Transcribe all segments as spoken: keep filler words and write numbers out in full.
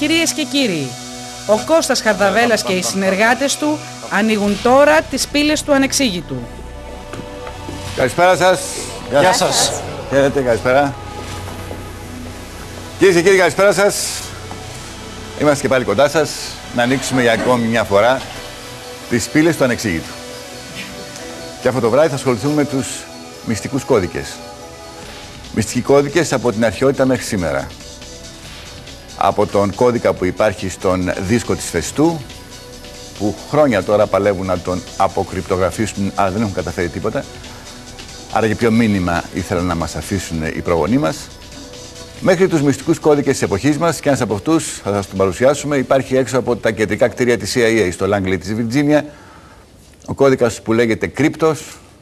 Κυρίες και κύριοι, ο Κώστας Χαρδαβέλας και οι συνεργάτες του ανοίγουν τώρα τις πύλες του ανεξήγητου. Καλησπέρα σας. Γεια, Γεια σας. Χαίρετε, καλησπέρα. Κυρίες και κύριοι, καλησπέρα σας. Είμαστε και πάλι κοντά σας να ανοίξουμε για ακόμη μια φορά τις πύλες του ανεξήγητου. Και αυτό το βράδυ θα ασχοληθούμε με τους μυστικούς κώδικες. Μυστικοί κώδικες από την αρχαιότητα μέχρι σήμερα. Από τον κώδικα που υπάρχει στον δίσκο της Φεστού, που χρόνια τώρα παλεύουν να τον αποκρυπτογραφήσουν, αλλά δεν έχουν καταφέρει τίποτα. Άρα και ποιο μήνυμα ήθελαν να μας αφήσουν οι προγονείς μας. Μέχρι τους μυστικούς κώδικες της εποχής μας, και ένας από αυτούς θα σας τον παρουσιάσουμε, υπάρχει έξω από τα κεντρικά κτίρια της σι άι έι στο Langley της Βιρτζίνια, ο κώδικας που λέγεται Κρύπτος,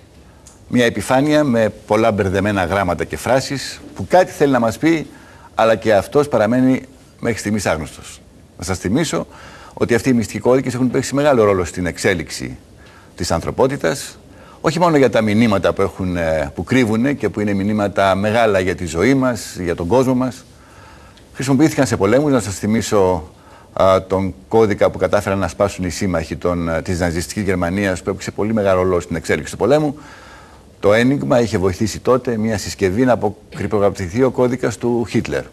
μια επιφάνεια με πολλά μπερδεμένα γράμματα και φράσεις, που κάτι θέλει να μας πει, αλλά και αυτός παραμένει μέχρι στιγμής άγνωστος. Να σας θυμίσω ότι αυτοί οι μυστικοί κώδικες έχουν παίξει μεγάλο ρόλο στην εξέλιξη της ανθρωπότητας, όχι μόνο για τα μηνύματα που, έχουν, που κρύβουν και που είναι μηνύματα μεγάλα για τη ζωή μας, για τον κόσμο μας. Χρησιμοποιήθηκαν σε πολέμους. Να σας θυμίσω α, τον κώδικα που κατάφεραν να σπάσουν οι σύμμαχοι των, της ναζιστικής Γερμανίας, που έπαιξε πολύ μεγάλο ρόλο στην εξέλιξη του πολέμου. Το ένιγμα είχε βοηθήσει τότε μια συσκευή να αποκρυπτογραφηθεί ο κώδικας του Χίτλερ.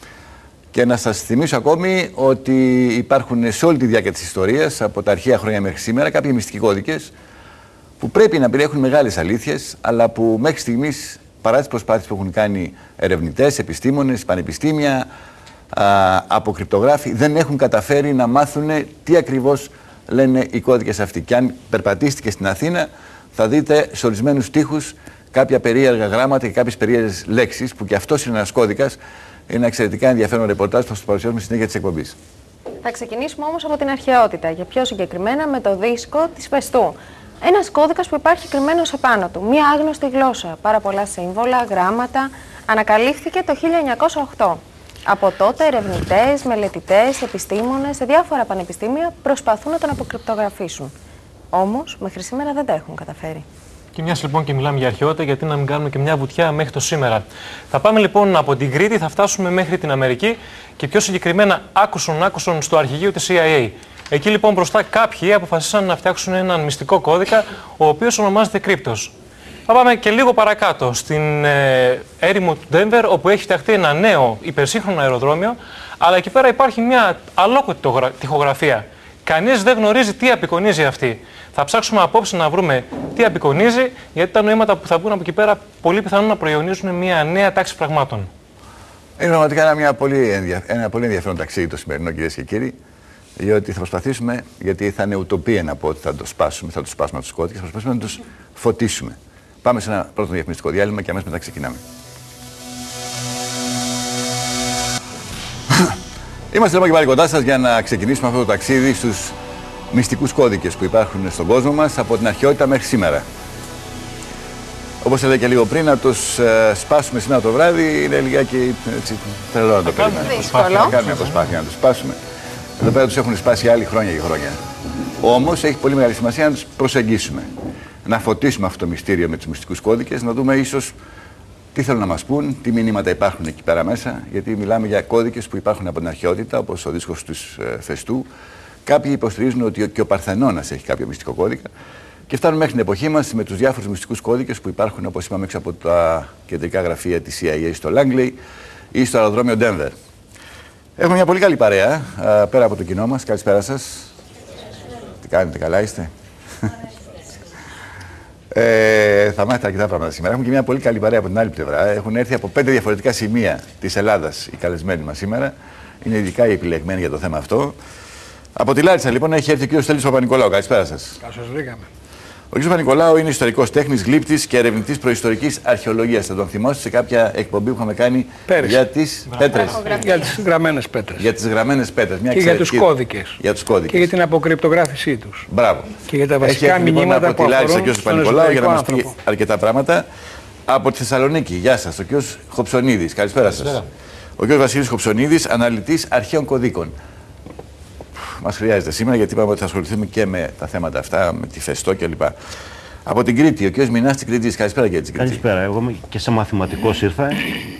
Και να σας θυμίσω ακόμη ότι υπάρχουν σε όλη τη διάρκεια της ιστορίας, από τα αρχαία χρόνια μέχρι σήμερα, κάποιοι μυστικοί κώδικες που πρέπει να περιέχουν μεγάλες αλήθειες, αλλά που μέχρι στιγμής, παρά τις προσπάθειες που έχουν κάνει ερευνητές, επιστήμονες, πανεπιστήμια, α, αποκρυπτογράφοι, δεν έχουν καταφέρει να μάθουν τι ακριβώς λένε οι κώδικες αυτοί. Και αν περπατήσετε στην Αθήνα, θα δείτε σε ορισμένους τοίχους κάποια περίεργα γράμματα και κάποιες περίεργες λέξεις, που και αυτός είναι ένας κώδικας. Είναι ένα εξαιρετικά ενδιαφέρον ρεπορτάζ που θα σας παρουσιάσουμε στη συνέχεια της εκπομπής. Θα ξεκινήσουμε όμως από την αρχαιότητα, για πιο συγκεκριμένα με το δίσκο της Φεστού. Ένας κώδικας που υπάρχει κρυμμένος επάνω του, μία άγνωστη γλώσσα, πάρα πολλά σύμβολα, γράμματα, ανακαλύφθηκε το χίλια εννιακόσια οκτώ. Από τότε ερευνητές, μελετητές, επιστήμονες σε διάφορα πανεπιστήμια προσπαθούν να τον αποκρυπτογραφήσουν. Όμως μέχρι σήμερα δεν τα έχουν καταφέρει. Και μιας λοιπόν και μιλάμε για αρχαιότητα, γιατί να μην κάνουμε και μια βουτιά μέχρι το σήμερα. Θα πάμε λοιπόν από την Κρήτη, θα φτάσουμε μέχρι την Αμερική και πιο συγκεκριμένα άκουσον άκουσον στο αρχηγείο της σι άι έι. Εκεί λοιπόν μπροστά κάποιοι αποφασίσαν να φτιάξουν έναν μυστικό κώδικα, ο οποίος ονομάζεται Κρύπτος. Θα πάμε και λίγο παρακάτω, στην ε, έρημο του Ντένβερ, όπου έχει φτιαχτεί ένα νέο υπερσύγχρονο αεροδρόμιο, αλλά εκεί πέρα υπάρχει μια αλόκοτη τοιχογραφία. Κανείς δεν γνωρίζει τι απεικονίζει αυτή. Θα ψάξουμε απόψε να βρούμε τι απεικονίζει, γιατί τα νοήματα που θα βγουν από εκεί πέρα πολύ πιθανόν να προϊονίζουν μια νέα τάξη πραγμάτων. Είναι πραγματικά ένα, μια πολύ, ενδια... ένα πολύ ενδιαφέρον ταξίδι το σημερινό, κυρίες και κύριοι, διότι θα προσπαθήσουμε, γιατί θα είναι ουτοπία να πω ότι θα το σπάσουμε, θα το σπάσουμε τους κώδικες, θα προσπαθήσουμε να τους φωτίσουμε. Πάμε σε ένα πρώτο διαφημιστικό διάλειμμα και αμέσως μετά ξεκινάμε. Είμαστε λοιπόν και πάλι κοντά σας για να ξεκινήσουμε αυτό το ταξίδι στους μυστικούς κώδικες που υπάρχουν στον κόσμο μας από την αρχαιότητα μέχρι σήμερα. Όπως έλεγα και λίγο πριν, να τους ε, σπάσουμε σήμερα το βράδυ είναι λιγάκι τρελό να το περιμένουμε. Να κάνουμε μια προσπάθεια να τους σπάσουμε. Εδώ πέρα τους έχουν σπάσει άλλοι χρόνια και χρόνια. Όμως έχει πολύ μεγάλη σημασία να τους προσεγγίσουμε. Να φωτίσουμε αυτό το μυστήριο με τους μυστικούς κώδικες, να δούμε ίσως τι θέλουν να μας πούν, τι μηνύματα υπάρχουν εκεί πέρα μέσα. Γιατί μιλάμε για κώδικες που υπάρχουν από την αρχαιότητα, όπως ο δίσκος του ε, Φεστού. Κάποιοι υποστηρίζουν ότι και ο Παρθενώνας έχει κάποιο μυστικό κώδικα. Και φτάνουμε μέχρι την εποχή μας με τους διάφορους μυστικούς κώδικες που υπάρχουν, όπως είπαμε, έξω από τα κεντρικά γραφεία της σι άι έι στο Langley ή στο αεροδρόμιο Denver. Έχουμε μια πολύ καλή παρέα πέρα από το κοινό μας. Καλησπέρα σας. Τι κάνετε, καλά είστε? ε, θα μάθετε αρκετά πράγματα σήμερα. Έχουμε και μια πολύ καλή παρέα από την άλλη πλευρά. Έχουν έρθει από πέντε διαφορετικά σημεία της Ελλάδας οι καλεσμένοι μας σήμερα. Είναι ειδικά οι επιλεγμένοι για το θέμα αυτό. Από τη Λάρισα λοιπόν έχει έρθει ο κ. Στέλιος Παπα-Νικολάου. Καλησπέρα σας. Καλώς σας βρήκαμε. Ο κ. Παπα-Νικολάου είναι ιστορικός τέχνης, γλύπτης και ερευνητής προϊστορικής αρχαιολογίας. Θα τον θυμόσαστε σε κάποια εκπομπή που είχαμε κάνει Πέρυσι. για τις πέτρες. Για τις γραμμένες πέτρες. Για τις γραμμένες πέτρες. Μια και για τους κώδικες. Για τους κώδικες. Και για την αποκρυπτογράφησή τους. Μπράβο. Και για τα βασικά έχει έρθει, μηνύματα λοιπόν, που αφορούν στον ο κ. Παπα-Νικολάου για να μας πει αρκετά πράγματα. Από τη Θεσσαλονίκη, γεια σας, ο κ. Χοψονίδης. Καλησπέρα σας. Ο κ. Βασίλης Χοψονίδης, αναλυτής αρχαίων κωδίκων. Μας χρειάζεται σήμερα, γιατί είπαμε ότι θα ασχοληθούμε και με τα θέματα αυτά, με τη Φεστό κλπ. Από την Κρήτη, ο κ. Μινάς της Κρήτης. Καλησπέρα, κύριε Κρήτη. Καλησπέρα. Εγώ είμαι και σε μαθηματικός ήρθα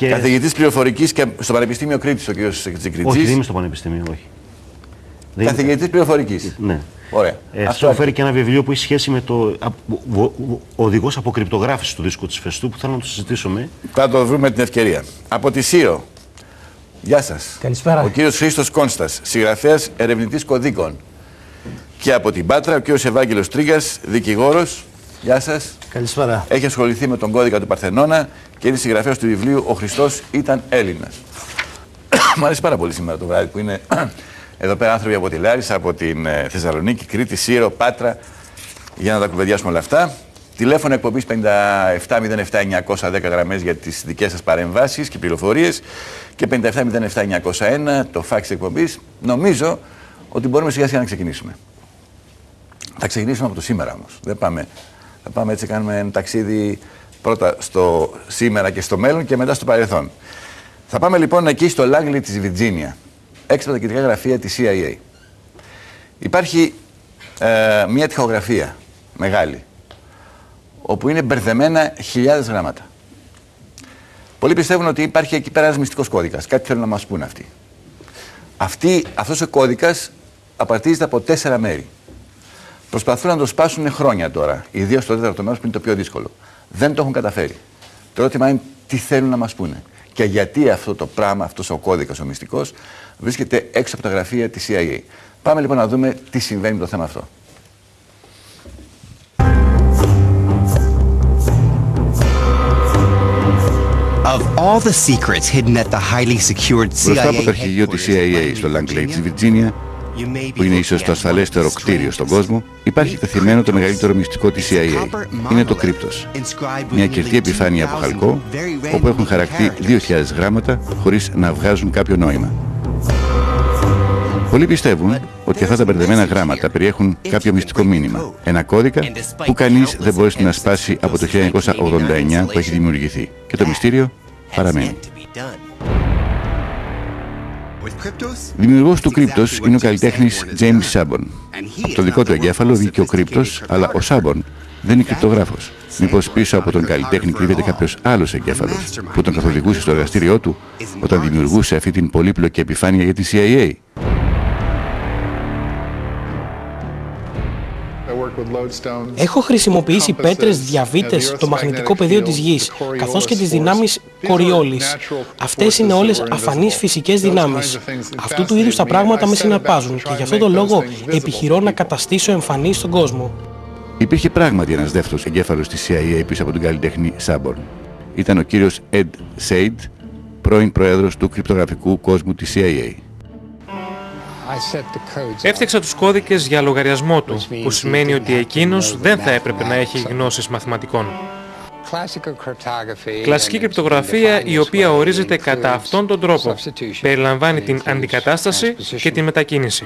Και... Καθηγητής πληροφορικής και στο Πανεπιστήμιο Κρήτης, ο κ. Τζικριτζής. Όχι, δεν είμαι στο Πανεπιστήμιο, όχι. Καθηγητής πληροφορικής. Ναι. Ωραία. Ε, Αυτό έχω φέρει και ένα βιβλίο που έχει σχέση με το οδηγός αποκρυπτογράφησης του δίσκου της Φεστού που θέλω να το συζητήσουμε. Θα το βρούμε την ευκαιρία. Από τη ΣΥΡΟ. Γεια σας. Καλησπέρα. Ο κύριος Χρήστος Κόνστας, συγγραφέας, ερευνητής κωδίκων. Και από την Πάτρα, ο κύριος Ευάγγελος Τρίγκας, δικηγόρος. Γεια σας. Καλησπέρα. Έχει ασχοληθεί με τον κώδικα του Παρθενώνα και είναι συγγραφέας του βιβλίου «Ο Χριστός ήταν Έλληνας». Μου αρέσει πάρα πολύ σήμερα το βράδυ που είναι εδώ πέρα άνθρωποι από τη Λάρισα, από την Θεσσαλονίκη, Κρήτη, Σύρο, Πάτρα, για να τα κουβεντιάσουμε όλα αυτά. Τηλέφωνο εκπομπής πενήντα επτά μηδέν επτά εννιακόσια δέκα γραμμές για τις δικές σας παρεμβάσεις και πληροφορίες και πενήντα επτά μηδέν επτά εννιακόσια ένα το φάξ εκπομπής. Νομίζω ότι μπορούμε σιγά σιγά να ξεκινήσουμε. Θα ξεκινήσουμε από το σήμερα όμως. Δεν πάμε. Θα πάμε έτσι, κάνουμε ένα ταξίδι πρώτα στο σήμερα και στο μέλλον και μετά στο παρελθόν. Θα πάμε λοιπόν εκεί στο Langley της Βιρτζίνια, έξω από τα κεντρικά γραφεία της σι άι έι. Υπάρχει ε, μια τοιχογραφία μεγάλη, όπου είναι μπερδεμένα χιλιάδες γράμματα. Πολλοί πιστεύουν ότι υπάρχει εκεί πέρα ένας μυστικός κώδικας. Κάτι θέλουν να μας πούν αυτοί. Αυτή, αυτός ο κώδικας απαρτίζεται από τέσσερα μέρη. Προσπαθούν να το σπάσουν χρόνια τώρα, ιδίως στο τέταρτο μέρος που είναι το πιο δύσκολο. Δεν το έχουν καταφέρει. Το ερώτημα είναι τι θέλουν να μας πούνε και γιατί αυτό το πράγμα, αυτός ο κώδικας, ο μυστικός, βρίσκεται έξω από τα γραφεία της σι άι έι. Πάμε λοιπόν να δούμε τι συμβαίνει με το θέμα αυτό. Of all the secrets hidden at the highly secured σι άι έι Μπροστά από το αρχηγείο της σι άι έι στο Langley της Βιρτζίνια, που είναι ίσως το ασφαλέστερο κτίριο στον κόσμο, υπάρχει εκτεθειμένο το μεγαλύτερο μυστικό της σι άι έι. Είναι το κρύπτος. Μια κερτή επιφάνεια από χαλκό, όπου έχουν χαρακτεί δύο χιλιάδες γράμματα χωρίς να βγάζουν κάποιο νόημα. Πολλοί πιστεύουν ότι αυτά τα μπερδεμένα γράμματα περιέχουν κάποιο μυστικό μήνυμα. Ένα κώδικα που κανείς δεν μπορέσει να σπάσει από το χίλια εννιακόσια ογδόντα εννιά που έχει δημιουργηθεί. Και το μυστήριο παραμένει. Δημιουργός του κρύπτος είναι ο καλλιτέχνης James Sabon. Από το δικό του εγκέφαλο βγήκε ο κρύπτος, αλλά ο Sabon δεν είναι κρυπτογράφος. Μήπως πίσω από τον καλλιτέχνη κρύβεται κάποιος άλλος εγκέφαλος που τον καθοδηγούσε στο εργαστήριό του όταν δημιουργούσε αυτή την πολύπλοκη επιφάνεια για τη σι άι έι. Έχω χρησιμοποιήσει πέτρες, διαβήτες, το μαγνητικό πεδίο της Γης, καθώς και τις δυνάμεις Κοριόλης. Αυτές είναι όλες αφανείς φυσικές δυνάμεις. Αυτού του είδους τα πράγματα με συναρπάζουν και γι' αυτό τον λόγο επιχειρώ να καταστήσω εμφανή στον κόσμο. Υπήρχε πράγματι ένας δεύτερος εγκέφαλος της σι άι έι πίσω από τον καλλιτέχνη Sabon. Ήταν ο κύριος Ed Seid, πρώην πρόεδρος του κρυπτογραφικού κόσμου της σι άι έι. Έφτιαξα τους κώδικες για λογαριασμό του, που σημαίνει ότι εκείνος δεν θα έπρεπε να έχει γνώσεις μαθηματικών. Κλασική κρυπτογραφία, η οποία ορίζεται κατά αυτόν τον τρόπο, περιλαμβάνει την αντικατάσταση και την μετακίνηση.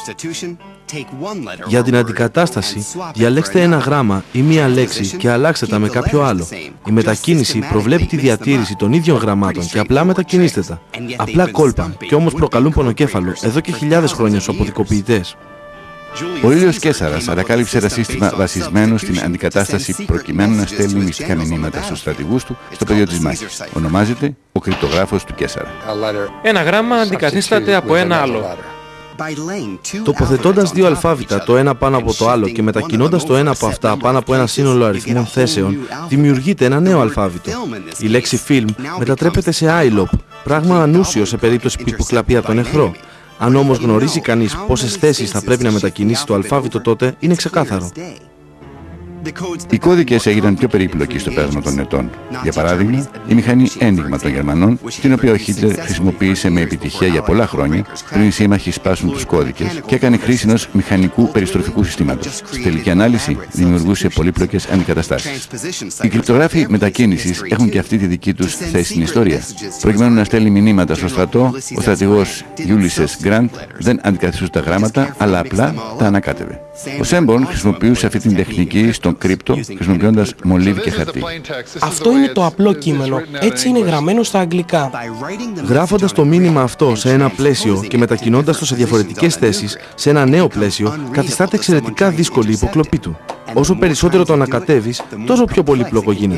Για την αντικατάσταση, διαλέξτε ένα γράμμα ή μία λέξη και αλλάξτε τα με κάποιο άλλο. Η μετακίνηση προβλέπει τη διατήρηση των ίδιων γραμμάτων και απλά μετακινήστε τα. Απλά κόλπα, και όμως προκαλούν πονοκέφαλο εδώ και χιλιάδες χρόνια στους αποδικοποιητές. Ο Ήλιος Καίσαρας ανακάλυψε ένα σύστημα βασισμένο στην αντικατάσταση προκειμένου να στέλνει μυστικά μηνύματα στους στρατηγούς του στο πεδίο της μάχης. Ονομάζεται ο κρυπτογράφος του Καίσαρα. Ένα γράμμα αντικαθίσταται από ένα άλλο. Τοποθετώντας δύο αλφάβητα το ένα πάνω από το άλλο και μετακινώντας το ένα από αυτά πάνω από ένα σύνολο αριθμών θέσεων, δημιουργείται ένα νέο αλφάβητο. Η λέξη film μετατρέπεται σε άιλοπ, πράγμα ανούσιο σε περίπτωση που υποκλαπεί από τον εχθρό. Αν όμως γνωρίζει κανείς πόσες θέσεις θα πρέπει να μετακινήσει το αλφάβητο, τότε είναι ξεκάθαρο. Οι κώδικες έγιναν πιο περίπλοκοι στο πέρασμα των ετών. Για παράδειγμα, η μηχανή ένιγμα των Γερμανών, την οποία ο Χίτλερ χρησιμοποίησε με επιτυχία για πολλά χρόνια πριν οι σύμμαχοι σπάσουν τους κώδικες και έκανε χρήση ενός μηχανικού περιστροφικού συστήματος. Στη τελική ανάλυση, δημιουργούσε πολύπλοκες αντικαταστάσεις. Οι κρυπτογράφοι μετακίνησης έχουν και αυτή τη δική τους θέση στην ιστορία. Προκειμένου να στέλνει μηνύματα στο στρατό, ο στρατηγός Ulysses Grant δεν αντικαθιστούσε τα γράμματα, αλλά απλά τα ανακάτευε. Ο Σέμπορν χρησιμοποιούσε αυτή την τεχνική στον κρύπτο, χρησιμοποιώντας μολύβι και χαρτί. Αυτό είναι το απλό κείμενο. Έτσι είναι γραμμένο στα αγγλικά. Γράφοντας το μήνυμα αυτό σε ένα πλαίσιο και μετακινώντας το σε διαφορετικές θέσεις, σε ένα νέο πλαίσιο, καθιστάται εξαιρετικά δύσκολη η υποκλοπή του. Όσο περισσότερο το ανακατεύεις, τόσο πιο πολύπλοκο γίνεται.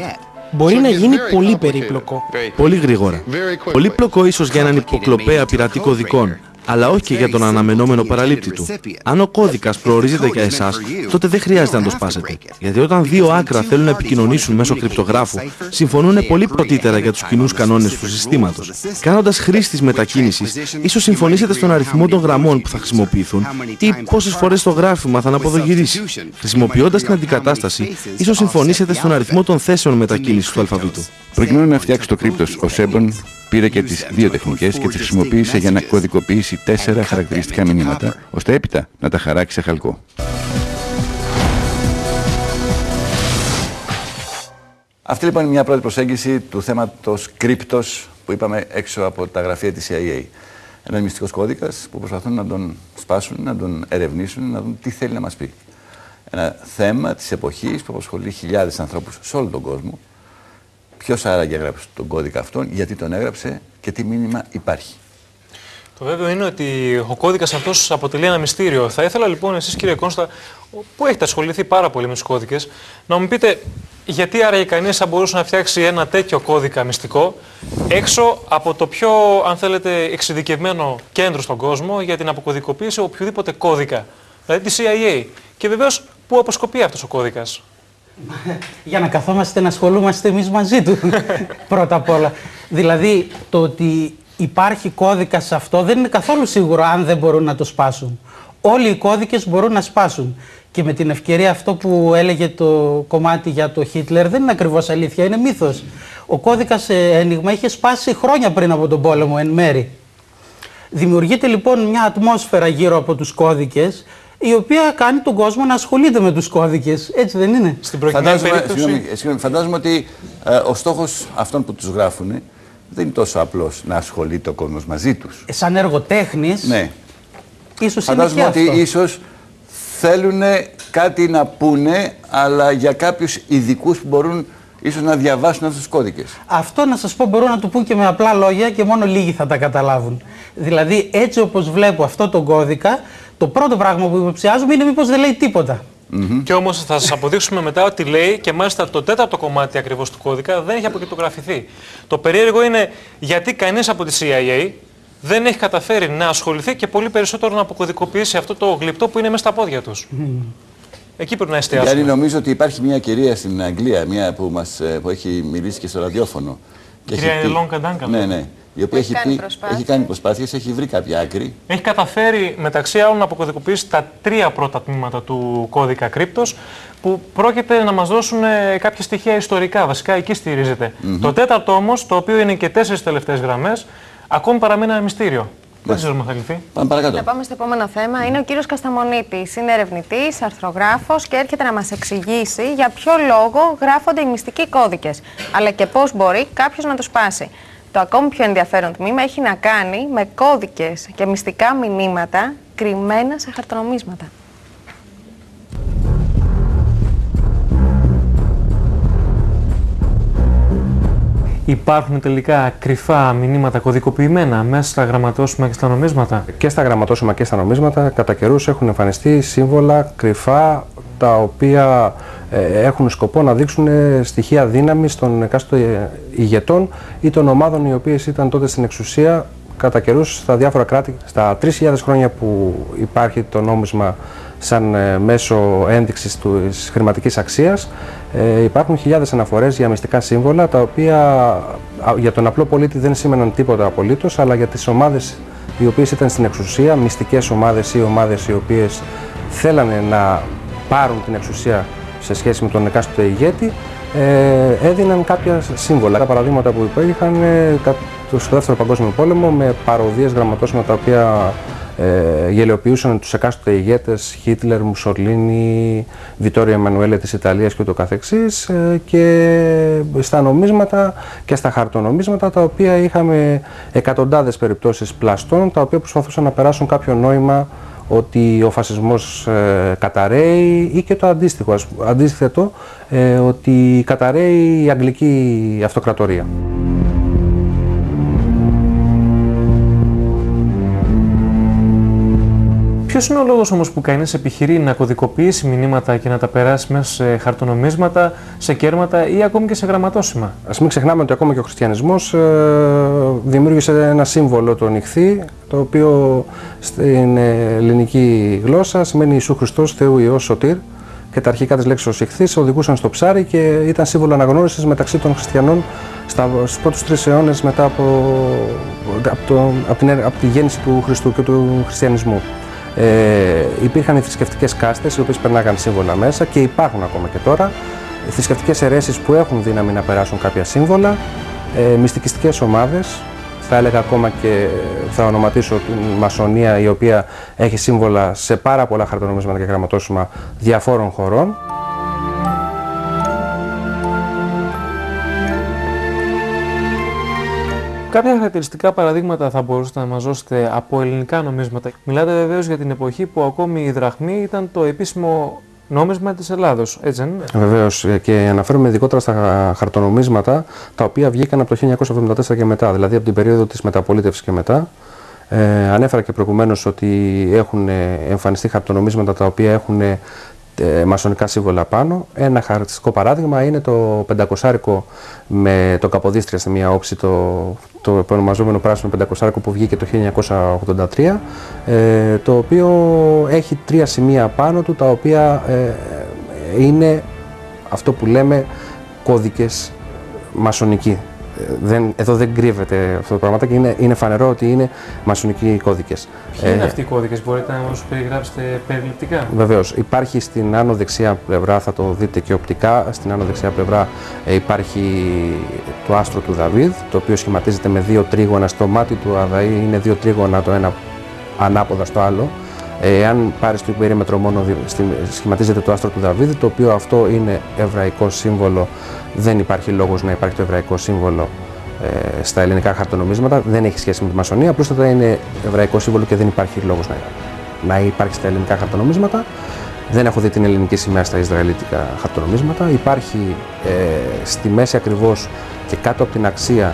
μπορεί να γίνει πολύ περίπλοκο. Πολύ γρήγορα. Πολύπλοκο ίσως για έναν υποκλοπέα πειρατή κωδικών, αλλά όχι και για τον αναμενόμενο παραλήπτη του. Αν ο κώδικας προορίζεται για εσάς, τότε δεν χρειάζεται να το σπάσετε. Γιατί όταν δύο άκρα θέλουν να επικοινωνήσουν μέσω κρυπτογράφου, συμφωνούν πολύ πρωτήτερα για τους κοινούς κανόνες του συστήματος. Κάνοντας χρήση της μετακίνησης, ίσως συμφωνήσετε στον αριθμό των γραμμών που θα χρησιμοποιηθούν ή πόσες φορές το γράφημα θα αναποδογυρίσει. Χρησιμοποιώντας την αντικατάσταση, ίσως συμφωνήσετε στον αριθμό των θέσεων μετακίνησης του αλφαβήτου. Προκειμένου να φτιάξει το κρύπτος, ο Σέμπον πήρε και τις δύο τεχνικές και τις χρησιμοποίησε για να κωδικοποιήσει τέσσερα χαρακτηριστικά μηνύματα, ώστε έπειτα να τα χαράξει σε χαλκό. Αυτή λοιπόν είναι μια πρώτη προσέγγιση του θέματος κρύπτος που είπαμε έξω από τα γραφεία της σι άι έι. Ένας μυστικός κώδικας που προσπαθούν να τον σπάσουν, να τον ερευνήσουν, να δουν τι θέλει να μας πει. Ένα θέμα της εποχής που απασχολεί χιλιάδες ανθρώπους σε όλο τον κόσμο. Ποιος άραγε έγραψε τον κώδικα αυτόν, γιατί τον έγραψε και τι μήνυμα υπάρχει. Το βέβαιο είναι ότι ο κώδικας αυτός αποτελεί ένα μυστήριο. Θα ήθελα λοιπόν εσείς, κύριε Κόνστα, που έχετε ασχοληθεί πάρα πολύ με τους κώδικες, να μου πείτε γιατί άραγε κανείς θα μπορούσε να φτιάξει ένα τέτοιο κώδικα μυστικό έξω από το πιο, αν θέλετε, εξειδικευμένο κέντρο στον κόσμο για την αποκωδικοποίηση οποιοδήποτε κώδικα, δηλαδή τη σι άι έι. Και βεβαίως, πού αποσκοπεί αυτός ο κώδικας? Για να καθόμαστε να ασχολούμαστε εμείς μαζί του, πρώτα απ' όλα. Δηλαδή, το ότι υπάρχει κώδικα σε αυτό δεν είναι καθόλου σίγουρο αν δεν μπορούν να το σπάσουν. Όλοι οι κώδικες μπορούν να σπάσουν. Και με την ευκαιρία αυτό που έλεγε το κομμάτι για το Χίτλερ δεν είναι ακριβώς αλήθεια, είναι μύθος. Ο κώδικας ένιγμα είχε σπάσει χρόνια πριν από τον πόλεμο εν μέρη. Δημιουργείται λοιπόν μια ατμόσφαιρα γύρω από τους κώδικες, η οποία κάνει τον κόσμο να ασχολείται με τους κώδικες. Έτσι δεν είναι? Στην προκειμένη περίπτωση. Συγγνώμη, συγγνώμη, φαντάζομαι ότι ε, ο στόχος αυτών που τους γράφουν δεν είναι τόσο απλός να ασχολείται ο κόσμος μαζί τους. Ε, σαν εργοτέχνης, ναι. Ίσως φαντάζομαι είναι και ότι αυτό. ίσως θέλουν κάτι να πούνε, αλλά για κάποιους ειδικούς που μπορούν ίσως να διαβάσουν αυτούς τους κώδικες. Αυτό να σας πω μπορούν να το πούν και με απλά λόγια και μόνο λίγοι θα τα καταλάβουν. Δηλαδή έτσι όπως βλέπω αυτό το κώδικα, το πρώτο πράγμα που υποψιάζομαι είναι μήπως δεν λέει τίποτα. Mm-hmm. Και όμως θα σας αποδείξουμε μετά ότι λέει, και μάλιστα το τέταρτο κομμάτι ακριβώς του κώδικα δεν έχει αποκρυπτογραφηθεί. Το περίεργο είναι γιατί κανείς από τη σι άι έι δεν έχει καταφέρει να ασχοληθεί και πολύ περισσότερο να αποκωδικοποιήσει αυτό το γλυπτό που είναι μέσα στα πόδια τους. Mm. Εκεί πρέπει να εστιάσουμε. Γιατί νομίζω ότι υπάρχει μια κυρία στην Αγγλία, μια που, μας, που έχει μιλήσει και στο ραδιόφωνο. Η κυρία Ελόγκα Ντάνκαν. Ναι, ναι. Η οποία έχει, κάνει πει, έχει κάνει προσπάθειες, έχει βρει κάποια άκρη. Έχει καταφέρει μεταξύ άλλων να αποκωδικοποιήσει τα τρία πρώτα τμήματα του κώδικα κρύπτος, που πρόκειται να μας δώσουν ε, κάποια στοιχεία ιστορικά. Βασικά εκεί στηρίζεται. Mm-hmm. Το τέταρτο όμως, το οποίο είναι και τέσσερις τελευταίες γραμμές, ακόμη παραμένει ένα μυστήριο. Δεν ξέρουμε αν θα λυθεί. Πάμε παρακάτω. Θα πάμε στο επόμενο θέμα. Είναι ο κύριος Κασταμονίτης. Είναι ερευνητής, αρθρογράφος και έρχεται να μας εξηγήσει για ποιο λόγο γράφονται οι μυστικοί κώδικες, αλλά και πώς μπορεί κάποιος να τους σπάσει. Το ακόμη πιο ενδιαφέρον τμήμα έχει να κάνει με κώδικες και μυστικά μηνύματα κρυμμένα σε χαρτονομίσματα. Υπάρχουν τελικά κρυφά μηνύματα κωδικοποιημένα μέσα στα γραμματόσημα και στα νομίσματα? Και στα γραμματόσημα και στα νομίσματα κατά καιρούς έχουν εμφανιστεί σύμβολα κρυφά, τα οποία ε, έχουν σκοπό να δείξουν στοιχεία δύναμης των εκάστοτε ηγετών ή των ομάδων οι οποίες ήταν τότε στην εξουσία κατά καιρούς στα διάφορα κράτη. Στα τρεις χιλιάδες χρόνια που υπάρχει το νόμισμα σαν ε, μέσο ένδειξης της χρηματικής αξίας, ε, υπάρχουν χιλιάδες αναφορές για μυστικά σύμβολα, τα οποία για τον απλό πολίτη δεν σήμαιναν τίποτα απολύτως, αλλά για τις ομάδες οι οποίες ήταν στην εξουσία, μυστικές ομάδες ή ομάδες οι οποίες θέλανε να πάρουν την εξουσία σε σχέση με τον εκάστοτε ηγέτη, ε, έδιναν κάποια σύμβολα. Τα παραδείγματα που υπήρχαν ε, στο Δεύτερο Παγκόσμιο Πόλεμο με παροδίες γραμματόσημα τα οποία ε, γελιοποιούσαν τους εκάστοτε ηγέτες, Χίτλερ, Μουσολίνι, Βιτόριο Εμμανουέλε της Ιταλίας και ούτω καθεξής, ε, και στα νομίσματα και στα χαρτονομίσματα, τα οποία είχαμε εκατοντάδες περιπτώσεις πλαστών, τα οποία προσπαθούσαν να περάσουν κάποιο νόημα ότι ο φασισμός ε, καταραίει, ή και το αντίστοιχο, αντίθετο, ε, ότι καταραίει η Αγγλική Αυτοκρατορία. Ποιος είναι ο λόγος όμως που κανείς επιχειρεί να κωδικοποιήσει μηνύματα και να τα περάσει μέσα σε χαρτονομίσματα, σε κέρματα ή ακόμη και σε γραμματόσημα? Ας μην ξεχνάμε ότι ακόμα και ο χριστιανισμός ε, δημιούργησε ένα σύμβολο, το νυχθή, το οποίο στην ελληνική γλώσσα σημαίνει Ιησού Χριστός, Θεού Υιός, Σωτήρ, και τα αρχικά της λέξης ως ηχθής οδηγούσαν στο ψάρι και ήταν σύμβολο αναγνώρισης μεταξύ των χριστιανών στους πρώτους τρεις αιώνες μετά από, από, το, από, την, από τη γέννηση του Χριστού και του χριστιανισμού. Ε, υπήρχαν οι θρησκευτικές κάστες οι οποίες περνάγαν σύμβολα μέσα και υπάρχουν ακόμα και τώρα. Οι θρησκευτικές αιρέσεις που έχουν δύναμη να περάσουν κάποια σύμβολα, ε, μυστικιστικές ομάδες, θα έλεγα ακόμα και θα ονοματίσω την Μασονία, η οποία έχει σύμβολα σε πάρα πολλά χαρτονομίσματα και γραμματόσημα διαφόρων χωρών. Κάποια χαρακτηριστικά παραδείγματα θα μπορούσατε να μας δώσετε από ελληνικά νομίσματα? Μιλάτε βεβαίως για την εποχή που ακόμη η δραχμή ήταν το επίσημο νόμισμα της Ελλάδος, έτσι δεν είναι? Βεβαίως, και αναφέρομαι ειδικότερα στα χαρτονομίσματα τα οποία βγήκαν από το χίλια εννιακόσια εβδομήντα τέσσερα και μετά, δηλαδή από την περίοδο της μεταπολίτευσης και μετά. Ε, ανέφερα και προηγουμένως ότι έχουν εμφανιστεί χαρτονομίσματα τα οποία έχουν ε, μασονικά σύμβολα πάνω. Ένα χαρακτηριστικό παράδειγμα είναι το πεντακοσάρικο με το Καποδίστρια σε μία όψη, το, το επωνομαζόμενο πράσινο πεντακοσάρικο που βγήκε το χίλια εννιακόσια ογδόντα τρία, ε, το οποίο έχει τρία σημεία πάνω του, τα οποία ε, είναι αυτό που λέμε κώδικες μασονικοί. Δεν, εδώ δεν κρύβεται αυτό το πράγμα και είναι, είναι φανερό ότι είναι μασονικοί κώδικες. Ποιοι είναι αυτοί οι κώδικες, μπορείτε να μας περιγράψετε περιληπτικά? Βεβαίως, υπάρχει στην άνω δεξιά πλευρά, θα το δείτε και οπτικά, στην άνω δεξιά πλευρά ε, υπάρχει το άστρο του Δαβίδ, το οποίο σχηματίζεται με δύο τρίγωνα. Στο μάτι του Αδαή είναι δύο τρίγωνα, το ένα ανάποδα στο άλλο. Εάν πάρεις το περίμετρο μόνο, σχηματίζεται το άστρο του Δαβίδ, το οποίο αυτό είναι εβραϊκό σύμβολο. Δεν υπάρχει λόγος να υπάρχει το εβραϊκό σύμβολο ε, στα ελληνικά χαρτονομίσματα. Δεν έχει σχέση με τη μασονία. Απλώς είναι εβραϊκό σύμβολο και δεν υπάρχει λόγος να, να υπάρχει στα ελληνικά χαρτονομίσματα. Δεν έχω δει την ελληνική σημαία στα ισραηλίτικα χαρτονομίσματα. Υπάρχει ε, στη μέση ακριβώς και κάτω από την αξία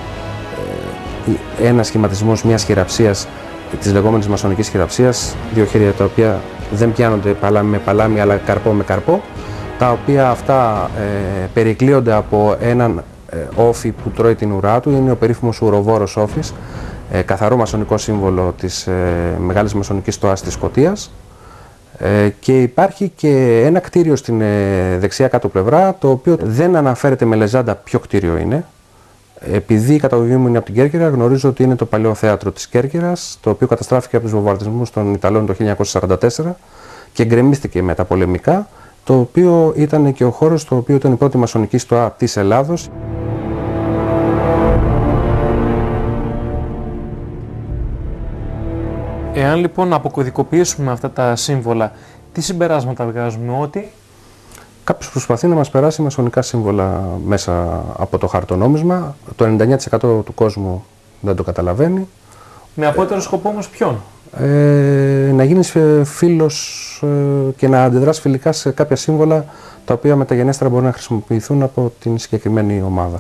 ε, ένα σχηματισμός μιας χειραψίας, της λεγόμενης μασονικής χειραψίας, δύο χέρια τα οποία δεν πιάνονται παλάμι με παλάμι αλλά καρπό με καρπό, τα οποία αυτά ε, περικλείονται από έναν ε, όφι που τρώει την ουρά του. Είναι ο περίφημος ουροβόρος όφης, ε, καθαρό μασονικό σύμβολο της ε, μεγάλης μασονικής στοάς της Σκωτίας. Ε, και υπάρχει και ένα κτίριο στην ε, δεξιά κάτω πλευρά, το οποίο δεν αναφέρεται με λεζάντα ποιο κτίριο είναι. Επειδή η καταγωγή μου είναι από την Κέρκυρα, γνωρίζω ότι είναι το παλαιό θέατρο της Κέρκυρας, το οποίο καταστράφηκε από τους βομβαρδισμούς των Ιταλών το χίλια εννιακόσια σαράντα τέσσερα και γκρεμίστηκε με τα πολεμικά, το οποίο ήταν και ο χώρος το οποίο ήταν η πρώτη μασονική στοά της Ελλάδος. Εάν λοιπόν αποκωδικοποιήσουμε αυτά τα σύμβολα, τι συμπεράσματα βγάζουμε? Ότι κάποιος προσπαθεί να μας περάσει μασονικά σύμβολα μέσα από το χαρτονόμισμα. Το ενενήντα εννέα τοις εκατό του κόσμου δεν το καταλαβαίνει. Με απότερο σκοπό όμως ποιον? Ε, να γίνεις φίλος ε, και να αντιδράς φιλικά σε κάποια σύμβολα τα οποία μεταγενέστερα μπορούν να χρησιμοποιηθούν από την συγκεκριμένη ομάδα.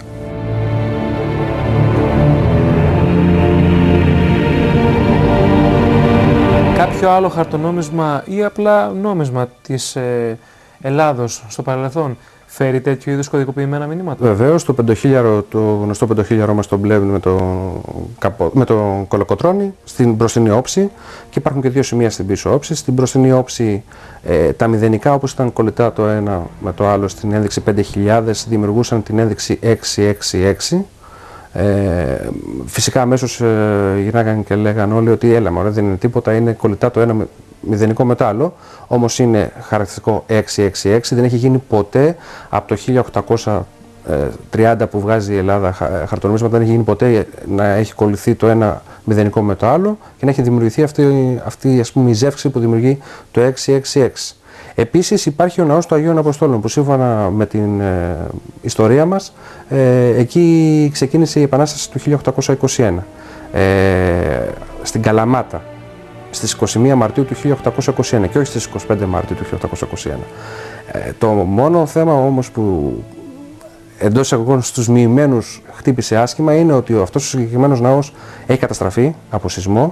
Κάποιο άλλο χαρτονόμισμα ή απλά νόμισμα της ε, Ελλάδος στο παρελθόν φέρει τέτοιου είδους κωδικοποιημένα μηνύματα? Βεβαίως, το πεντοχίλιαρο, το γνωστό πεντοχίλιαρο μας το μπλε με το, καπο, με το κολοκοτρώνι στην μπροστινή όψη, και υπάρχουν και δύο σημεία στην πίσω όψη. Στην μπροστινή όψη ε, τα μηδενικά, όπως ήταν κολλητά το ένα με το άλλο στην ένδειξη πέντε χιλιάδες, δημιουργούσαν την ένδειξη έξι έξι έξι. Ε, φυσικά αμέσως ε, γυρνάγαν και λέγαν όλοι ότι έλα μωρέ, δεν είναι τίποτα, είναι κολλητά το ένα μηδενικό με το άλλο, όμως είναι χαρακτηριστικό έξι έξι έξι, δεν έχει γίνει ποτέ από το χίλια οκτακόσια τριάντα που βγάζει η Ελλάδα χαρτονομίσματα, δεν έχει γίνει ποτέ να έχει κολληθεί το ένα μηδενικό με το άλλο και να έχει δημιουργηθεί αυτή, αυτή ας πούμε, η ζεύξη που δημιουργεί το έξι έξι έξι. Επίσης υπάρχει ο ναός του Αγίων Αποστόλων που σύμφωνα με την ε, ιστορία μας ε, εκεί ξεκίνησε η Επανάσταση του χίλια οκτακόσια είκοσι ένα ε, στην Καλαμάτα στις είκοσι μία Μαρτίου του χίλια οκτακόσια είκοσι ένα και όχι στις είκοσι πέντε Μαρτίου του χίλια οκτακόσια είκοσι ένα. Ε, το μόνο θέμα όμως που εντός εισαγωγικών στους μοιημένους χτύπησε άσχημα είναι ότι αυτός ο συγκεκριμένος ναός έχει καταστραφεί από σεισμό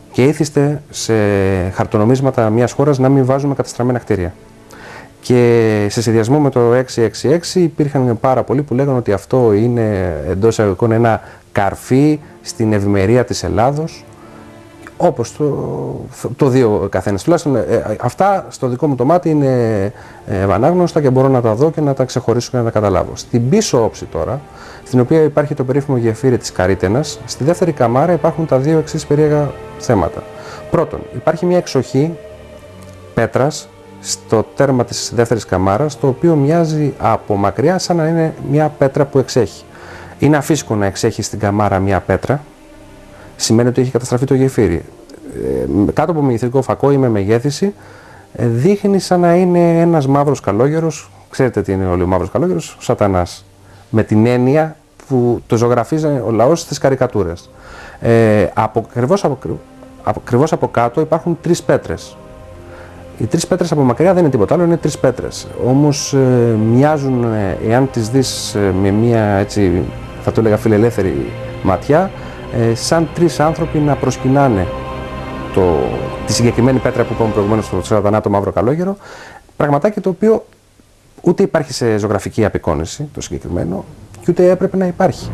Και ήθιστε σε χαρτονομίσματα μιας χώρας να μην βάζουμε καταστραμμένα κτίρια. Και σε συνδυασμό με το έξι έξι έξι υπήρχαν πάρα πολλοί που λέγανε ότι αυτό είναι εντός εισαγωγικών ένα καρφί στην ευημερία της Ελλάδος. Όπως το, το δει ο καθένας. Τουλάχιστον ε, αυτά στο δικό μου το μάτι είναι ε, ανάγνωστα και μπορώ να τα δω και να τα ξεχωρίσω και να τα καταλάβω. Στην πίσω όψη τώρα, στην οποία υπάρχει το περίφημο γεφύρι της Καρύτενας, στη δεύτερη καμάρα υπάρχουν τα δύο εξής περίεργα θέματα. Πρώτον, υπάρχει μια εξοχή πέτρας στο τέρμα της δεύτερης καμάρας, το οποίο μοιάζει από μακριά σαν να είναι μια πέτρα που εξέχει. Είναι αφύσικο να εξέχει στην καμάρα μια πέτρα. Σημαίνει ότι έχει καταστραφεί το γεφύρι. Ε, κάτω από μεγεθυντικό φακό ή με μεγέθηση, ε, δείχνει σαν να είναι ένας μαύρος καλόγερος. Ξέρετε τι είναι ο μαύρος καλόγερος? Ο σατανάς. Με την έννοια που το ζωγραφίζει ο λαός στις καρικατούρες. Ε, από, ακριβώς, από, ακριβώς από κάτω υπάρχουν τρεις πέτρες. Οι τρεις πέτρες από μακριά δεν είναι τίποτα άλλο, είναι τρεις πέτρες. Όμως ε, μοιάζουν, ε, εάν τις δεις ε, με μια, έτσι, θα το έλεγα φιλελεύθερη ματιά, Ε, σαν τρεις άνθρωποι να προσκυνάνε το, τη συγκεκριμένη πέτρα που είπαμε προηγουμένως στο σατανά, το μαύρο καλόγερο, πραγματάκι το οποίο ούτε υπάρχει σε ζωγραφική απεικόνηση το συγκεκριμένο και ούτε έπρεπε να υπάρχει.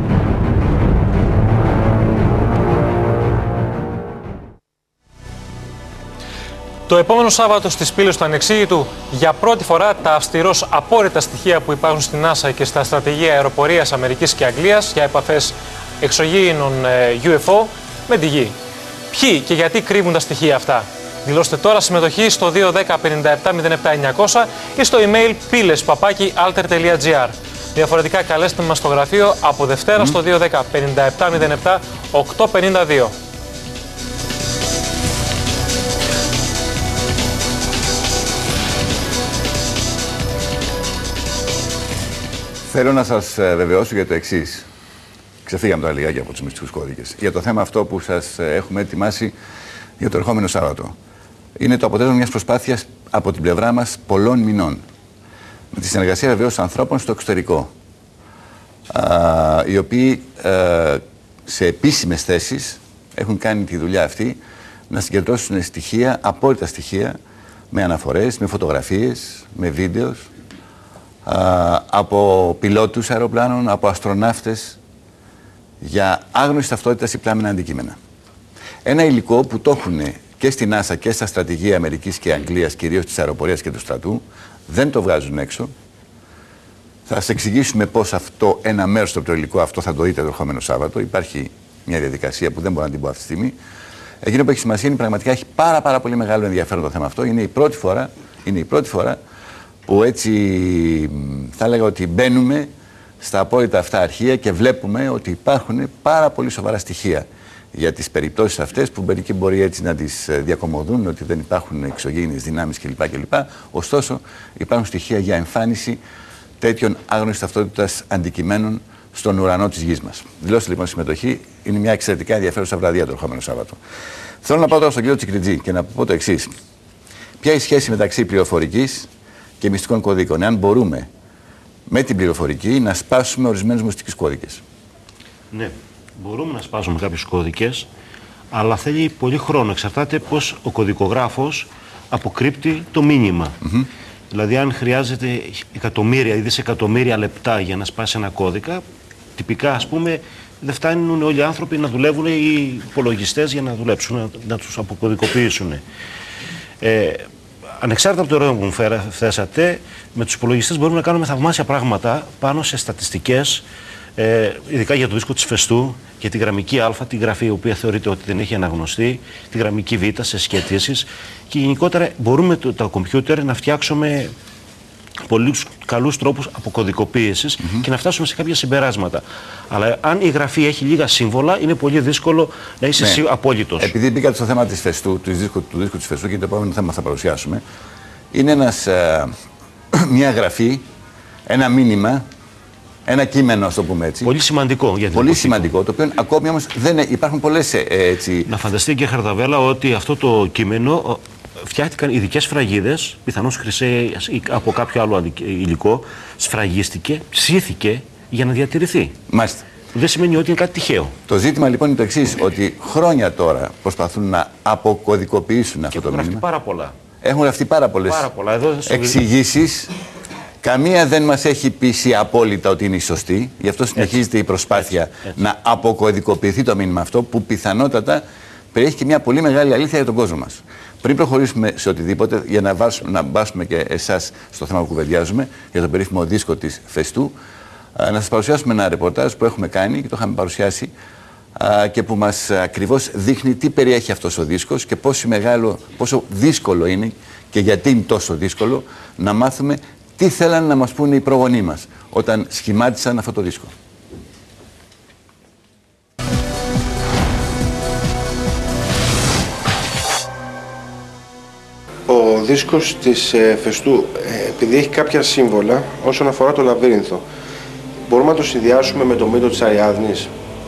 Το επόμενο Σάββατο στις πύλες του Ανεξήγητου, για πρώτη φορά τα αυστηρός απόρριτα στοιχεία που υπάρχουν στην NASA και στα στρατηγία αεροπορίας Αμερικής και Αγγλίας για επαφές εξωγήινων γιου εφ ο με τη Γη. Ποιοι και γιατί κρύβουν τα στοιχεία αυτά? Δηλώστε τώρα συμμετοχή στο δύο ένα μηδέν πέντε επτά μηδέν επτά εννιακόσια ή στο email πύλες παπάκι alter τελεία gr. Διαφορετικά καλέστε μας στο γραφείο από Δευτέρα mm. στο δύο ένα πέντε επτά μηδέν επτά οκτώ πέντε δύο. Θέλω να σας βεβαιώσω για το εξής. Ξεφύγαμε τώρα λιγάκι από τους μυστικούς κώδικες. Για το θέμα αυτό που σας έχουμε ετοιμάσει για το ερχόμενο Σάββατο. Είναι το αποτέλεσμα μιας προσπάθειας από την πλευρά μας πολλών μηνών. Με τη συνεργασία βεβαίως ανθρώπων στο εξωτερικό. Α, οι οποίοι α, σε επίσημες θέσεις έχουν κάνει τη δουλειά αυτή να συγκεντρώσουν στοιχεία, απόλυτα στοιχεία, με αναφορές, με φωτογραφίες, με βίντεο, από πιλότους αεροπλάνων, από αστροναύτες, για άγνωση ταυτότητας ή πλάμενα αντικείμενα. Ένα υλικό που το έχουν και στην NASA και στα στρατηγία Αμερικής και Αγγλίας, κυρίως της αεροπορίας και του στρατού, δεν το βγάζουν έξω. Θα σας εξηγήσουμε πώς αυτό, ένα μέρος από το υλικό αυτό θα το δείτε το ερχόμενο Σάββατο. Υπάρχει μια διαδικασία που δεν μπορώ να την πω αυτή τη στιγμή. Εκείνο που έχει σημασία είναι πραγματικά έχει πάρα, πάρα πολύ μεγάλο ενδιαφέρον το θέμα αυτό. Είναι η πρώτη φορά, είναι η πρώτη φορά που έτσι θα έλεγα ότι μπαίνουμε στα απόλυτα αυτά αρχεία και βλέπουμε ότι υπάρχουν πάρα πολύ σοβαρά στοιχεία για τις περιπτώσεις αυτές που μερικοί μπορεί έτσι να τις διακομωδούν, ότι δεν υπάρχουν εξωγήινες δυνάμεις κλπ. κλπ. Ωστόσο, υπάρχουν στοιχεία για εμφάνιση τέτοιων άγνωσης ταυτότητας αντικειμένων στον ουρανό της Γης μας. Δηλώστε λοιπόν συμμετοχή. Είναι μια εξαιρετικά ενδιαφέρουσα βραδιά το ερχόμενο Σάββατο. Θέλω να πάω τώρα στον κύριο Τσικριτζή και να πω το εξής. Ποια είναι η σχέση μεταξύ πληροφορικής και μυστικών κωδίκων, εάν μπορούμε με την πληροφορική να σπάσουμε ορισμένους μυστικούς κώδικες? Ναι, μπορούμε να σπάσουμε κάποιους κώδικες, αλλά θέλει πολύ χρόνο. Εξαρτάται πώς ο κωδικογράφος αποκρύπτει το μήνυμα. Mm-hmm. Δηλαδή, αν χρειάζεται εκατομμύρια ή δισεκατομμύρια λεπτά για να σπάσει ένα κώδικα, τυπικά, ας πούμε, δεν φτάνουν όλοι οι άνθρωποι να δουλεύουν, οι υπολογιστές για να δουλέψουν, να, να τους αποκωδικοποιήσουν. Ε, Ανεξάρτητα από το ερώτημα που μου θέσατε, με τους υπολογιστές μπορούμε να κάνουμε θαυμάσια πράγματα πάνω σε στατιστικές, ε, ειδικά για το δίσκο της Φεστού, για τη γραμμική Α, τη γραφή η οποία θεωρείται ότι δεν έχει αναγνωστεί, τη γραμμική Β σε σχετίσεις, και γενικότερα μπορούμε το, τα κομπιούτερ να φτιάξουμε πολλούς καλούς τρόπους αποκωδικοποίησης mm-hmm. και να φτάσουμε σε κάποια συμπεράσματα. Αλλά αν η γραφή έχει λίγα σύμβολα, είναι πολύ δύσκολο να είσαι ναι. απόλυτος. Επειδή μπήκατε στο θέμα της Φεστού, του δίσκου, του δίσκου της Φεστού, και το επόμενο θέμα θα παρουσιάσουμε, είναι ένας, ε, μια γραφή, ένα μήνυμα, ένα κείμενο, ας το πούμε έτσι. Πολύ σημαντικό για την Πολύ σημαντικό, το οποίο ακόμη όμως δεν υπάρχουν πολλές ε, έτσι. Να φανταστεί και Χαρδαβέλα ότι αυτό το κείμενο φτιάχτηκαν ειδικές σφραγίδες, πιθανώς χρυσές ή από κάποιο άλλο υλικό, σφραγίστηκε, ψήθηκε για να διατηρηθεί. Μάλιστα. Δεν σημαίνει ότι είναι κάτι τυχαίο. Το ζήτημα λοιπόν είναι το εξής, ότι χρόνια τώρα προσπαθούν να αποκωδικοποιήσουν αυτό το μήνυμα. Έχουν γραφτεί πάρα πολλά. Έχουν γραφτεί πάρα πολλές εξηγήσεις. Καμία δεν μας έχει πείσει απόλυτα ότι είναι η σωστή. Γι' αυτό συνεχίζεται η προσπάθεια έτσι, έτσι. να αποκωδικοποιηθεί το μήνυμα αυτό, που πιθανότατα περιέχει και μια πολύ μεγάλη αλήθεια για τον κόσμο μας. Πριν προχωρήσουμε σε οτιδήποτε, για να βάσουμε, να βάσουμε και εσάς στο θέμα που κουβεντιάζουμε, για το περίφημο δίσκο της Φεστού, να σας παρουσιάσουμε ένα ρεπορτάζ που έχουμε κάνει και το είχαμε παρουσιάσει και που μας ακριβώς δείχνει τι περιέχει αυτός ο δίσκος και πόσο, μεγάλο, πόσο δύσκολο είναι και γιατί είναι τόσο δύσκολο να μάθουμε τι θέλανε να μας πούνε οι προγονείς μας όταν σχημάτισαν αυτό το δίσκο. Ο δίσκος της ε, Φεστού, ε, επειδή έχει κάποια σύμβολα όσον αφορά το λαβύρινθο, μπορούμε να το συνδυάσουμε με το μύτο της Αριάδνης?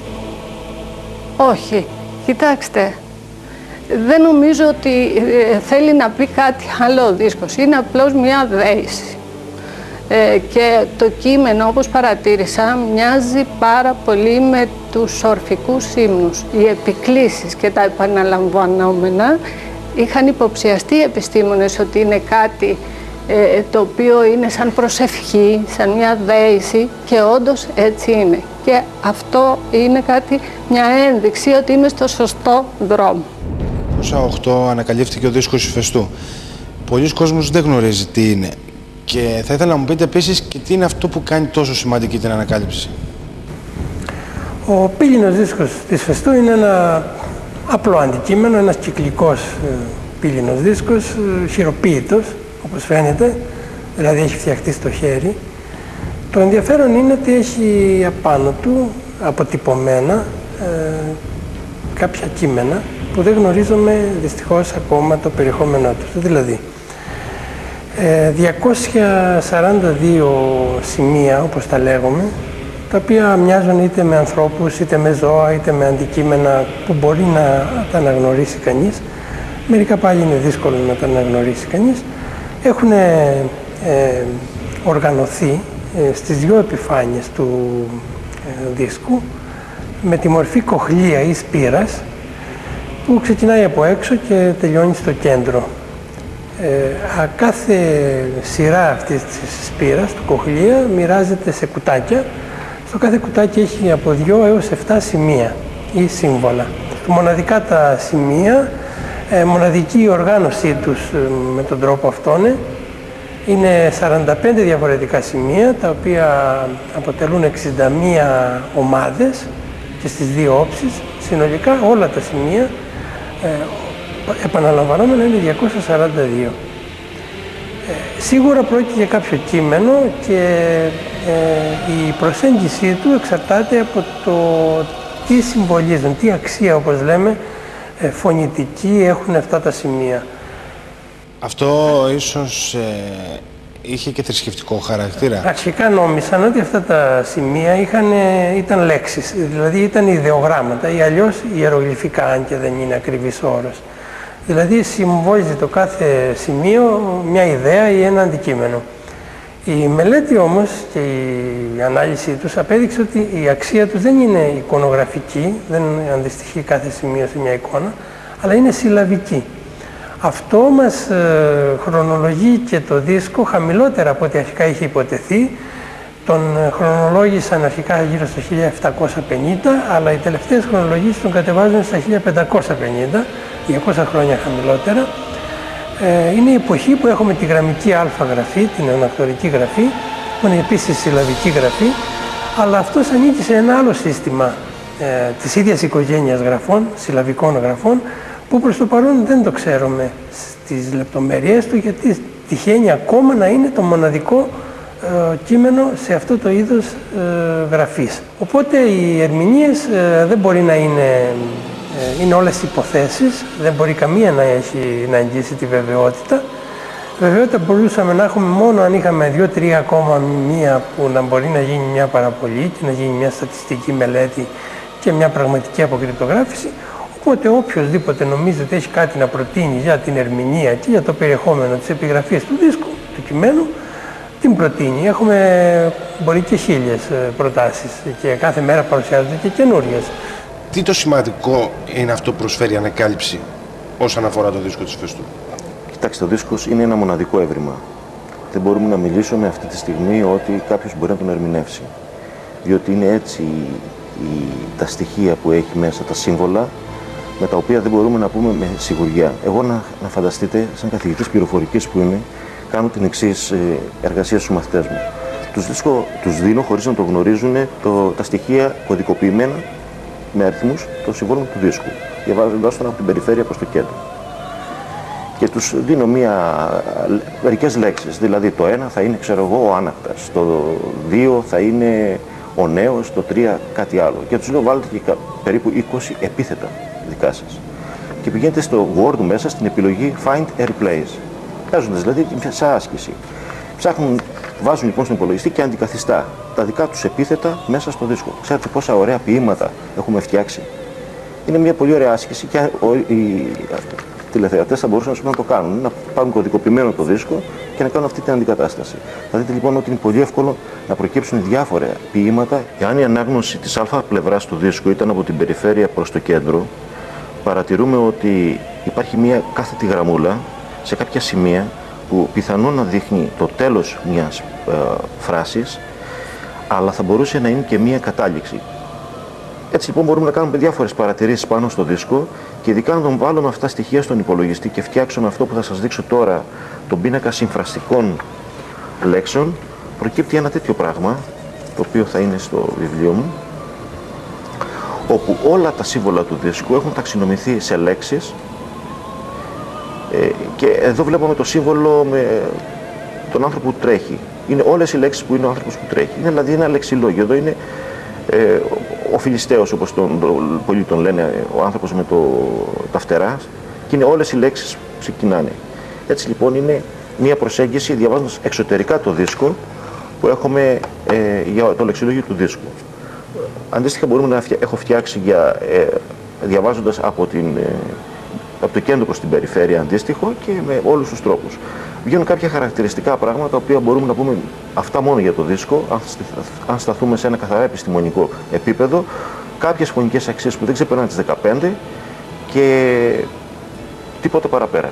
Όχι. Κοιτάξτε, δεν νομίζω ότι ε, θέλει να πει κάτι άλλο ο δίσκος. Είναι απλώς μια δέηση. Ε, και το κείμενο, όπως παρατήρησα, μοιάζει πάρα πολύ με τους ορφικούς ύμνους. Οι επικλήσεις και τα επαναλαμβανόμενα είχαν υποψιαστεί οι επιστήμονες ότι είναι κάτι ε, το οποίο είναι σαν προσευχή, σαν μια δέηση, και όντως έτσι είναι. Και αυτό είναι κάτι, μια ένδειξη ότι είμαι στο σωστό δρόμο. Το δύο χιλιάδες οκτώ ανακαλύφθηκε ο δίσκος της Φεστού. Πολλοί κόσμος δεν γνωρίζει τι είναι. Και θα ήθελα να μου πείτε επίσης και τι είναι αυτό που κάνει τόσο σημαντική την ανακάλυψη. Ο πύληνος δίσκος της Φεστού είναι ένα απλό αντικείμενο, ένας κυκλικός πύληνος δίσκος, χειροποίητος, όπως φαίνεται, δηλαδή έχει φτιαχτεί στο χέρι. Το ενδιαφέρον είναι ότι έχει απάνω του αποτυπωμένα ε, κάποια κείμενα που δεν γνωρίζουμε δυστυχώς ακόμα το περιεχόμενό τους. Δηλαδή, ε, διακόσια σαράντα δύο σημεία, όπως τα λέγουμε, τα οποία μοιάζουν είτε με ανθρώπους, είτε με ζώα, είτε με αντικείμενα που μπορεί να τα αναγνωρίσει κανείς. Μερικά πάλι είναι δύσκολο να τα αναγνωρίσει κανείς. Έχουν ε, οργανωθεί ε, στις δύο επιφάνειες του ε, δίσκου με τη μορφή κοχλία ή σπήρας που ξεκινάει από έξω και τελειώνει στο κέντρο. Ε, κάθε σειρά αυτής της σπήρας, του κοχλία, μοιράζεται σε κουτάκια. Στο κάθε κουτάκι έχει από δύο έως επτά σημεία ή σύμβολα. Μοναδικά τα σημεία, ε, μοναδική η οργάνωσή τους ε, με τον τρόπο αυτόν είναι σαράντα πέντε διαφορετικά σημεία, τα οποία αποτελούν εξήντα μία ομάδες και στις δύο όψεις. Συνολικά όλα τα σημεία ε, επαναλαμβανόμενα είναι διακόσια σαράντα δύο. Ε, σίγουρα πρόκειται για κάποιο κείμενο και ε, η προσέγγιση του εξαρτάται από το τι συμβολίζουν, τι αξία, όπως λέμε, ε, φωνητική έχουν αυτά τα σημεία. Αυτό ίσως ε, είχε και θρησκευτικό χαρακτήρα. Αρχικά νόμισαν ότι αυτά τα σημεία είχαν, ήταν λέξεις, δηλαδή ήταν ιδεογράμματα ή αλλιώς ιερογλυφικά, αν και δεν είναι ακριβής όρος. Δηλαδή συμβόλιζε το κάθε σημείο μια ιδέα ή ένα αντικείμενο. Η μελέτη όμως και η ανάλυση τους απέδειξε ότι η αξία τους δεν είναι εικονογραφική, δεν αντιστοιχεί κάθε σημείο σε μια εικόνα, αλλά είναι συλλαβική. Αυτό μας ε, χρονολογεί και το δίσκο χαμηλότερα από ό,τι αρχικά είχε υποτεθεί. Τον χρονολόγησαν αρχικά γύρω στο χίλια επτακόσια πενήντα, αλλά οι τελευταίες χρονολογίες τον κατεβάζουν στα χίλια πεντακόσια πενήντα, διακόσια χρόνια χαμηλότερα. Ε, είναι η εποχή που έχουμε τη γραμμική αλφα-γραφή, την ανακτορική γραφή, που είναι επίσης συλλαβική γραφή, αλλά αυτός ανήκει σε ένα άλλο σύστημα ε, της ίδιας οικογένειας γραφών, συλλαβικών γραφών, που προς το παρόν δεν το ξέρουμε στις λεπτομέρειές του, γιατί τυχαίνει ακόμα να είναι το μοναδικό ε, κείμενο σε αυτό το είδος ε, γραφής. Οπότε οι ερμηνείες ε, δεν μπορεί να είναι, ε, είναι όλες υποθέσεις, δεν μπορεί καμία να, έχει, να εγγύσει τη βεβαιότητα. Βεβαιότητα μπορούσαμε να έχουμε μόνο αν είχαμε δύο-τρία ακόμα μία που να μπορεί να γίνει μια παραπολή και να γίνει μια στατιστική μελέτη και μια πραγματική αποκρυπτογράφηση. Οπότε οποιοδήποτε νομίζει ότι έχει κάτι να προτείνει για την ερμηνεία και για το περιεχόμενο της επιγραφής του δίσκου, του κειμένου, την προτείνει. Έχουμε μπορεί και χίλιες προτάσεις και κάθε μέρα παρουσιάζονται και καινούριες. Τι το σημαντικό είναι αυτό που προσφέρει ανακάλυψη όσον αφορά το δίσκο της Φεστού? Κοιτάξτε, το δίσκος είναι ένα μοναδικό έβριμα. Δεν μπορούμε να μιλήσουμε αυτή τη στιγμή ότι κάποιος μπορεί να τον ερμηνεύσει. Διότι είναι έτσι η, τα στοιχεία που έχει μέσα, τα σύμβολα, με τα οποία δεν μπορούμε να πούμε με σιγουριά. Εγώ να, να φανταστείτε, σαν καθηγητής πληροφορικής που είμαι, κάνω την εξής ε, εργασία στους μαθητές μου. Τους, δίσκω, τους δίνω χωρίς να το γνωρίζουν το, τα στοιχεία κωδικοποιημένα με αριθμούς των συμβόλων του δίσκου, διαβάζοντας τον από την περιφέρεια προς το κέντρο. Και τους δίνω μία, μερικές λέξεις, δηλαδή το ένα θα είναι, ξέρω εγώ, ο άνακτας, το δύο θα είναι ο νέος, το τρία κάτι άλλο. Και τους λέω βάλτε και περίπου είκοσι επίθετα δικά σας. Και πηγαίνετε στο Word μέσα στην επιλογή Find a Replace. Βγάζοντας δηλαδή σαν άσκηση. Ψάχνουν, βάζουν λοιπόν στον υπολογιστή και αντικαθιστά τα δικά τους επίθετα μέσα στο δίσκο. Ξέρετε πόσα ωραία ποίηματα έχουμε φτιάξει? Είναι μια πολύ ωραία άσκηση και οι τηλεθεατές θα μπορούσαν να το κάνουν. Να πάρουν κωδικοποιημένο το δίσκο και να κάνουν αυτή την αντικατάσταση. Θα δείτε λοιπόν ότι είναι πολύ εύκολο να προκύψουν διάφορα ποίηματα. Εάν η ανάγνωση της α πλευράς του δίσκου ήταν από την περιφέρεια προς το κέντρο, παρατηρούμε ότι υπάρχει μια κάθετη γραμμούλα σε κάποια σημεία που πιθανόν να δείχνει το τέλος μιας ε, φράσης, αλλά θα μπορούσε να είναι και μια κατάληξη. Έτσι λοιπόν μπορούμε να κάνουμε διάφορες παρατηρήσεις πάνω στο δίσκο και ειδικά να τον βάλουμε αυτά τα στοιχεία στον υπολογιστή και φτιάξουμε αυτό που θα σας δείξω τώρα, τον πίνακα συμφραστικών λέξεων, προκύπτει ένα τέτοιο πράγμα, το οποίο θα είναι στο βιβλίο μου, όπου όλα τα σύμβολα του δίσκου έχουν ταξινομηθεί σε λέξεις. Ε, και εδώ βλέπουμε το σύμβολο με τον άνθρωπο που τρέχει. Είναι όλες οι λέξεις που είναι ο άνθρωπος που τρέχει. Είναι δηλαδή ένα λεξιλόγιο. Εδώ είναι ε, ο Φιλιστέος, όπως τον, τον, πολλοί τον λένε, ο άνθρωπος με το, τα φτερά, και είναι όλες οι λέξεις που ξεκινάνε. Έτσι λοιπόν είναι μια προσέγγιση διαβάζοντας εξωτερικά το δίσκο που έχουμε ε, για το λεξιλόγιο του δίσκου. Αντίστοιχα μπορούμε να φτια... έχω φτιάξει για, ε, διαβάζοντας από την... Ε, από το κέντρο προς την περιφέρεια αντίστοιχο και με όλους τους τρόπους. Βγαίνουν κάποια χαρακτηριστικά πράγματα, τα οποία μπορούμε να πούμε αυτά μόνο για το δίσκο, αν σταθούμε σε ένα καθαρά επιστημονικό επίπεδο, κάποιες φωνικές αξίες που δεν ξεπερνάνε τις δεκαπέντε και τίποτα παραπέρα.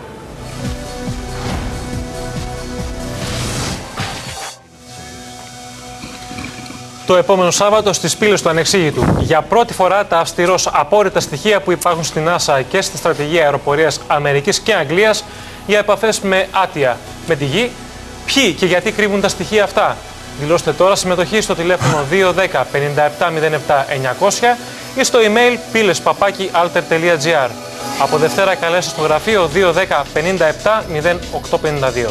Το επόμενο Σάββατο στις πύλες του Ανεξήγητου. Για πρώτη φορά τα αυστηρός απόρριτα στοιχεία που υπάρχουν στην NASA και στη Στρατηγία Αεροπορίας Αμερικής και Αγγλίας για επαφές με άτια με τη Γη. Ποιοι και γιατί κρύβουν τα στοιχεία αυτά? Δηλώστε τώρα συμμετοχή στο τηλέφωνο δύο ένα μηδέν πέντε επτά μηδέν επτά εννιακόσια ή στο email πύλες παπάκι alter τελεία gr. Από Δευτέρα καλέστε στο γραφείο δύο ένα μηδέν πέντε επτά μηδέν οκτώ πέντε δύο.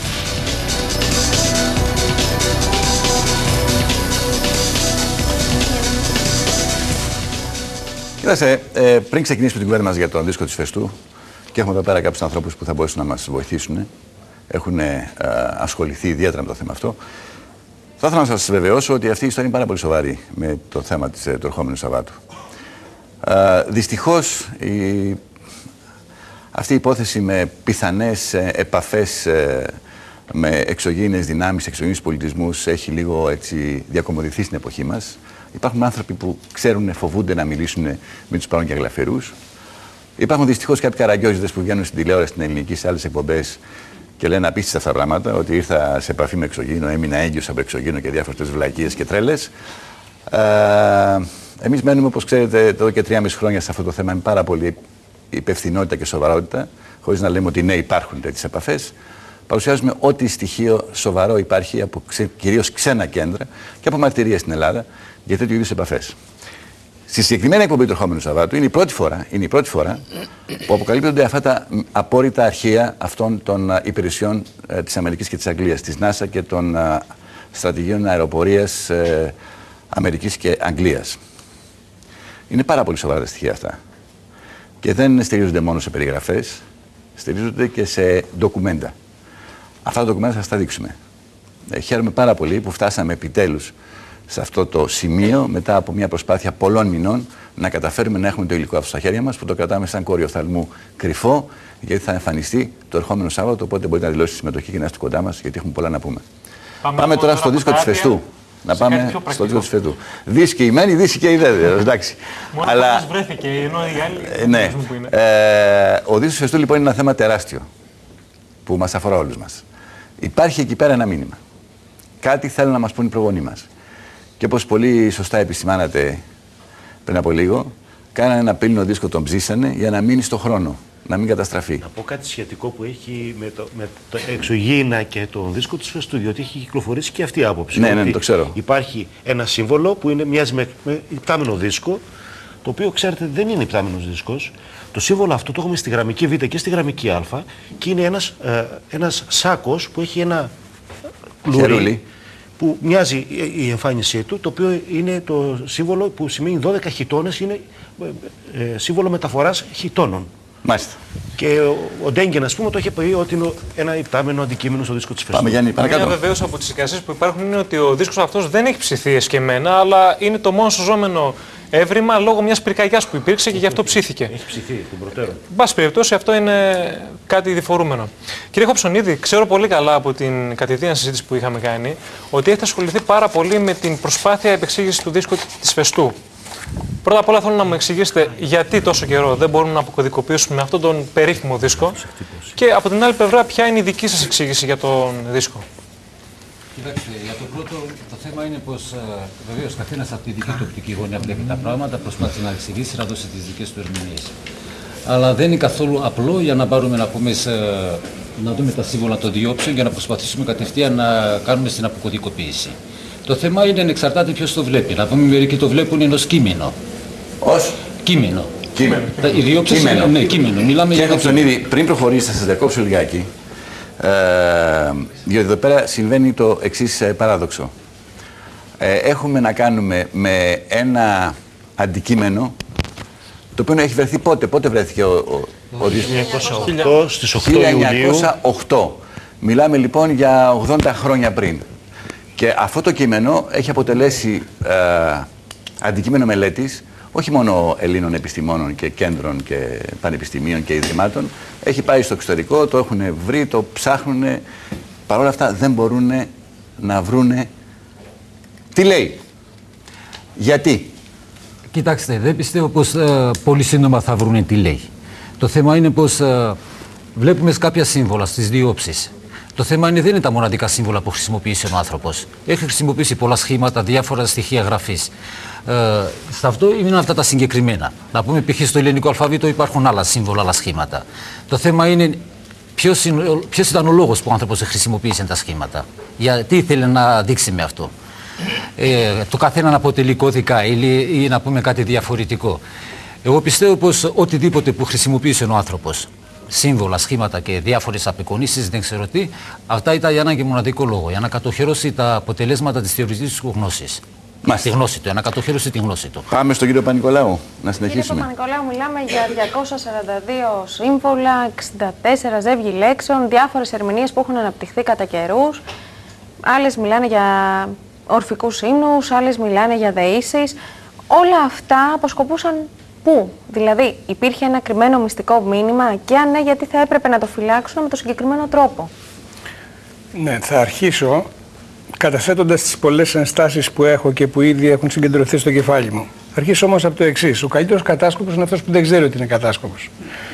Κοιτάξτε, ε, πριν ξεκινήσουμε την κουβέντα μας για τον δίσκο της Φεστού, και έχουμε εδώ πέρα κάποιους ανθρώπους που θα μπορούσαν να μας βοηθήσουν, έχουν ε, ασχοληθεί ιδιαίτερα με το θέμα αυτό, θα ήθελα να σας βεβαιώσω ότι αυτή η ιστορία είναι πάρα πολύ σοβαρή με το θέμα της, του ερχόμενου Σαββάτου. Ε, δυστυχώς, η, αυτή η υπόθεση με πιθανές ε, επαφές ε, με εξωγήινες δυνάμεις, εξωγήινους πολιτισμούς έχει λίγο έτσι διακομωδηθεί στην εποχή μας. Υπάρχουν άνθρωποι που ξέρουν, φοβούνται να μιλήσουν με τους παρόν και αγλαφερούς. Υπάρχουν δυστυχώς κάποιοι καραγκιόζηδες που βγαίνουν στην τηλεόραση, στην ελληνική, σε άλλες εκπομπές και λένε απίστευτα αυτά τα πράγματα, ότι ήρθα σε επαφή με εξωγήινο, έμεινα έγκυος από εξωγήινο και διάφορες βλακίες και τρέλες. Ε, εμείς μένουμε, όπως ξέρετε, εδώ και τρία μισή χρόνια σε αυτό το θέμα με πάρα πολύ υπευθυνότητα και σοβαρότητα, χωρίς να λέμε ότι ναι, υπάρχουν τέτοιες επαφές. Παρουσιάζουμε ό,τι στοιχείο σοβαρό υπάρχει από ξε, κυρίως ξένα κέντρα και από μαρτυρίες στην Ελλάδα για τέτοιου είδους επαφές. Στη συγκεκριμένη εκπομπή του ερχόμενου Σαββάτου είναι η πρώτη φορά, είναι η πρώτη φορά που αποκαλύπτονται αυτά τα απόρριτα αρχεία αυτών των uh, υπηρεσιών uh, της Αμερικής και της Αγγλίας, της NASA και των uh, στρατηγίων αεροπορίας uh, Αμερικής και Αγγλίας. Είναι πάρα πολύ σοβαρά τα στοιχεία αυτά. Και δεν στηρίζονται μόνο σε περιγραφές, στηρίζονται και σε ντοκουμέντα. Αυτά τα ντοκουμέντα θα σας τα δείξουμε. Ε, χαίρομαι πάρα πολύ που φτάσαμε επιτέλους σε αυτό το σημείο, μετά από μια προσπάθεια πολλών μηνών, να καταφέρουμε να έχουμε το υλικό αυτό στα χέρια μας, που το κρατάμε σαν κόριο οφθαλμού κρυφό, γιατί θα εμφανιστεί το ερχόμενο Σάββατο. Οπότε μπορείτε να δηλώσετε συμμετοχή και να είστε κοντά μας, γιατί έχουμε πολλά να πούμε. Πάμε, πάμε τώρα στο δίσκο της Φεστού. Να πάμε στο δίσκο της Φεστού. Δίσκη η μένη, δίσκη και η δε, εντάξει. Μόνο αλλά... που βρέθηκε, ενώ οι άλλοι... Ναι. Που είναι. Ε, ο δίσκος της Φεστού λοιπόν είναι ένα θέμα τεράστιο που μας αφορά όλους μας. Υπάρχει εκεί πέρα ένα μήνυμα. Κάτι θέλουν να μας πούν οι προγονείς μας. Και όπως πολύ σωστά επισημάνατε πριν από λίγο, κάνανε ένα πύλινο δίσκο, τον ψήσανε για να μείνει στο χρόνο, να μην καταστραφεί. Να πω κάτι σχετικό που έχει με το, με το εξωγήινα και τον δίσκο της Φεστού, διότι έχει κυκλοφορήσει και αυτή η άποψη. Ναι, ναι, το ξέρω. Υπάρχει ένα σύμβολο που είναι, μοιάζει με, με υπτάμενο δίσκο, το οποίο ξέρετε δεν είναι υπτάμενος δίσκος. Το σύμβολο αυτό το έχουμε στη γραμμική Β και στη γραμμική Α και είναι ένας, ε, ένας σάκος που έχει ένα λουρί που μοιάζει η εμφάνισή του, το οποίο είναι το σύμβολο που σημαίνει δώδεκα χιτώνες, είναι ε, σύμβολο μεταφοράς χιτώνων. Μάλιστα. Και ο, ο Ντέγκεν, ας πούμε, το είχε πει ότι είναι ένα υπτάμενο αντικείμενο στο δίσκο της Φεστού. Πάμε, Γιάννη, παρακάτω. Μια βεβαίως από τις εικασίες που υπάρχουν είναι ότι ο δίσκος αυτός δεν έχει ψηθεί εσκεμμένα, αλλά είναι το μόνο σωζόμενο έβριμα λόγω μιας πυρκαγιάς που υπήρξε και γι' αυτό ψήθηκε. Έχει ψηθεί τον προτέρων. Εν πάση περιπτώσει, αυτό είναι κάτι διφορούμενο. Κύριε Χοψονίδη, ξέρω πολύ καλά από την κατηδίαν συζήτηση που είχαμε κάνει ότι έχετε ασχοληθεί πάρα πολύ με την προσπάθεια επεξήγησης του δίσκου της Φεστού. Πρώτα απ' όλα θέλω να μου εξηγήσετε γιατί τόσο καιρό δεν μπορούμε να αποκωδικοποιήσουμε αυτόν τον περίφημο δίσκο και από την άλλη πλευρά ποια είναι η δική σας εξήγηση για τον δίσκο. Κοιτάξτε, για το πρώτο, το θέμα είναι πως βεβαίως καθένας από τη δική του οπτική γωνία βλέπει τα πράγματα, προσπάθησε να εξηγήσει, να δώσει τις δικές του ερμηνείες. Αλλά δεν είναι καθόλου απλό για να πάρουμε να, πούμε, σε, να δούμε τα σύμβολα των διόψεων για να προσπαθήσουμε κατευθείαν να κάνουμε στην αποκωδικοποίηση. Το θέμα είναι εξαρτάται ποιος το βλέπει. Να πούμε μερικοί το βλέπουν είναι ως κείμενο. Ως? Κείμενο. Κείμενο. Τα, οι διόψεις είναι, ναι, κείμενο. Μιλάμε και για Χοψονίδη, πριν προχωρήσετε, θα σας διακόψω λιγάκι. Ε, διότι εδώ πέρα συμβαίνει το εξής παράδοξο. Ε, έχουμε να κάνουμε με ένα αντικείμενο το οποίο έχει βρεθεί πότε, πότε βρέθηκε ο, ο, ο χίλια εννιακόσια οκτώ, στις οκτώ Ιουλίου. χίλια εννιακόσια οκτώ. Μιλάμε λοιπόν για ογδόντα χρόνια πριν. Και αυτό το κείμενο έχει αποτελέσει ε, αντικείμενο μελέτης όχι μόνο Ελλήνων επιστημόνων και κέντρων και πανεπιστημίων και ιδρυμάτων. Έχει πάει στο εξωτερικό, το έχουν βρει, το ψάχνουν. Παρ' όλα αυτά δεν μπορούν να βρούνε τι λέει. Γιατί? Κοιτάξτε, δεν πιστεύω πως ε, πολύ σύντομα θα βρούνε τι λέει. Το θέμα είναι πως ε, βλέπουμε κάποια σύμβολα στις δύο όψεις. Το θέμα είναι δεν είναι τα μοναδικά σύμβολα που χρησιμοποιήσει ο άνθρωπος. Έχει χρησιμοποιήσει πολλά σχήματα, διάφορα στοιχεία γραφής. Ε, σε αυτό είναι αυτά τα συγκεκριμένα. Να πούμε π.χ. στο ελληνικό αλφαβήτο υπάρχουν άλλα σύμβολα, άλλα σχήματα. Το θέμα είναι ποιος, είναι, ποιος ήταν ο λόγος που ο άνθρωπος χρησιμοποίησε τα σχήματα. Γιατί ήθελε να δείξει με αυτό. Ε, το καθένα να αποτελεί κώδικα ή, ή να πούμε κάτι διαφορετικό. Εγώ πιστεύω πως οτιδήποτε που χρησιμοποίησε ο άνθρωπος, σύμβολα, σχήματα και διάφορες απεικονίσεις, δεν ξέρω τι, αυτά ήταν για έναν και μοναδικό λόγο, για να κατοχυρώσει τα αποτελέσματα της θεωρητικής του γνώσης. Τη γνώση του, για να κατοχυρώσει τη γνώση του. Πάμε στον κύριο Πανικολάου, να συνεχίσουμε. Κύριε Πανικολάου, μιλάμε για διακόσια σαράντα δύο σύμβολα, εξήντα τέσσερα ζεύγη λέξεων, διάφορες ερμηνείες που έχουν αναπτυχθεί κατά καιρούς. Άλλες μιλάνε για ορφικούς ύμνους, άλλες μιλάνε για δεήσεις. Όλα αυτά αποσκοπούσαν πού? Δηλαδή, υπήρχε ένα κρυμμένο μυστικό μήνυμα και αν ναι, γιατί θα έπρεπε να το φυλάξουν με το συγκεκριμένο τρόπο? Ναι, θα αρχίσω καταθέτοντας τις πολλές ενστάσεις που έχω και που ήδη έχουν συγκεντρωθεί στο κεφάλι μου. Θα αρχίσω όμως από το εξής. Ο καλύτερος κατάσκοπος είναι αυτός που δεν ξέρει ότι είναι κατάσκοπος.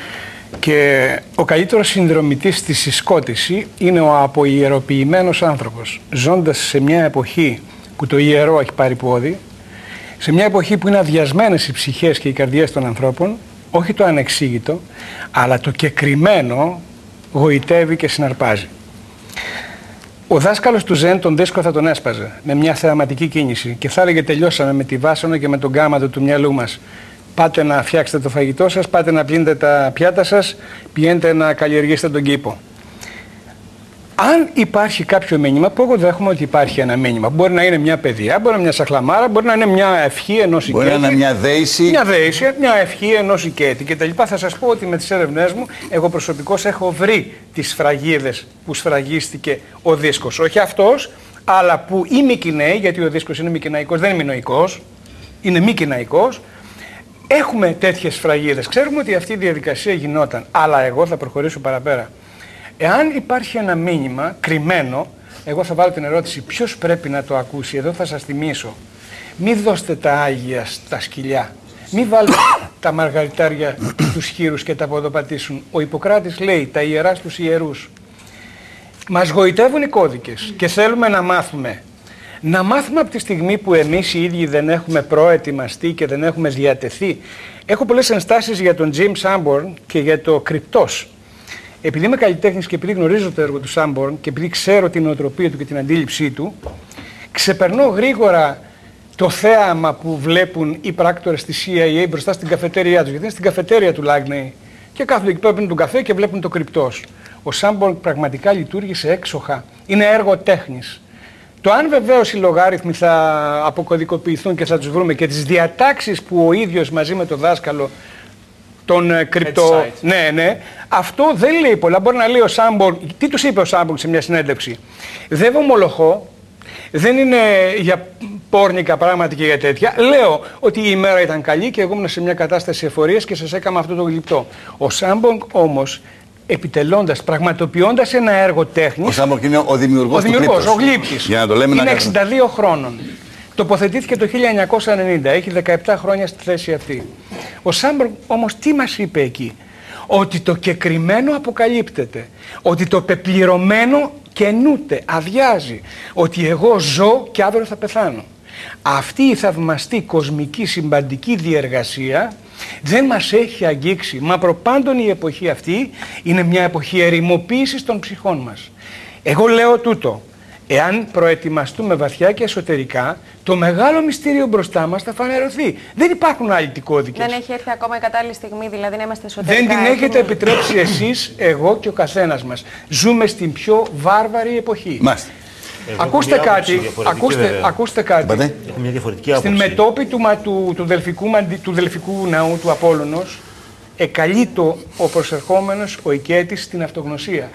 Και ο καλύτερος συνδρομητής στη συσκότηση είναι ο αποϊεροποιημένος άνθρωπος. Ζώντας σε μια εποχή που το ιερό έχει πάρει πόδι, σε μια εποχή που είναι αδειασμένες οι ψυχές και οι καρδιές των ανθρώπων, όχι το ανεξήγητο, αλλά το κεκριμένο γοητεύει και συναρπάζει. Ο δάσκαλος του Ζεν τον δίσκο θα τον έσπαζε με μια θεαματική κίνηση και θα έλεγε τελειώσαμε με τη βάσανο και με τον γάματο του μυαλού μας. Πάτε να φτιάξετε το φαγητό σας, πάτε να πλύνετε τα πιάτα σας, πηγαίνετε να καλλιεργήσετε τον κήπο. Αν υπάρχει κάποιο μήνυμα, που εγώ δέχομαι ότι υπάρχει ένα μήνυμα, μπορεί να είναι μια παιδεία, μπορεί να είναι μια σαχλαμάρα, μπορεί να είναι μια ευχή ενός οικέτη. Μπορεί να είναι μια δέηση. Μια δέηση, μια ευχή ενός οικέτη κτλ. Θα σας πω ότι με τις έρευνές μου, εγώ προσωπικώς έχω βρει τις σφραγίδες που σφραγίστηκε ο δίσκος. Όχι αυτός, αλλά που οι Μικηναίοι, γιατί ο δίσκος είναι μικηναϊκός, δεν είναι μινωικός, είναι μικηναϊκός. Έχουμε τέτοιες σφραγίδες. Ξέρουμε ότι αυτή η διαδικασία γινόταν, αλλά εγώ θα προχωρήσω παραπέρα. Εάν υπάρχει ένα μήνυμα κρυμμένο, Εγώ θα βάλω την ερώτηση ποιος πρέπει να το ακούσει. Εδώ θα σας θυμίσω. Μη δώστε τα άγια στα σκυλιά. Μη βάλετε τα μαργαριτάρια τους χείρους και τα ποδοπατήσουν. Ο Ιπποκράτης λέει τα ιερά στους ιερούς. Μας γοητεύουν οι κώδικες και θέλουμε να μάθουμε. Να μάθουμε από τη στιγμή που εμείς οι ίδιοι δεν έχουμε προετοιμαστεί και δεν έχουμε διατεθεί. Έχω πολλές ενστάσεις για τον Jim Sanborn και για το κρυπτός. Επειδή είμαι καλλιτέχνης και επειδή γνωρίζω το έργο του Sanborn και επειδή ξέρω την νοοτροπία του και την αντίληψή του, ξεπερνώ γρήγορα το θέαμα που βλέπουν οι πράκτορες της σι άι έι μπροστά στην καφετέρια τους. Γιατί είναι στην καφετέρια του Λάγνεϊ και κάθονται εκεί πέρα, πίνουν τον καφέ και βλέπουν το κρυπτός. Ο Sanborn πραγματικά λειτουργήσε έξοχα. Είναι έργο τέχνης. Το αν βεβαίως οι λογάριθμοι θα αποκωδικοποιηθούν και θα τους βρούμε και τις διατάξεις που ο ίδιος μαζί με τον δάσκαλο τον κρυπτο... Ναι, ναι. Αυτό δεν λέει πολλά. Μπορεί να λέει ο Sanborn... Τι τους είπε ο Sanborn σε μια συνέντευξη? Δεν ομολογώ, δεν είναι για πόρνικα πράγματα και για τέτοια. Λέω ότι η ημέρα ήταν καλή και εγώ ήμουν σε μια κατάσταση εφορίας και σας έκανα αυτό το γλυπτό. Ο Sanborn όμως, επιτελώντας, πραγματοποιώντας ένα έργο τέχνης... Ο Sanborn είναι ο δημιουργός, ο δημιουργός, του ο γλύπτης. Για να το λέμε, είναι να εξήντα δύο χρόνων. Τοποθετήθηκε το χίλια εννιακόσια ενενήντα, έχει δεκαεπτά χρόνια στη θέση αυτή. Ο Sanborn όμως τι μας είπε εκεί? Ότι το κεκριμένο αποκαλύπτεται, ότι το πεπληρωμένο καινούται, αδειάζει, ότι εγώ ζω και αύριο θα πεθάνω. Αυτή η θαυμαστή κοσμική συμπαντική διεργασία δεν μας έχει αγγίξει, μα προπάντων η εποχή αυτή είναι μια εποχή ερημοποίησης των ψυχών μας. Εγώ λέω τούτο. Εάν προετοιμαστούμε βαθιά και εσωτερικά, το μεγάλο μυστήριο μπροστά μας θα φανερωθεί. Δεν υπάρχουν άλλοι κώδικες. Δεν έχει έρθει ακόμα η κατάλληλη στιγμή, δηλαδή να είμαστε εσωτερικά. Δεν την έχετε έτοιμοι. επιτρέψει εσείς, εγώ και ο καθένας μας. Ζούμε στην πιο βάρβαρη εποχή. Μάστε. Ακούστε κάτι, ακούστε, ακούστε κάτι. Έχω μια διαφορετική άποψη. Στην μετώπη του, του, του, δελφικού, του δελφικού ναού του Απόλλωνος, εκαλείτο ο προσερχόμενος, ο οικέτης, στην αυτογνωσία.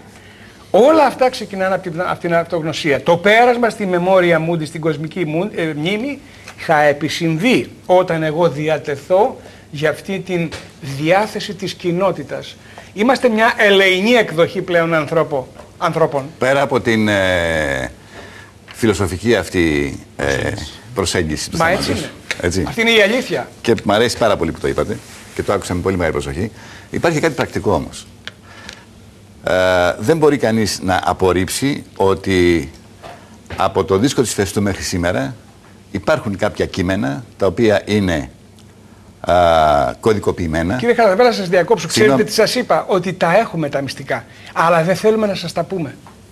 Όλα αυτά ξεκινάνε από την, από την αυτογνωσία. Το πέρασμα στη μεμόρια μούντι, στην κοσμική μου, ε, μνήμη, θα επισυμβεί όταν εγώ διατεθώ για αυτή την διάθεση της κοινότητας. Είμαστε μια ελεηνή εκδοχή πλέον ανθρώπο, ανθρώπων. Πέρα από την ε, φιλοσοφική αυτή ε, προσέγγιση του Μα θέματος. έτσι είναι. Έτσι. Αυτή είναι η αλήθεια. Και μου αρέσει πάρα πολύ που το είπατε και το άκουσα με πολύ μεγάλη προσοχή. Υπάρχει κάτι πρακτικό όμως. Ε, δεν μπορεί κανείς να απορρίψει ότι από το δίσκο της Φεστού μέχρι σήμερα υπάρχουν κάποια κείμενα τα οποία είναι α, κωδικοποιημένα. Κύριε Χαρδαβέλα, σας διακόψω. Συγνώ... Ξέρετε τι σας είπα? Ότι τα έχουμε τα μυστικά. Αλλά δεν θέλουμε να σας τα πούμε.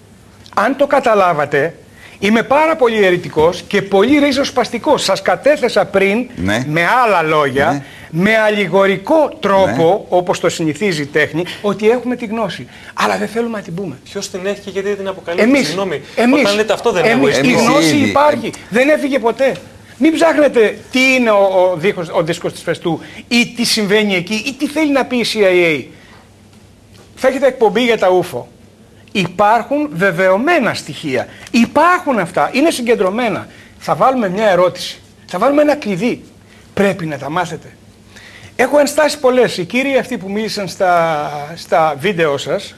Αν το καταλάβατε, είμαι πάρα πολύ αιρετικός και πολύ ριζοσπαστικός. Σας κατέθεσα πριν, ναι. με άλλα λόγια, ναι. με αλληγορικό τρόπο, ναι. όπως το συνηθίζει η τέχνη, ότι έχουμε τη γνώση. Αλλά δεν θέλουμε να την πούμε. Ποιος την έχει και γιατί δεν την αποκαλύπτει? Εμείς, Συγγνώμη, εμείς, όταν λέτε αυτό δεν είναι εμείς, εγωιστικό. η γνώση υπάρχει. Δεν έφυγε ποτέ. Μην ψάχνετε τι είναι ο, ο, δίχος, ο δίσκος της Φεστού ή τι συμβαίνει εκεί ή τι θέλει να πει η σι άι έι. Θα έχετε εκπομπή για τα ούφο. Υπάρχουν βεβαιωμένα στοιχεία. Υπάρχουν αυτά. Είναι συγκεντρωμένα. Θα βάλουμε μια ερώτηση. Θα βάλουμε ένα κλειδί. Πρέπει να τα μάθετε. Έχω ενστάσει πολλές. Οι κύριοι αυτοί που μίλησαν στα, στα βίντεο σας,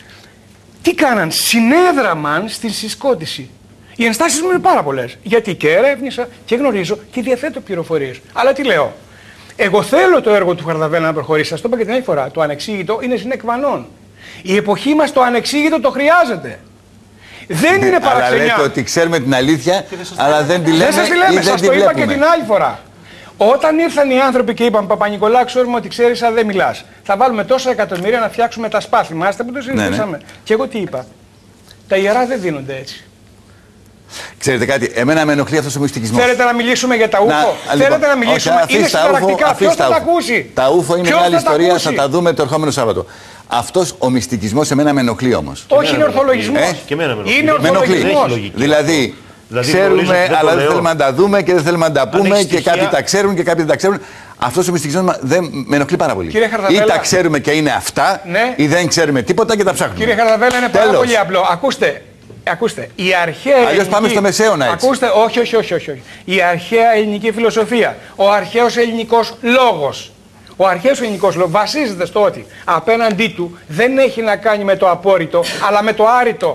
τι κάναν? Συνέδραμαν στην συσκότηση. Οι ενστάσεις μου είναι πάρα πολλές. Γιατί και ερεύνησα και γνωρίζω και διαθέτω πληροφορίες. Αλλά τι λέω? Εγώ θέλω το έργο του Χαρδαβέλα να προχωρήσει. Σας το είπα και την άλλη φορά. Το ανεξήγητο είναι συνεκβανών. Η εποχή μας το ανεξήγητο το χρειάζεται. Δεν είναι παραξενιά. Αλλά λέτε ότι ξέρουμε την αλήθεια, αλλά δεν τη λέμε. Δεν σας τη λέμε, σας το είπα και την άλλη φορά. Όταν ήρθαν οι άνθρωποι και είπαν Παπα-Νικολάου, ξέρουμε ότι ξέρεις, αλλά δεν μιλάς. Θα βάλουμε τόσα εκατομμύρια να φτιάξουμε τα σπάθη. Θυμάστε που το συζητήσαμε? Ναι, ναι. Και εγώ τι είπα? Τα ιερά δεν δίνονται έτσι. Ξέρετε κάτι, εμένα με ενοχλεί αυτός ο μυστικισμός. Θέλετε να μιλήσουμε για τα ούφο? Να, Θέλετε λοιπόν, να μιλήσουμε? όχι, είναι συνταρακτικά. Ποιος θα τα ακούσει? Τα ούφο είναι Ποιος μια άλλη θα ιστορία, ακούσει? θα τα δούμε το ερχόμενο Σάββατο. Αυτός ο μυστικισμός εμένα με ενοχλεί όμως. Όχι, είναι ορθολογισμός. Ε? Και εμένα με είναι ορθολογισμός. Δηλαδή, δηλαδή, ξέρουμε, δεν αλλά δεν θέλουμε να τα δούμε και δεν θέλουμε να τα πούμε και στοιχεία... κάποιοι τα ξέρουν και κάποιοι δεν τα ξέρουν. Αυτός ο μυστικισμός δεν με ενοχλεί πάρα πολύ. Ή τα ξέρουμε και είναι αυτά, ναι. Ή δεν ξέρουμε τίποτα και τα ψάχνουμε. Κύριε Χαρδαβέλα, είναι πάρα πολύ απλό. Ακούστε. Ακούστε, η αρχαία Αλλιώς ελληνική... πάμε στο μεσαίωνα έτσι. Ακούστε, όχι, όχι, όχι, όχι. Η αρχαία ελληνική φιλοσοφία, ο αρχαίος ελληνικός λόγος, ο αρχαίος ελληνικός λόγος βασίζεται στο ότι απέναντί του δεν έχει να κάνει με το απόρριτο, αλλά με το άρρητο.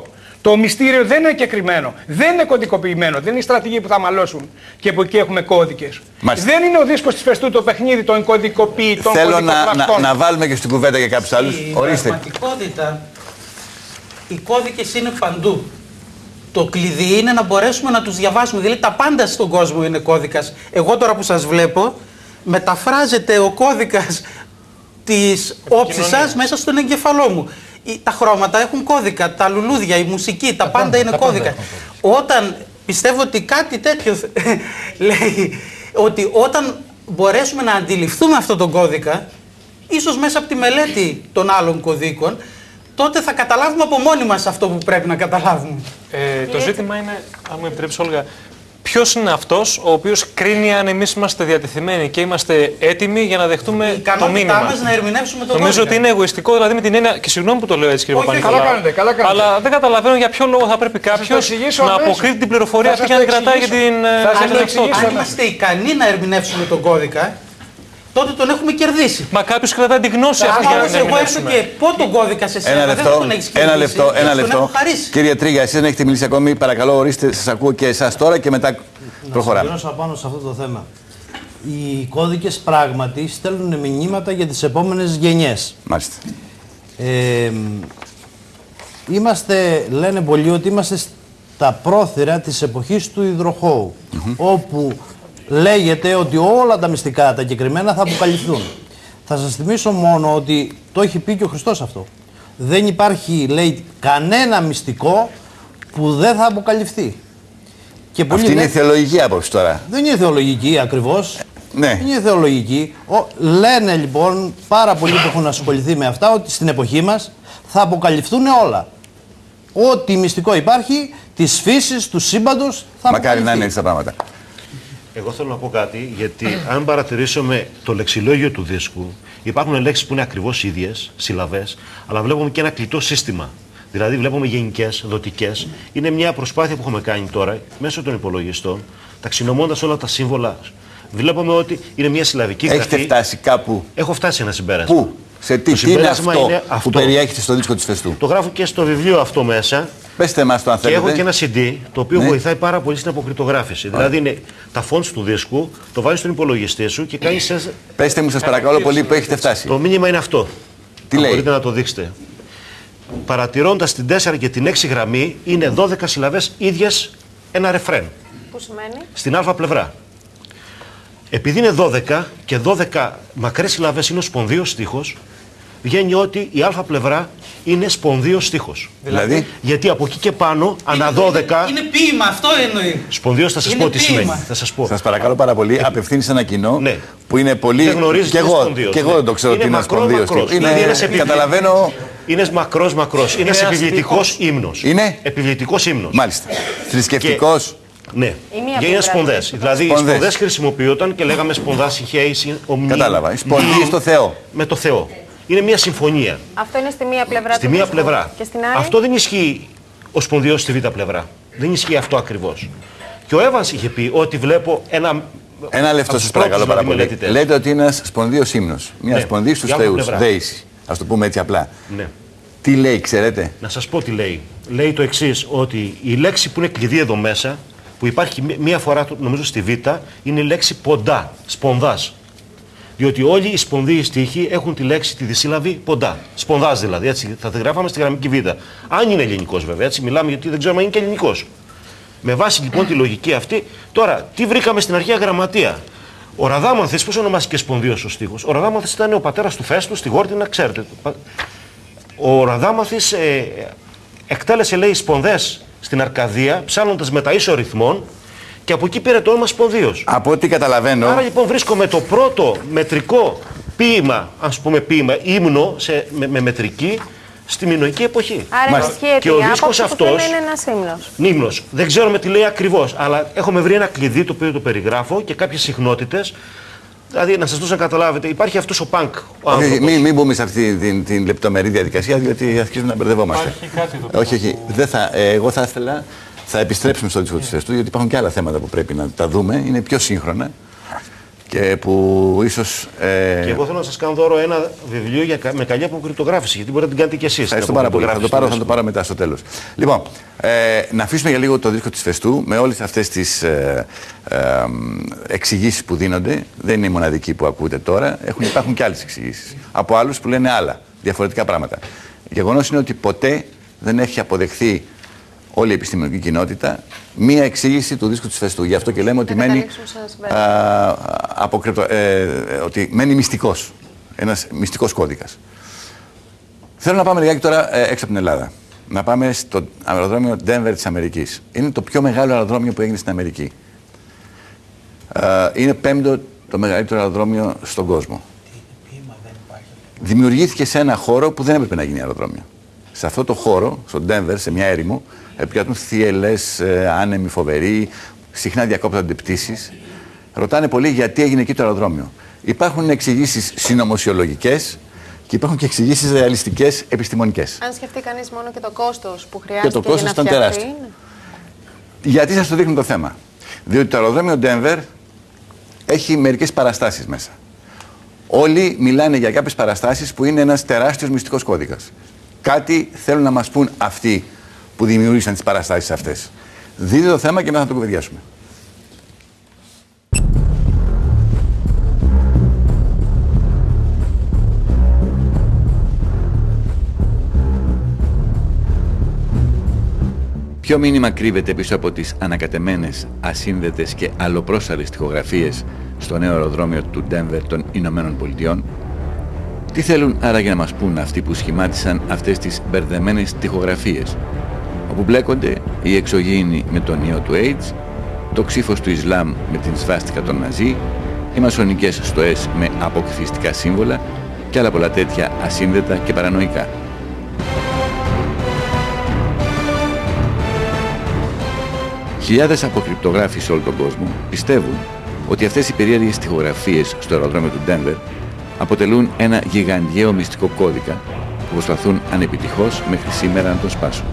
Το μυστήριο δεν είναι κεκριμένο, δεν είναι κωδικοποιημένο, δεν είναι στρατηγοί που θα μαλώσουν και από εκεί έχουμε κώδικες. Δεν είναι ο δίσκος της Φεστού το παιχνίδι των κωδικοποιητών. Θέλω να, να, να βάλουμε και στην κουβέντα για κάποιους άλλους. Στην Ορίστε. πραγματικότητα, οι κώδικες είναι παντού. Το κλειδί είναι να μπορέσουμε να τους διαβάσουμε. Δηλαδή τα πάντα στον κόσμο είναι κώδικας. Εγώ τώρα που σας βλέπω, μεταφράζεται ο κώδικας της όψης σας μέσα στον εγκεφαλό μου. Τα χρώματα έχουν κώδικα, τα λουλούδια, η μουσική, τα, τα πάντα, πάντα είναι τα κώδικα. Πάντα. Όταν πιστεύω ότι κάτι τέτοιο λέει, ότι όταν μπορέσουμε να αντιληφθούμε αυτόν τον κώδικα, ίσως μέσα από τη μελέτη των άλλων κωδίκων, τότε θα καταλάβουμε από μόνοι μας αυτό που πρέπει να καταλάβουμε. Ε, το ζήτημα είναι, αν μου επιτρέψεις Όλγα, ποιος είναι αυτός ο οποίος κρίνει αν εμείς είμαστε διατεθειμένοι και είμαστε έτοιμοι για να δεχτούμε το μήνυμα. Μας να ερμηνεύσουμε το Νομίζω ότι είναι εγωιστικό, δηλαδή με την έννοια, και συγγνώμη που το λέω έτσι κύριε Παπα-Νικολάου, καλά κάνετε, καλά κάνετε. αλλά δεν καταλαβαίνω για ποιο λόγο θα πρέπει κάποιος να αποκρίνει την πληροφορία αυτή και να την κρατάει για την εαυτότητα. Αν είμαστε ικανοί να ερμηνεύσουμε τον κώδικα, τότε τον έχουμε κερδίσει. Μα κάποιος κρατάει τη γνώση αυτή για να την ερμηνεύσουμε. Εγώ έχω και πω τον κώδικα σε εσένα, ένα δεν λεπτό, τον έχεις κερδίσει. ένα λεπτό, ένα λεπτό. Κύριε Τρίγια, εσείς δεν έχετε μιλήσει ακόμη, παρακαλώ ορίστε, σας ακούω και εσάς τώρα και μετά προχωράμε. Να συμπληρώσω πάνω σε αυτό το θέμα. Οι κώδικες πράγματι στέλνουν μηνύματα για τις επόμενες γενιές. Μάλιστα. Ε, είμαστε, λένε πολλοί ότι είμαστε στα πρόθυρα της εποχής του υδροχώου, mm-hmm. όπου λέγεται ότι όλα τα μυστικά, τα κεκριμένα θα αποκαλυφθούν. Θα σας θυμίσω μόνο ότι το έχει πει και ο Χριστός αυτό. Δεν υπάρχει, λέει, κανένα μυστικό που δεν θα αποκαλυφθεί. Και αυτή είναι η θεολογική άποψη τώρα. Δεν είναι θεολογική ακριβώς. Ναι. Δεν είναι θεολογική. Ο, λένε λοιπόν πάρα πολλοί που έχουν ασχοληθεί με αυτά ότι στην εποχή μας θα αποκαλυφθούν όλα. Ό,τι μυστικό υπάρχει, της φύσης, του σύμπαντος, θα μακάρι αποκαλυφθεί. να είναι έτσι τα πράγματα. Εγώ θέλω να πω κάτι, γιατί αν παρατηρήσουμε το λεξιλόγιο του δίσκου, υπάρχουν λέξεις που είναι ακριβώς ίδιες, συλλαβές, αλλά βλέπουμε και ένα κλειτό σύστημα. Δηλαδή, βλέπουμε γενικές, δοτικές. Είναι μια προσπάθεια που έχουμε κάνει τώρα μέσω των υπολογιστών, ταξινομώντας όλα τα σύμβολα. Βλέπουμε ότι είναι μια συλλαβική γραφή. Έχετε φτάσει κάπου. Έχω φτάσει σε ένα συμπέρασμα. Πού, σε τι, το τι είναι αυτό, είναι αυτό που περιέχεται στο δίσκο της Φεστού. Το γράφω και στο βιβλίο αυτό μέσα. Πέστε μας το αν θέλετε. Και έχω και ένα σι ντι το οποίο ναι. βοηθάει πάρα πολύ στην αποκρυπτογράφηση. Άρα. Δηλαδή είναι τα fonts του δίσκου, το βάζεις στον υπολογιστή σου και κάνεις. Σε... Πέστε μου, σας παρακαλώ πολύ, που έχετε φτάσει. Το μήνυμα είναι αυτό. Τι λέει. Μπορείτε να το δείξετε. Παρατηρώντας την τέσσερα και την έξι γραμμή, είναι δώδεκα συλλαβές ίδιες ένα ρεφρέν. Πού σημαίνει? Στην α πλευρά. Επειδή είναι δώδεκα και δώδεκα μακρές συλλαβές είναι ο σπονδύος στίχος, βγαίνει ότι η α πλευρά είναι σπονδύος στίχος. Δηλαδή, γιατί από εκεί και πάνω, ανά δώδεκα. Είναι ποίημα, αυτό εννοεί. Σπονδύος θα σας είναι πω τι ποίημα. σημαίνει. Θα σας πω. Σας παρακαλώ πάρα πολύ, απευθύνεις ένα κοινό ναι. που είναι πολύ. Δεν γνωρίζει και εγώ, και εγώ δεν το ξέρω τι είναι σπονδύος. Είναι, είναι καταλαβαίνω. Είναι μακρός μακρός. Είναι επιβλητικός ύμνος. Είναι επιβλητικός ύμνος. Μάλιστα. Θρησκευτικός. Ναι, για είναι σπονδές. Δηλαδή οι σπονδές χρησιμοποιούνταν και λέγαμε σπονδά συχαίη ομνή. Κατάλαβα. Η σπονδή στο Θεό. Με το Θεό. Είναι μια συμφωνία. Αυτό είναι στη μία πλευρά στη του μία δίσκου. πλευρά. Και στην άλλη. Αυτό δεν ισχύει ο σπονδίος στη β' πλευρά. Δεν ισχύει αυτό ακριβώς. Και ο Εύανς είχε πει ότι βλέπω ένα. Ένα λεπτό σας παρακαλώ πάρα πολύ. Λέτε ότι είναι ένας σπονδίος ύμνος. Μια ναι. σπονδή στους θεούς. Δέηση. Ας το πούμε έτσι απλά. Ναι. Τι λέει, ξέρετε. Να σας πω τι λέει. Λέει το εξής, ότι η λέξη που είναι κλειδί εδώ μέσα, που υπάρχει μία φορά νομίζω στη Β, είναι η λέξη ποντά, σπονδάς. Διότι όλοι οι σπονδύοι στίχοι έχουν τη λέξη, τη δυσύλλαβη ποντά. Σπονδάς δηλαδή, έτσι, θα τη γράφαμε στη γραμμική Β. Αν είναι ελληνικός βέβαια, έτσι μιλάμε γιατί δεν ξέρουμε αν είναι και ελληνικός. Με βάση λοιπόν τη λογική αυτή, τώρα τι βρήκαμε στην αρχαία γραμματεία. Ο Ραδάμανθης, πώς ονομάστηκε σπονδίος ο στίχος. Ο Ραδάμανθης ήταν ο πατέρας του Φέστου στη Γόρτινα, ξέρετε. Ο Ραδάμανθης ε, εκτέλεσε λέει σπονδές στην Αρκαδία, ψάνοντας με τα ίσο ρυθμών και από εκεί πήρε το όνομα σπονδίος. Από ό,τι καταλαβαίνω. Άρα λοιπόν βρίσκομαι το πρώτο μετρικό ποίημα, ας πούμε ποίημα, ύμνο σε, με, με μετρική στη μινωική εποχή. Άρα ενισχύεται και ο δίσκος αυτός είναι ένας ύμνος. Ύμνος. Δεν ξέρουμε τι λέει ακριβώς, αλλά έχουμε βρει ένα κλειδί το οποίο το περιγράφω και κάποιες συχνότητες. Δηλαδή, να σας δώσω να καταλάβετε, υπάρχει αυτός ο πανκ. Μην μη μπούμε σε αυτή την, την λεπτομερή διαδικασία, διότι αρχίζουμε να μπερδευόμαστε. Υπάρχει κάτι το όχι, όχι. Δεν θα, ε, εγώ θα ήθελα, θα επιστρέψουμε στο δίσκο της Φεστού, γιατί υπάρχουν και άλλα θέματα που πρέπει να τα δούμε. Είναι πιο σύγχρονα. Και Και που ίσως... Ε... Και εγώ θέλω να σας κάνω δώρο ένα βιβλίο για, με καλή αποκρυπτογράφηση, γιατί μπορείτε να την κάνετε και εσείς. Ευχαριστώ πάρα πολύ. Θα το πάρω, θα το πάρω μετά στο τέλος. Λοιπόν, ε, να αφήσουμε για λίγο το δίσκο της Φεστού με όλες αυτές τις ε, ε, εξηγήσεις που δίνονται. Δεν είναι η μοναδική που ακούτε τώρα. Έχουν, υπάρχουν και άλλες εξηγήσεις. Από άλλους που λένε άλλα, διαφορετικά πράγματα. Γεγονός είναι ότι ποτέ δεν έχει αποδεχθεί όλη η επιστημονική κοινότητα μία εξήγηση του δίσκου της Φεστού. Γι' αυτό και λέμε ότι μένει, α, αποκρυπτο, ε, ότι μένει μυστικός. Ένας μυστικός κώδικας. Θέλω να πάμε λιγάκι τώρα ε, έξω από την Ελλάδα. Να πάμε στο αεροδρόμιο Denver της Αμερικής. Είναι το πιο μεγάλο αεροδρόμιο που έγινε στην Αμερική. Ε, είναι πέμπτο το μεγαλύτερο αεροδρόμιο στον κόσμο. Δημιουργήθηκε σε ένα χώρο που δεν έπρεπε να γίνει αεροδρόμιο. Σε αυτό το χώρο, στο Denver, σε μια έρημο, επικρατούν θύελλες, ε, άνεμοι φοβεροί, συχνά διακόπτονται πτήσεις. Ρωτάνε πολύ γιατί έγινε εκεί το αεροδρόμιο. Υπάρχουν εξηγήσεις συνωμοσιολογικές και υπάρχουν και εξηγήσεις ρεαλιστικές, επιστημονικές. Αν σκεφτεί κανείς μόνο και το κόστος που χρειάζεται και το κόστος για να ήταν τεράστιο. Γιατί σας το δείχνω το θέμα. Διότι το αεροδρόμιο Denver έχει μερικές παραστάσεις μέσα. Όλοι μιλάνε για κάποιες παραστάσεις που είναι ένας τεράστιος μυστικός κώδικας. Κάτι θέλουν να μας πούν αυτοί που δημιούργησαν τις παραστάσεις αυτές. Δείτε το θέμα και μετά θα το κουβεντιάσουμε. Ποιο μήνυμα κρύβεται πίσω από τις ανακατεμένες, ασύνδετες και αλλοπρόσαλες τοιχογραφίες στο νέο αεροδρόμιο του Denver των Ηνωμένων Πολιτειών? Τι θέλουν άραγε να μας πούν αυτοί που σχημάτισαν αυτές τις μπερδεμένες τοιχογραφίες, όπου μπλέκονται οι εξωγήινοι με τον ιό του AIDS, το ξύφος του Ισλάμ με την σβάστικα των Ναζί, οι μασονικές στοές με αποκρυφιστικά σύμβολα και άλλα πολλά τέτοια ασύνδετα και παρανοϊκά. Χιλιάδες αποκρυπτογράφοι σε όλο τον κόσμο πιστεύουν ότι αυτές οι περίεργες τοιχογραφίες στο αεροδρόμιο του Denver αποτελούν ένα γιγαντιαίο μυστικό κώδικα που προσπαθούν ανεπιτυχώς μέχρι σήμερα να τον σπάσουν.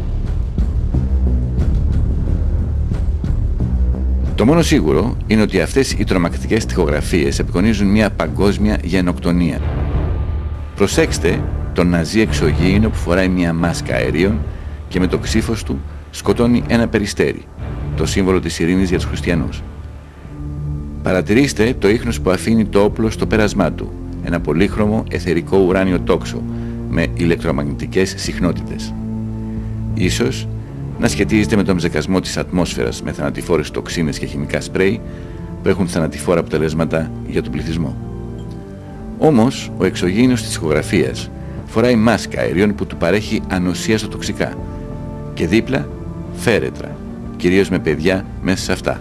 Το μόνο σίγουρο είναι ότι αυτές οι τρομακτικές τοιχογραφίες απεικονίζουν μια παγκόσμια γενοκτονία. Προσέξτε τον Ναζί εξωγήινο που φοράει μια μάσκα αερίων και με το ξύφος του σκοτώνει ένα περιστέρι, το σύμβολο της ειρήνης για τους χριστιανούς. Παρατηρήστε το ίχνος που αφήνει το όπλο στο πέρασμά του, ένα πολύχρωμο αιθερικό ουράνιο τόξο με ηλεκτρομαγνητικές συχνότητες. Ίσως να σχετίζεται με τον ψεκασμό της ατμόσφαιρας με θανατηφόρες τοξίνες και χημικά σπρέι που έχουν θανατηφόρα αποτελέσματα για τον πληθυσμό. Όμως, ο εξωγήινος της τοιχογραφίας φοράει μάσκα αερίων που του παρέχει ανοσία στο τοξικά και δίπλα φέρετρα, κυρίως με παιδιά μέσα σε αυτά.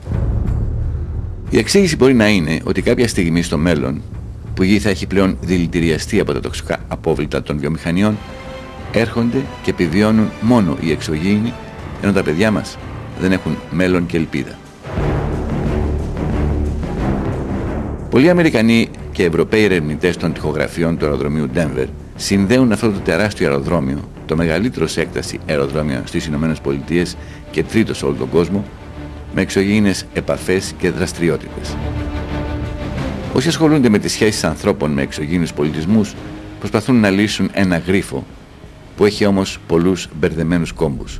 Η εξήγηση μπορεί να είναι ότι κάποια στιγμή στο μέλλον, που η γη θα έχει πλέον δηλητηριαστεί από τα τοξικά απόβλητα των βιομηχανιών, έρχονται και επιβιώνουν μόνο οι εξωγήινοι, ενώ τα παιδιά μας δεν έχουν μέλλον και ελπίδα. Πολλοί Αμερικανοί και Ευρωπαίοι ερευνητές των τοιχογραφιών του αεροδρομίου Denver συνδέουν αυτό το τεράστιο αεροδρόμιο, το μεγαλύτερο σε έκταση αεροδρόμιο στις Ηνωμένες Πολιτείες και τρίτο σε όλο τον κόσμο, με εξωγήινες επαφές και δραστηριότητες. Όσοι ασχολούνται με τις σχέσεις ανθρώπων με εξωγήινους πολιτισμούς προσπαθούν να λύσουν ένα γρίφο που έχει όμως πολλούς μπερδεμένους κόμπους.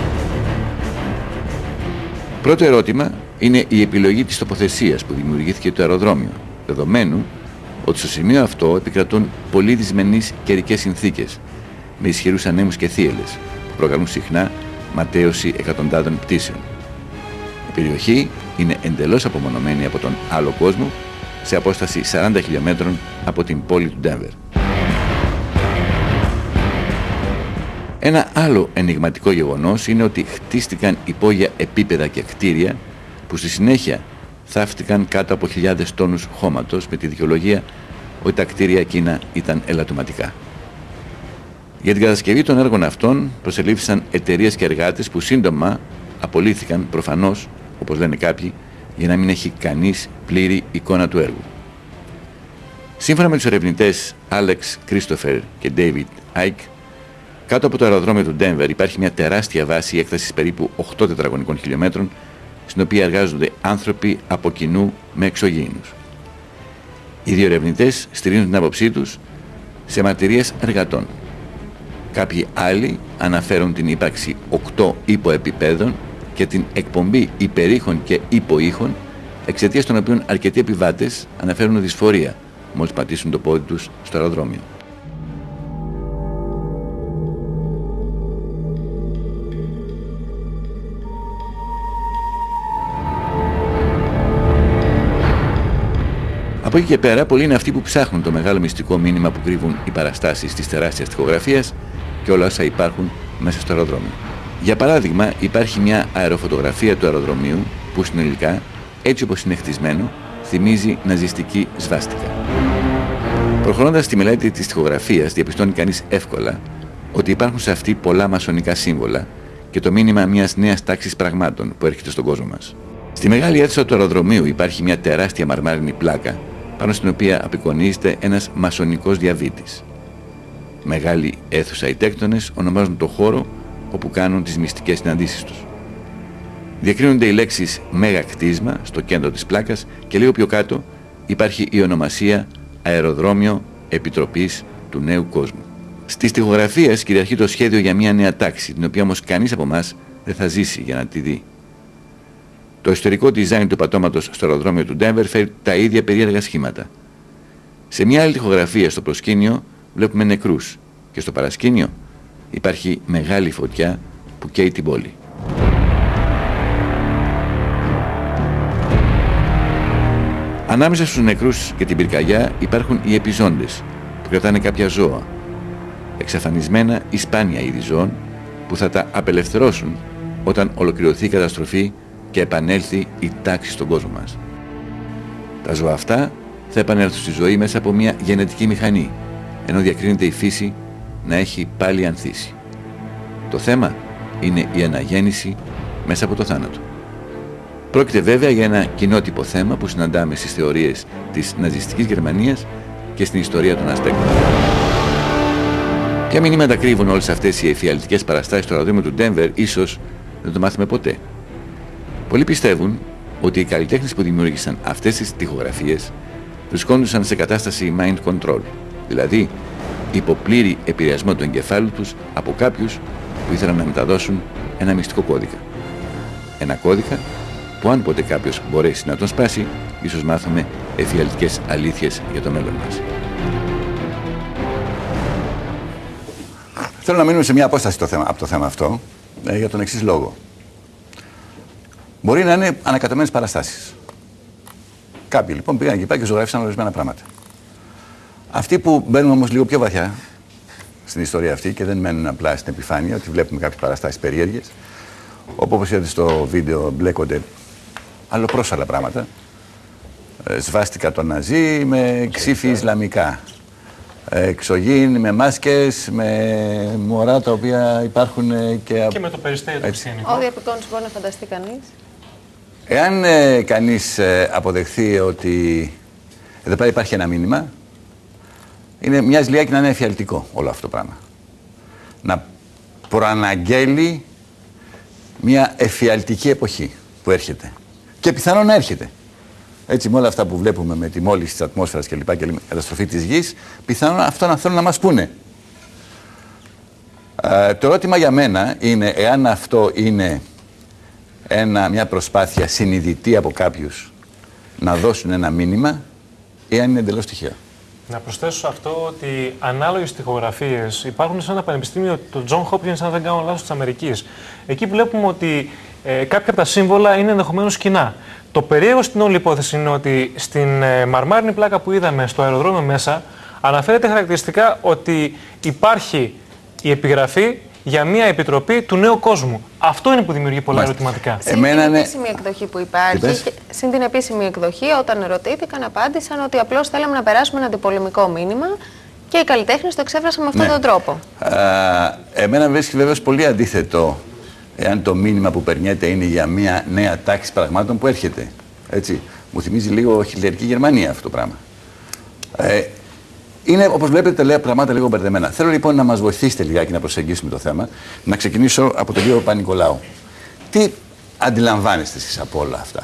Πρώτο ερώτημα είναι η επιλογή της τοποθεσίας που δημιουργήθηκε το αεροδρόμιο, δεδομένου ότι στο σημείο αυτό επικρατούν πολύ δυσμενείς καιρικές συνθήκες με ισχυρούς ανέμους και θύελλες που προκαλούν συχνά ματαίωση εκατοντάδων πτήσεων. Η περιοχή είναι εντελώς απομονωμένη από τον άλλο κόσμο σε απόσταση σαράντα χιλιόμετρων από την πόλη του Denver. Ένα άλλο ενιγματικό γεγονός είναι ότι χτίστηκαν υπόγεια επίπεδα και κτίρια που στη συνέχεια θαύτηκαν κάτω από χιλιάδες τόνους χώματος με τη δικαιολογία ότι τα κτίρια εκείνα ήταν ελαττωματικά. Για την κατασκευή των έργων αυτών προσελήφθησαν εταιρείες και εργάτες που σύντομα απολύθηκαν προφανώς, όπως λένε κάποιοι, για να μην έχει κανείς πλήρη εικόνα του έργου. Σύμφωνα με τους ερευνητές Alex Christopher και David Icke, κάτω από το αεροδρόμιο του Denver υπάρχει μια τεράστια βάση έκτασης περίπου οκτώ τετραγωνικών χιλιόμετρων, στην οποία εργάζονται άνθρωποι από κοινού με εξωγήινους. Οι δύο ερευνητές στηρίζουν την άποψή τους σε μαρτυρίες εργατών. Κάποιοι άλλοι αναφέρουν την ύπαρξη οκτώ υποεπιπέδων και την εκπομπή υπερήχων και υποήχων, εξαιτίας των οποίων αρκετοί επιβάτες αναφέρουν δυσφορία μόλις πατήσουν το πόδι τους στο αεροδρόμιο. Από εκεί και πέρα, πολλοί είναι αυτοί που ψάχνουν το μεγάλο μυστικό μήνυμα που κρύβουν οι παραστάσεις της τεράστιας τοιχογραφίας και όλα όσα υπάρχουν μέσα στο αεροδρόμιο. Για παράδειγμα, υπάρχει μια αεροφωτογραφία του αεροδρομίου που συνολικά, έτσι όπως είναι χτισμένο, θυμίζει ναζιστική σβάστικα. Προχωρώντας στη μελέτη της τοιχογραφίας, διαπιστώνει κανείς εύκολα ότι υπάρχουν σε αυτή πολλά μασονικά σύμβολα και το μήνυμα μιας νέας τάξης πραγμάτων που έρχεται στον κόσμο μας. Στη μεγάλη αίθουσα του αεροδρομίου υπάρχει μια τεράστια μαρμάρινη πλάκα, πάνω στην οποία απεικονίζεται ένας μασονικός διαβήτης. Μεγάλη αίθουσα οι τέκτονες ονομάζουν το χώρο όπου κάνουν τις μυστικές συναντήσεις τους. Διακρίνονται οι λέξεις μέγα κτίσμα στο κέντρο της πλάκας και λίγο πιο κάτω υπάρχει η ονομασία Αεροδρόμιο Επιτροπής του Νέου Κόσμου. Στις τοιχογραφίες κυριαρχεί το σχέδιο για μια νέα τάξη, την οποία όμως κανείς από εμάς δεν θα ζήσει για να τη δει. Το ιστορικό design του πατώματος στο αεροδρόμιο του Ντένβερ φέρει τα ίδια περίεργα σχήματα. Σε μια άλλη τοιχογραφία στο προσκήνιο βλέπουμε νεκρούς και στο παρασκήνιο υπάρχει μεγάλη φωτιά που καίει την πόλη. Ανάμεσα στους νεκρούς και την πυρκαγιά υπάρχουν οι επιζώντες που κρατάνε κάποια ζώα, εξαφανισμένα ή σπάνια είδη ζώων που θα τα απελευθερώσουν όταν ολοκληρωθεί η καταστροφή και επανέλθει η τάξη στον κόσμο μας. Τα ζώα αυτά θα επανέλθουν στη ζωή μέσα από μια γενετική μηχανή, ενώ διακρίνεται η φύση να έχει πάλι ανθίσει. Το θέμα είναι η αναγέννηση μέσα από το θάνατο. Πρόκειται βέβαια για ένα κοινότυπο θέμα που συναντάμε στις θεωρίες της ναζιστικής Γερμανίας και στην ιστορία των Αζτέκων. Ποια μηνύματα κρύβουν όλες αυτές οι εφιαλτικές παραστάσεις στο αεροδρόμιο του Ντένβερ, ίσως δεν το μάθουμε ποτέ. Πολλοί πιστεύουν ότι οι καλλιτέχνες που δημιούργησαν αυτές τις τοιχογραφίες βρισκόντουσαν σε κατάσταση mind control, δηλαδή υπό πλήρη επηρεασμό του εγκεφάλου τους από κάποιους που ήθελαν να μεταδώσουν ένα μυστικό κώδικα. Ένα κώδικα που αν ποτέ κάποιος μπορέσει να τον σπάσει, ίσως μάθουμε εφιαλτικές αλήθειες για το μέλλον μας. Θέλω να μείνουμε σε μια απόσταση το θέμα, από το θέμα αυτό, ε, για τον εξής λόγο. Μπορεί να είναι ανακατεμένες παραστάσεις. Κάποιοι λοιπόν πήγαν εκεί πέρα και ζωγράφησαν ορισμένα πράγματα. Αυτοί που μπαίνουν όμως λίγο πιο βαθιά στην ιστορία αυτή και δεν μένουν απλά στην επιφάνεια, ότι βλέπουμε κάποιες παραστάσεις περίεργες, όπου όπως είδατε στο βίντεο μπλέκονται αλλοπρόσαλα πράγματα. Σβάστηκα τον Ναζί με ξύφη Ισλαμικά. Εξωγήιν με μάσκες, με μωρά τα οποία υπάρχουν και... Και με το περιστέρι του χριστιανικού. Όδια απεικόνηση μπορεί να φανταστεί κανείς. Εάν ε, κανείς ε, αποδεχθεί ότι εδώ πέρα υπάρχει ένα μήνυμα, είναι μοιάζει λιγάκι να είναι εφιαλτικό όλο αυτό το πράγμα. Να προαναγγέλει μια εφιαλτική εποχή που έρχεται. Και πιθανόν να έρχεται. Έτσι, με όλα αυτά που βλέπουμε με τη μόλυνση της ατμόσφαιρας και λοιπά και η καταστροφή της γης, πιθανόν αυτό να θέλουν να μας πούνε. Ε, το ερώτημα για μένα είναι εάν αυτό είναι ένα, μια προσπάθεια συνειδητή από κάποιους να δώσουν ένα μήνυμα ή αν είναι εντελώς τυχαίο. Να προσθέσω σε αυτό ότι ανάλογες τοιχογραφίες υπάρχουν σε ένα πανεπιστήμιο, το John Hopkins, αν δεν κάνω λάθος, της Αμερικής. Εκεί βλέπουμε ότι ε, κάποια από τα σύμβολα είναι ενδεχομένως κοινά. Το περίεργο στην όλη υπόθεση είναι ότι στην ε, μαρμάρινη πλάκα που είδαμε στο αεροδρόμιο μέσα αναφέρεται χαρακτηριστικά ότι υπάρχει η επιγραφή για μια επιτροπή του νέου κόσμου. Αυτό είναι που δημιουργεί πολλά Μάλιστα. ερωτηματικά. Συν την επίσημη εκδοχή που υπάρχει, και, συν την επίσημη εκδοχή, όταν ερωτήθηκαν, απάντησαν ότι απλώς θέλαμε να περάσουμε ένα αντιπολεμικό μήνυμα και οι καλλιτέχνες το εξέφρασαν με αυτόν ναι. τον τρόπο. Α, εμένα βρίσκει βέβαιως πολύ αντίθετο εάν το μήνυμα που περνιέται είναι για μια νέα τάξη πραγμάτων που έρχεται. Έτσι. Μου θυμίζει λίγο χιλιαρική Γερμανία αυτό το πράγμα. Ε, Είναι, όπως βλέπετε, λέει πράγματα λίγο μπερδεμένα. Θέλω λοιπόν να μας βοηθήσετε λιγάκι να προσεγγίσουμε το θέμα. Να ξεκινήσω από τον κύριο Παπα-Νικολάου. Τι αντιλαμβάνεστε εσείς από όλα αυτά?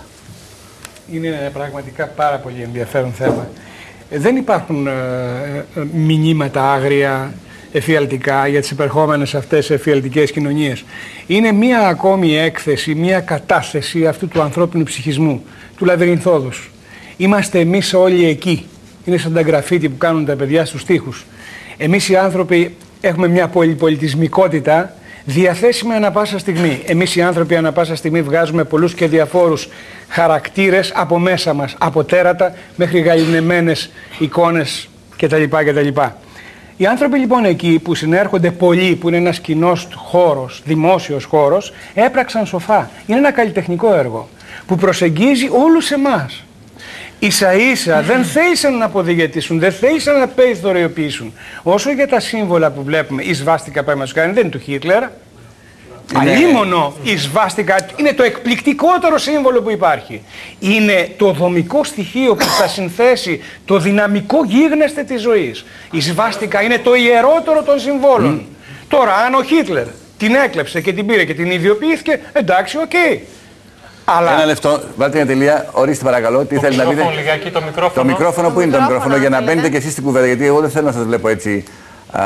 Είναι πραγματικά πάρα πολύ ενδιαφέρον θέμα. Ε, δεν υπάρχουν ε, ε, μηνύματα άγρια, εφιαλτικά για τις επερχόμενες αυτές εφιαλτικές κοινωνίες. Είναι μία ακόμη έκθεση, μία κατάθεση αυτού του ανθρώπινου ψυχισμού, του λαβυρινθόδους. Είμαστε εμείς όλοι εκεί. Είναι σαν τα γραφίτι που κάνουν τα παιδιά στους τοίχους. Εμείς οι άνθρωποι έχουμε μια πολυπολιτισμικότητα διαθέσιμη ανά πάσα στιγμή. Εμείς οι άνθρωποι ανά πάσα στιγμή βγάζουμε πολλούς και διαφόρους χαρακτήρες από μέσα μας, από τέρατα μέχρι γαλινεμένες εικόνες κτλ. κτλ. Οι άνθρωποι λοιπόν εκεί που συνέρχονται πολλοί, που είναι ένας κοινός χώρος, δημόσιος χώρος, έπραξαν σοφά. Είναι ένα καλλιτεχνικό έργο που προσεγγίζει όλους εμάς. Ίσα ίσα δεν θέλησαν να αποδιγετήσουν, δεν θέλησαν να περιθωριοποιήσουν. Όσο για τα σύμβολα που βλέπουμε, η σβάστηκα παραδείγματος χάρη δεν είναι του Χίτλερ. Είναι... Αλίμονο η σβάστηκα είναι το εκπληκτικότερο σύμβολο που υπάρχει. Είναι το δομικό στοιχείο που θα συνθέσει το δυναμικό γίγνεσθε της ζωής. Η σβάστηκα είναι το ιερότερο των συμβόλων. Mm. Τώρα, αν ο Χίτλερ την έκλεψε και την πήρε και την ιδιοποιήθηκε, εντάξει, οκ. Okay. Αλλά... Ένα λεπτό, βάλτε μια τελεία, ορίστε παρακαλώ, τι θέλει να πείτε. Λιγάκι, το μικρόφωνο. Το μικρόφωνο, πού είναι το μικρόφωνο, για να μπαίνετε και εσείς στην κουβέντα, γιατί εγώ δεν θέλω να σας βλέπω έτσι α,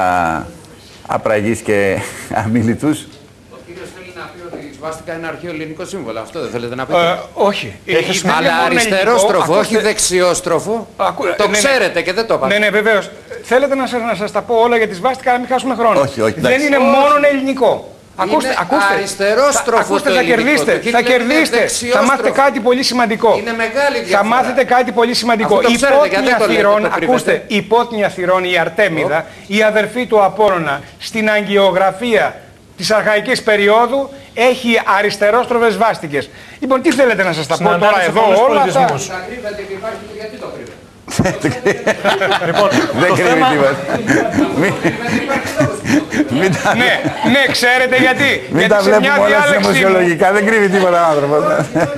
απραγείς και αμίλητους. Ο κύριος θέλει να πει ότι η σβάστηκα είναι αρχαίο ελληνικό σύμβολο, αυτό δεν θέλετε να πείτε? Ε, όχι. Έχει αλλά αριστερόστροφο, όχι δεξιόστροφο. Ακού... Το ναι, ξέρετε ναι. και δεν το είπατε. Ναι, ναι, βεβαίως. Θέλετε να σας, να σας τα πω όλα για τη σβάστηκα, να μην χάσουμε χρόνο. Όχι, όχι, δεν είναι μόνο ελληνικό. Ακούστε, ακούστε, αριστερόστροφο ακούστε, θα κερδίσετε, θα κερδίσετε, θα μάθετε κάτι πολύ σημαντικό. Είναι μεγάλη διαφορά. Θα μάθετε κάτι πολύ σημαντικό. Η Πότνια Θηρών, ακούστε, η Πότνια Θηρών, η Αρτέμιδα, oh. η αδερφή του Απόλλωνα, στην αγγιογραφία της αρχαϊκής περίοδου έχει αριστερόστροφες βάστικες. Λοιπόν, τι θέλετε να σας τα πω τώρα εδώ όλα αυτά? Γιατί το κρύβετε? Δεν κρύβει τίποτα. Ναι, ναι, ξέρετε γιατί. Μην τα βλέπουμε όλα συνωμοσιολογικά, δεν κρύβει τίποτα άνθρωπος. Το να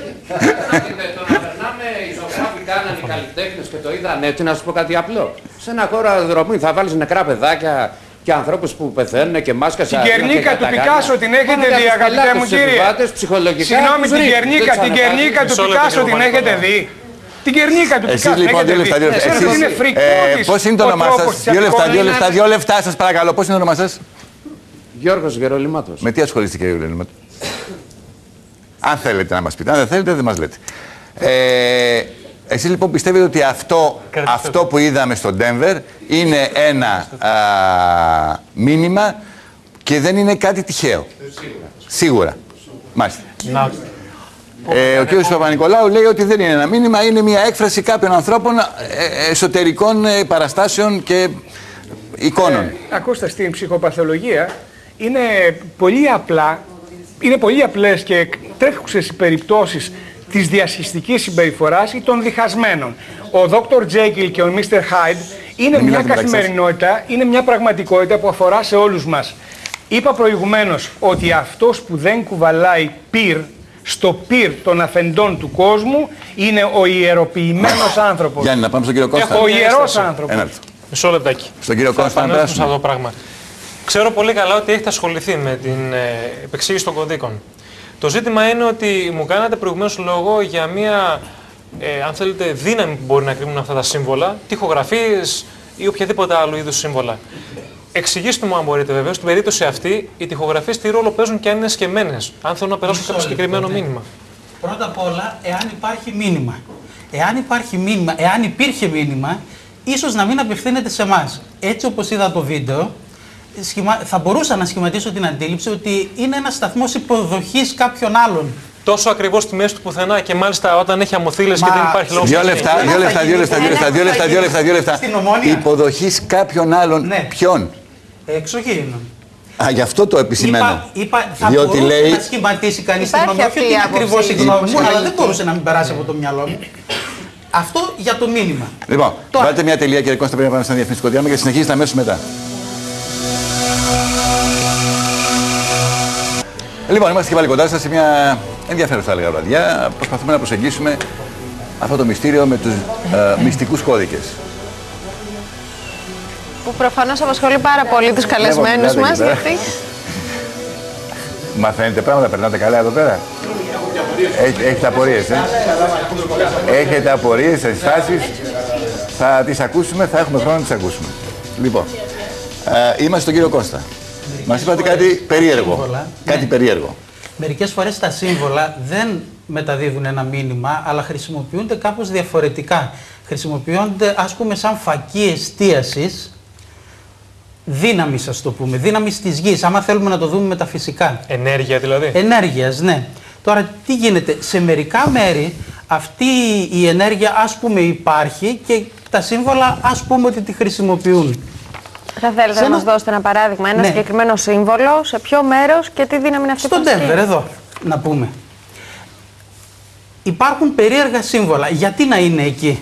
περνάμε οι ζωγράφοι κάνανε οι καλλιτέχνες και το είδαν έτσι, να σου πω κάτι απλό. Σε ένα χώρο αεροδρομίου θα βάλεις νεκρά παιδάκια και ανθρώπους που πεθαίνουν και μάσκα σε την Κερνίκα του Πικάσο την έχετε δει, αγαπητέ μου κύριε? Συγγνώμη, την Κερνίκα του Πικάσο την έχετε δει? Την Κερνίκα του Πικάσο. Εσείς λοιπόν, δύο λεπτά, δύο λεπτά. Πώς είναι το όνομά σας? Δύο λεπτά, δύο λεπτά, δύο λεπτά σας παρακαλώ. Πώς είναι το όνομά σας? Γιώργος Γερολυμάτος. Με τι ασχολείστε κύριε Γερολυμάτο? Αν θέλετε να μας πείτε, αν δεν θέλετε δεν μας λέτε. Ε, εσείς λοιπόν πιστεύετε ότι αυτό, αυτό που είδαμε στο Ντένβερ είναι ένα α, μήνυμα και δεν είναι κάτι τυχαίο? Σίγουρα. Σίγουρα. Μάλιστα. Να. Ε, ο κ. Παπα-Νικολάου λέει ότι δεν είναι ένα μήνυμα, είναι μια έκφραση κάποιων ανθρώπων ε, εσωτερικών ε, παραστάσεων και εικόνων. Ε, ακούστε, στην ψυχοπαθολογία είναι πολύ απλά, είναι πολύ απλές και τρέχουσες οι περιπτώσεις της διασχιστικής συμπεριφοράς ή των διχασμένων. Ο δόκτωρ Τζέικιλ και ο μίστερ Hyde είναι δεν μια καθημερινότητα, είναι μια πραγματικότητα που αφορά σε όλους μας. Είπα προηγουμένως ότι αυτός που δεν κουβαλάει πυρ στο πυρ των αφεντών του κόσμου είναι ο ιεροποιημένος άνθρωπος. Γιάννη, να πάμε στον κύριο Κώστα. Ο ιερός άνθρωπος. Μισό λεπτάκι. Στον κύριο Κώστα, να περάσουμε σε αυτό το πράγμα. Ξέρω πολύ καλά ότι έχετε ασχοληθεί με την ε, επεξήγηση των κωδίκων. Το ζήτημα είναι ότι μου κάνατε προηγουμένως λόγο για μια, ε, αν θέλετε, δύναμη που μπορεί να κρύβουν αυτά τα σύμβολα, τοιχογραφίες ή οποιαδήποτε άλλο είδους σύμβολα. Εξηγήστε μου, αν μπορείτε, βέβαια, στην περίπτωση αυτή, οι τοιχογραφίες τι ρόλο παίζουν και αν είναι σκεμμένες, αν θέλουν να περάσουν κάποιο συγκεκριμένο μήνυμα. Πρώτα απ' όλα, εάν υπάρχει μήνυμα. Εάν υπάρχει μήνυμα, εάν υπήρχε μήνυμα, ίσως να μην απευθύνεται σε εμάς. Έτσι, όπως είδα το βίντεο, θα μπορούσα να σχηματίσω την αντίληψη ότι είναι ένας σταθμός υποδοχής κάποιων άλλων. Τόσο ακριβώς στη μέση του πουθενά και μάλιστα όταν έχει αμοθήλες και δεν υπάρχει λόγος. Δύο λεπτά, δύο λεπτά, δύο λεπτά, δύο λεπτά, δύο λεπτά, δύο λεπτά, δύο λεπτά. Υποδοχής κάποιων άλλων. Ναι. Ποιον? Εξωγήινων. Α, γι' αυτό το επισημαίνω. Είπα, είπα, θα διότι μπορούσε λέει... να σχηματίσει κανείς την νομία, όχι ότι είναι ακριβώς η γνώμη μου, αλλά δεν μπορούσε να μην περάσει από το μυαλό μου. Αυτό για το μήνυμα. Λοιπόν, τώρα... βάλτε μια τελεία, κύριε Κώστα, πρέπει να πάμε στο διαφημιστικό διάλειμμα και συνεχίζετε αμέσως μετά. Λοιπόν, είμαστε και πάλι κοντά σας σε μια ενδιαφέρουσα, θα έλεγα, βραδιά. Προσπαθούμε να προσεγγίσουμε αυτό το μυστήριο με τους ε, μυστικούς κώδικες. Που προφανώς απασχολεί πάρα πολύ τους καλεσμένους μας, γιατί... Μαθαίνετε πράγματα, περνάτε καλά εδώ πέρα. Έχετε απορίες, ε? Έχετε απορίες, ενστάσεις. Θα τις ακούσουμε, θα έχουμε χρόνο να τις ακούσουμε. Λοιπόν, ε, είμαστε στον κύριο Κώστα. Μας είπατε κάτι περίεργο. Σύμβολα, κάτι ναι. περίεργο. Μερικές φορές τα σύμβολα δεν μεταδίδουν ένα μήνυμα, αλλά χρησιμοποιούνται κάπως διαφορετικά. Χρησιμοποιούνται, ας πούμε, σαν φακή εστίασης δύναμης, ας το πούμε, δύναμης της γης, άμα θέλουμε να το δούμε μεταφυσικά. Ενέργεια δηλαδή. Ενέργειας, ναι. Τώρα, τι γίνεται, σε μερικά μέρη αυτή η ενέργεια, ας πούμε, υπάρχει και τα σύμβολα, ας πούμε, ότι τη χρησιμοποιούν. Θα θέλετε να ένα... μας δώσετε ένα παράδειγμα, ένα ναι. συγκεκριμένο σύμβολο, σε ποιο μέρος και τι δύναμη είναι αυτή που Στον Denver, εδώ, να πούμε. Υπάρχουν περίεργα σύμβολα. Γιατί να είναι εκεί?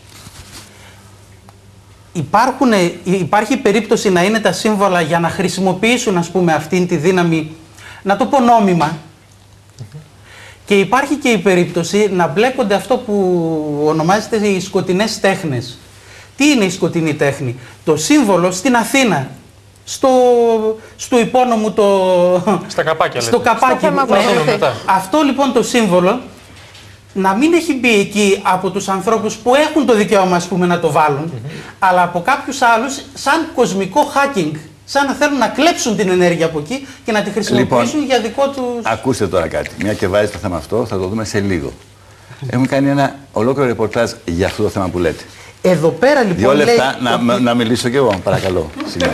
Υπάρχουν, υπάρχει περίπτωση να είναι τα σύμβολα για να χρησιμοποιήσουν, ας πούμε, αυτήν τη δύναμη, να το πω νόμιμα. Mm-hmm. Και υπάρχει και η περίπτωση να μπλέκονται αυτό που ονομάζεται οι σκοτεινές τέχνες. Τι είναι η σκοτεινή τέχνη? Το σύμβολο στην Αθήνα, στο, στο υπόνομο το... Στα καπάκια, στο λέτε. καπάκι. Στο Ναι. Αυτό λοιπόν το σύμβολο να μην έχει μπει εκεί από τους ανθρώπους που έχουν το δικαίωμα, ας πούμε, να το βάλουν, mm-hmm. αλλά από κάποιους άλλους σαν κοσμικό hacking, σαν να θέλουν να κλέψουν την ενέργεια από εκεί και να τη χρησιμοποιήσουν λοιπόν, για δικό τους... Ακούστε τώρα κάτι. Μια και βάζει το θέμα αυτό, θα το δούμε σε λίγο. Έχουμε κάνει ένα ολόκληρο ρεπορτάζ για αυτό το θέμα που λέτε. Εδώ πέρα λοιπόν. Δύο λεπτά λέει... να, να μιλήσω κι εγώ, παρακαλώ.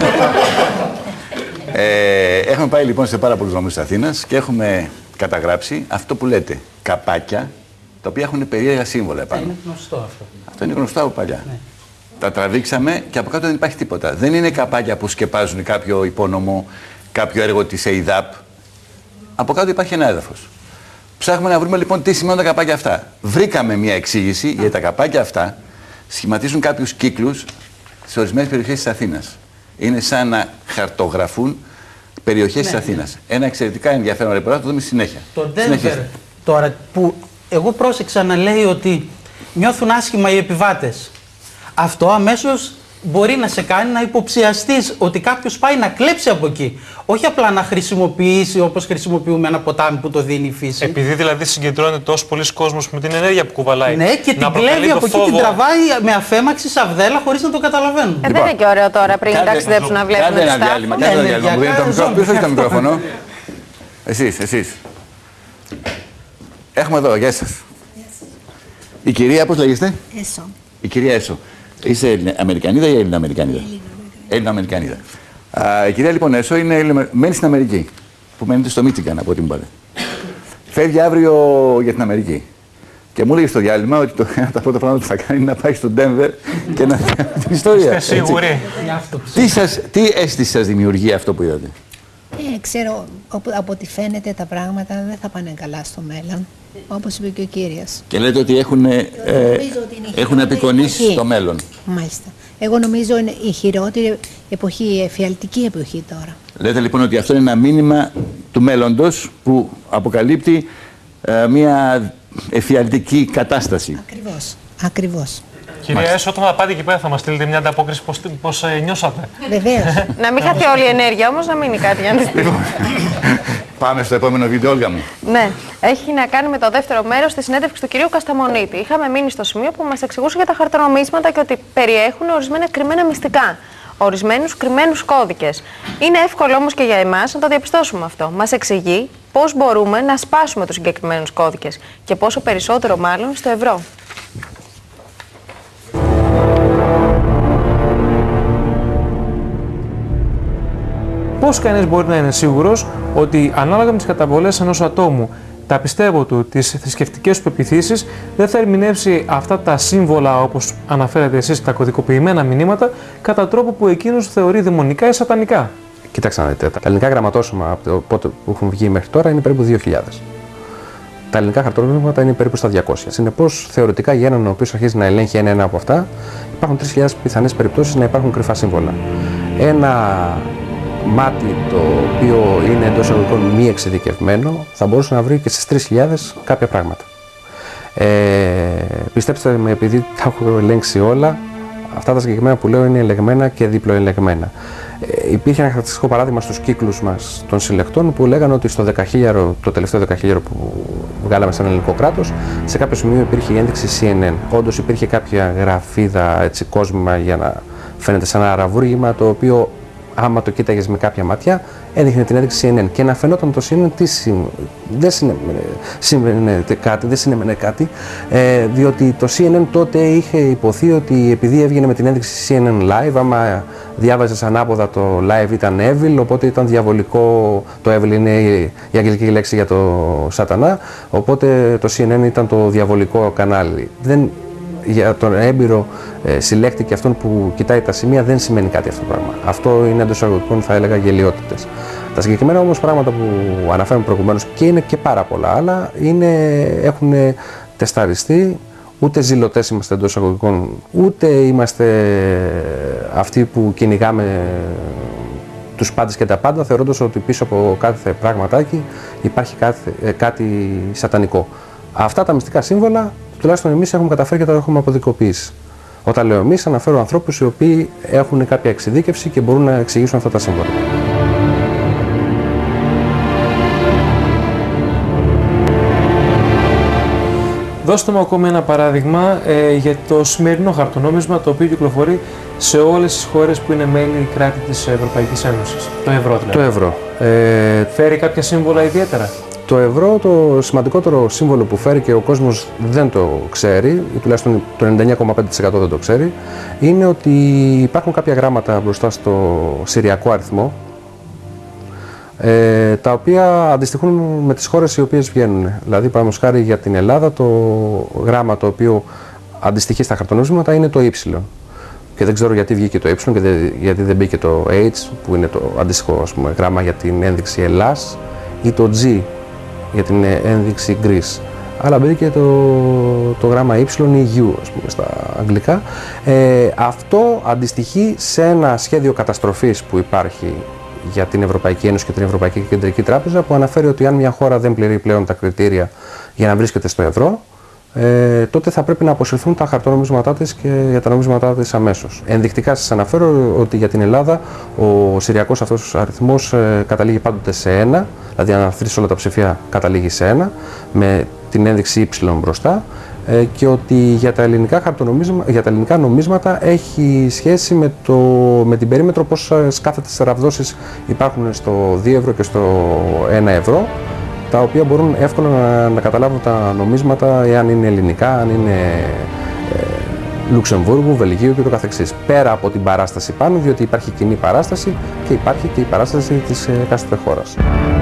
ε, έχουμε πάει λοιπόν σε πάρα πολλούς δρόμους της Αθήνας και έχουμε καταγράψει αυτό που λέτε. Καπάκια, τα οποία έχουν περίεργα σύμβολα επάνω. Είναι γνωστό αυτό. Αυτό είναι γνωστό από παλιά. Ναι. Τα τραβήξαμε και από κάτω δεν υπάρχει τίποτα. Δεν είναι καπάκια που σκεπάζουν κάποιο υπόνομο, κάποιο έργο της ΕΙΔΑΠ. Από κάτω υπάρχει ένα έδαφος. Ψάχνουμε να βρούμε λοιπόν τι σημαίνουν τα καπάκια αυτά. Βρήκαμε μια εξήγηση γιατί τα καπάκια αυτά σχηματίζουν κάποιους κύκλους σε ορισμένες περιοχές της Αθήνας. Είναι σαν να χαρτογραφούν περιοχές ναι, της Αθήνας. Ναι. Ένα εξαιρετικά ενδιαφέρον ρεπορτάζ, το δούμε στη συνέχεια. Το Denver τώρα που εγώ πρόσεξα να λέει ότι νιώθουν άσχημα οι επιβάτες. Αυτό αμέσως μπορεί να σε κάνει να υποψιαστείς ότι κάποιος πάει να κλέψει από εκεί. Όχι απλά να χρησιμοποιήσει όπως χρησιμοποιούμε ένα ποτάμι που το δίνει η φύση. Επειδή δηλαδή συγκεντρώνεται τόσο πολλοί κόσμος με την ενέργεια που κουβαλάει. Ναι, και την κλέβει από εκεί, την τραβάει με αφέμαξη σαβδέλα χωρίς να το καταλαβαίνουν. Ε, δεν είναι και ωραίο τώρα πριν ταξιδέψουν να βλέπουν. Κάντε ένα διάλειμμα. Κάντε ένα διάλειμμα. Μου δίνετε το μικρόφωνο. Ποιος έχει το μικρόφωνο? Εσείς, εσείς. Έχουμε εδώ, γεια σας. Η κυρία, πώς λέγεστε? Έσο. Η κυρία Έσο. Είσαι Αμερικανίδα ή Έλληνα-Αμερικανίδα? Έλληνα-Αμερικανίδα. Η κυρία λοιπόν Έσο είναι, μένει στην Αμερική, που μένετε στο Μίτσιγκαν από ό,τι μου είπατε. Φεύγει αύριο για την Αμερική. Και μου έλεγε στο διάλειμμα ότι το, ένα από τα πρώτα πράγματα που θα κάνει είναι να πάει στο Ντένβερ και να δει την ιστορία. Είστε σίγουροι? Τι, σας, τι αίσθηση σας δημιουργεί αυτό που είδατε? Ε, ξέρω, από ό,τι φαίνεται τα πράγματα δεν θα πάνε καλά στο μέλλον, όπως είπε και ο κύριος. Και λέτε ότι έχουν, ε, έχουν απεικονίσει το μέλλον. Μάλιστα. Εγώ νομίζω είναι η χειρότερη εποχή, η εφιαλτική εποχή τώρα. Λέτε λοιπόν ότι αυτό είναι ένα μήνυμα του μέλλοντος που αποκαλύπτει ε, μια εφιαλτική κατάσταση. Ακριβώς. Ακριβώς. Κυρία Έσο, όταν θα πάτε εκεί πέρα θα μας στείλετε μια ανταπόκριση πώς, πώς ε, νιώσατε? Βεβαίως. Να μην χαθεί όλη η ενέργεια όμως, να μείνει κάτι για να τη Πάμε στο επόμενο βίντεο, Όλγα μου. Ναι, έχει να κάνει με το δεύτερο μέρος της συνέντευξης του κυρίου Κασταμονίτη. Είχαμε μείνει στο σημείο που μας εξηγούσε για τα χαρτονομίσματα και ότι περιέχουν ορισμένα κρυμμένα μυστικά. Ορισμένους κρυμμένους κώδικες. Είναι εύκολο όμως και για εμάς να το διαπιστώσουμε αυτό. Μας εξηγεί πώς μπορούμε να σπάσουμε τους συγκεκριμένους κώδικες και πόσο περισσότερο μάλλον στο ευρώ. Πώς κανείς μπορεί να είναι σίγουρος ότι ανάλογα με τις καταβολές ενός ατόμου, τα πιστεύω του, τις θρησκευτικές του πεποιθήσεις, δεν θα ερμηνεύσει αυτά τα σύμβολα, όπως αναφέρατε εσείς, τα κωδικοποιημένα μηνύματα, κατά τρόπο που εκείνος θεωρεί δαιμονικά ή σατανικά? Κοιτάξτε να δείτε, τα ελληνικά γραμματόσωμα από το πότε που έχουν βγει μέχρι τώρα είναι περίπου δύο χιλιάδες. Τα ελληνικά χαρτονομίσματα είναι περίπου στα διακόσια. Συνεπώς, θεωρητικά για έναν ο οποίος αρχίζει να ελέγχει ένα-ένα από αυτά, υπάρχουν τρεις χιλιάδες πιθανές περιπτώσεις να υπάρχουν κρυφά σύμβολα. Ένα μάτι το οποίο είναι εντός εισαγωγικών μη εξειδικευμένο θα μπορούσε να βρει και στις τρεις χιλιάδες κάποια πράγματα. Ε, πιστέψτε με, επειδή τα έχω ελέγξει όλα, αυτά τα συγκεκριμένα που λέω είναι ελεγμένα και διπλοελεγμένα. Ε, υπήρχε ένα χαρακτηριστικό παράδειγμα στους κύκλους μας των συλλεκτών που λέγανε ότι στο δεκαχίλιαρο, το τελευταίο δεκαχίλιαρο που βγάλαμε σαν ελληνικό κράτος, σε κάποιο σημείο υπήρχε η ένδειξη σι εν εν. Όντως υπήρχε κάποια γραφίδα, έτσι, κόσμημα για να φαίνεται σαν ένα αραβούργημα, το οποίο άμα το κοίταγες με κάποια ματιά, έδειχνε την ένδειξη σι εν εν και να φαινόταν το σι εν εν τι δεν συνέβαινε κάτι, δεν συνέβαινε κάτι, ε, διότι το σι εν εν τότε είχε υποθεί ότι επειδή έβγαινε με την ένδειξη σι εν εν Live, άμα διάβαζες ανάποδα το Live ήταν evil, οπότε ήταν διαβολικό, το evil είναι η, η αγγλική λέξη για το σατανά, οπότε το σι εν εν ήταν το διαβολικό κανάλι. Δεν, για τον έμπειρο ε, συλλέκτη και αυτόν που κοιτάει τα σημεία δεν σημαίνει κάτι αυτό το πράγμα. Αυτό είναι εντός εισαγωγικών, θα έλεγα, γελοιότητες. Τα συγκεκριμένα όμως πράγματα που αναφέραμε προηγουμένως, και είναι και πάρα πολλά άλλα, είναι, έχουν τεσταριστεί. Ούτε ζηλωτές είμαστε εντός εισαγωγικών, ούτε είμαστε αυτοί που κυνηγάμε τους πάντες και τα πάντα, θεωρώντας ότι πίσω από κάθε πραγματάκι υπάρχει κάθε, κάτι σατανικό. Αυτά τα μυστικά σύμβολα, τουλάχιστον εμείς έχουμε καταφέρει και τα έχουμε αποδικοποιήσει. Όταν λέω εμείς, αναφέρω ανθρώπους οι οποίοι έχουν κάποια εξειδίκευση και μπορούν να εξηγήσουν αυτά τα σύμβολα. Δώστε μου ακόμη ένα παράδειγμα ε, για το σημερινό χαρτονόμισμα, το οποίο κυκλοφορεί σε όλες τις χώρες που είναι μέλη κράτη της Ευρωπαϊκής Ένωσης. Το ευρώ δηλαδή. Το ευρώ. Ε, Φέρει κάποια σύμβολα ιδιαίτερα? Το ευρώ, το σημαντικότερο σύμβολο που φέρει και ο κόσμος δεν το ξέρει, ή τουλάχιστον το ενενήντα εννέα κόμμα πέντε τοις εκατό δεν το ξέρει, είναι ότι υπάρχουν κάποια γράμματα μπροστά στο συριακό αριθμό, ε, τα οποία αντιστοιχούν με τις χώρες οι οποίες βγαίνουν. Δηλαδή, παραδείγματος χάρη για την Ελλάδα, το γράμμα το οποίο αντιστοιχεί στα χαρτονόμισματα είναι το Y. Και δεν ξέρω γιατί βγήκε το Y και δεν, γιατί δεν μπήκε το H, που είναι το αντίστοιχο, ας πούμε, γράμμα για την ένδειξη Ελλάς, ή το G για την ένδειξη Greece. Αλλά μπήκε το, το γράμμα Y ή U, ας πούμε, στα αγγλικά. Ε, αυτό αντιστοιχεί σε ένα σχέδιο καταστροφής που υπάρχει για την Ευρωπαϊκή Ένωση και την Ευρωπαϊκή Κεντρική Τράπεζα, που αναφέρει ότι αν μια χώρα δεν πληρεί πλέον τα κριτήρια για να βρίσκεται στο ευρώ, ε, τότε θα πρέπει να αποσυρθούν τα χαρτονομίσματά της και για τα νομίσματά της αμέσως. Ενδεικτικά σας αναφέρω ότι για την Ελλάδα ο συριακός αυτός αριθμός ε, καταλήγει πάντοτε σε ένα, δηλαδή αν αρθρείς όλα τα ψηφία καταλήγει σε ένα, με την ένδειξη Y μπροστά, ε, και ότι για τα ελληνικά, χαρτονομίσμα, για τα ελληνικά νομίσματα έχει σχέση με, το, με την περίμετρο πόσες κάθετες ραβδόσεις υπάρχουν στο δύο ευρώ και στο ένα ευρώ, τα οποία μπορούν εύκολα να, να καταλάβουν τα νομίσματα εάν είναι ελληνικά, αν είναι ε, Λουξεμβούργου, Βελγίου και το καθεξής. Πέρα από την παράσταση πάνω, διότι υπάρχει κοινή παράσταση και υπάρχει και η παράσταση της εκάστοτε χώρας.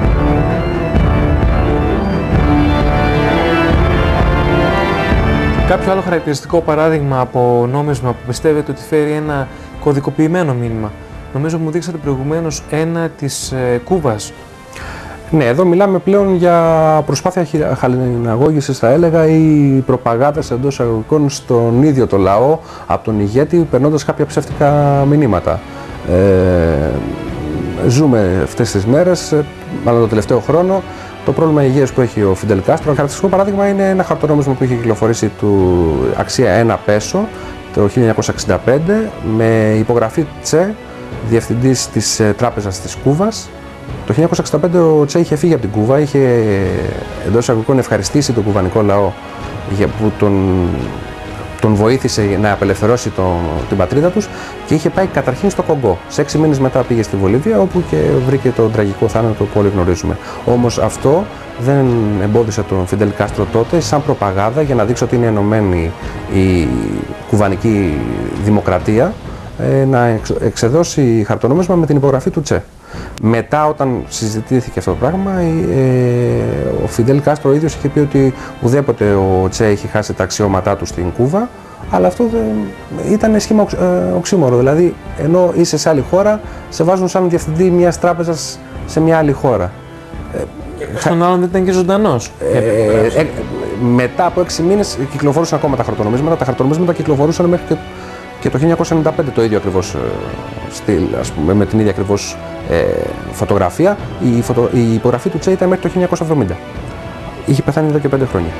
Κάποιο άλλο χαρακτηριστικό παράδειγμα από νόμισμα που πιστεύετε ότι φέρει ένα κωδικοποιημένο μήνυμα? Νομίζω μου δείξατε προηγουμένως ένα της ε, Κούβας. Ναι, εδώ μιλάμε πλέον για προσπάθεια χαλιναγώγησης, θα έλεγα, ή προπαγάνδας εντός εισαγωγικών στον ίδιο το λαό από τον ηγέτη, περνώντας κάποια ψεύτικα μηνύματα. Ε, ζούμε αυτές τις μέρες, μάλλον το τελευταίο χρόνο, το πρόβλημα υγείας που έχει ο Φιντελ Κάστρο. Ένα χαρακτηριστικό παράδειγμα είναι ένα χαρτονόμισμα που είχε κυκλοφορήσει του αξία ένα πέσο το χίλια εννιακόσια εξήντα πέντε με υπογραφή Τσε, διευθυντής της Τράπεζας της Κούβας. Το χίλια εννιακόσια εξήντα πέντε ο Τσε είχε φύγει από την Κούβα, είχε εντός εισαγωγικών ευχαριστήσει τον κουβανικό λαό που τον, τον βοήθησε να απελευθερώσει τον, την πατρίδα τους, και είχε πάει καταρχήν στο Κογκό. Σε έξι μήνες μετά πήγε στη Βολίβια, όπου και βρήκε τον τραγικό θάνατο που όλοι γνωρίζουμε. Όμως αυτό δεν εμπόδισε τον Φιντελ Κάστρο τότε, σαν προπαγάνδα για να δείξει ότι είναι ενωμένη η κουβανική δημοκρατία, να εξεδώσει χαρτονόμισμα με την υπογραφή του Τσε. Μετά, όταν συζητήθηκε αυτό το πράγμα, ε, ο Φιντελ Κάστρο ο ίδιος είχε πει ότι ουδέποτε ο Τσε είχε χάσει τα αξιώματά του στην Κούβα, αλλά αυτό δεν, ήταν σχήμα ε, οξύμορο. Δηλαδή, ενώ είσαι σε άλλη χώρα, σε βάζουν σαν διευθυντή μιας τράπεζας σε μια άλλη χώρα. Και στον άλλον δεν ήταν και ζωντανός. Ε, ε, ε, μετά από έξι μήνες κυκλοφορούσαν ακόμα τα χαρτονομίσματα. Τα χαρτονομίσματα κυκλοφορούσαν μέχρι και, και το χίλια εννιακόσια ενενήντα πέντε το ίδιο ακριβώς στυλ, ας πούμε, με την ίδια ακριβώς ε, φωτογραφία. Η, φωτο, η υπογραφή του Τσε ήταν μέχρι το χίλια εννιακόσια εβδομήντα. Είχε πεθάνει εδώ και πέντε χρόνια.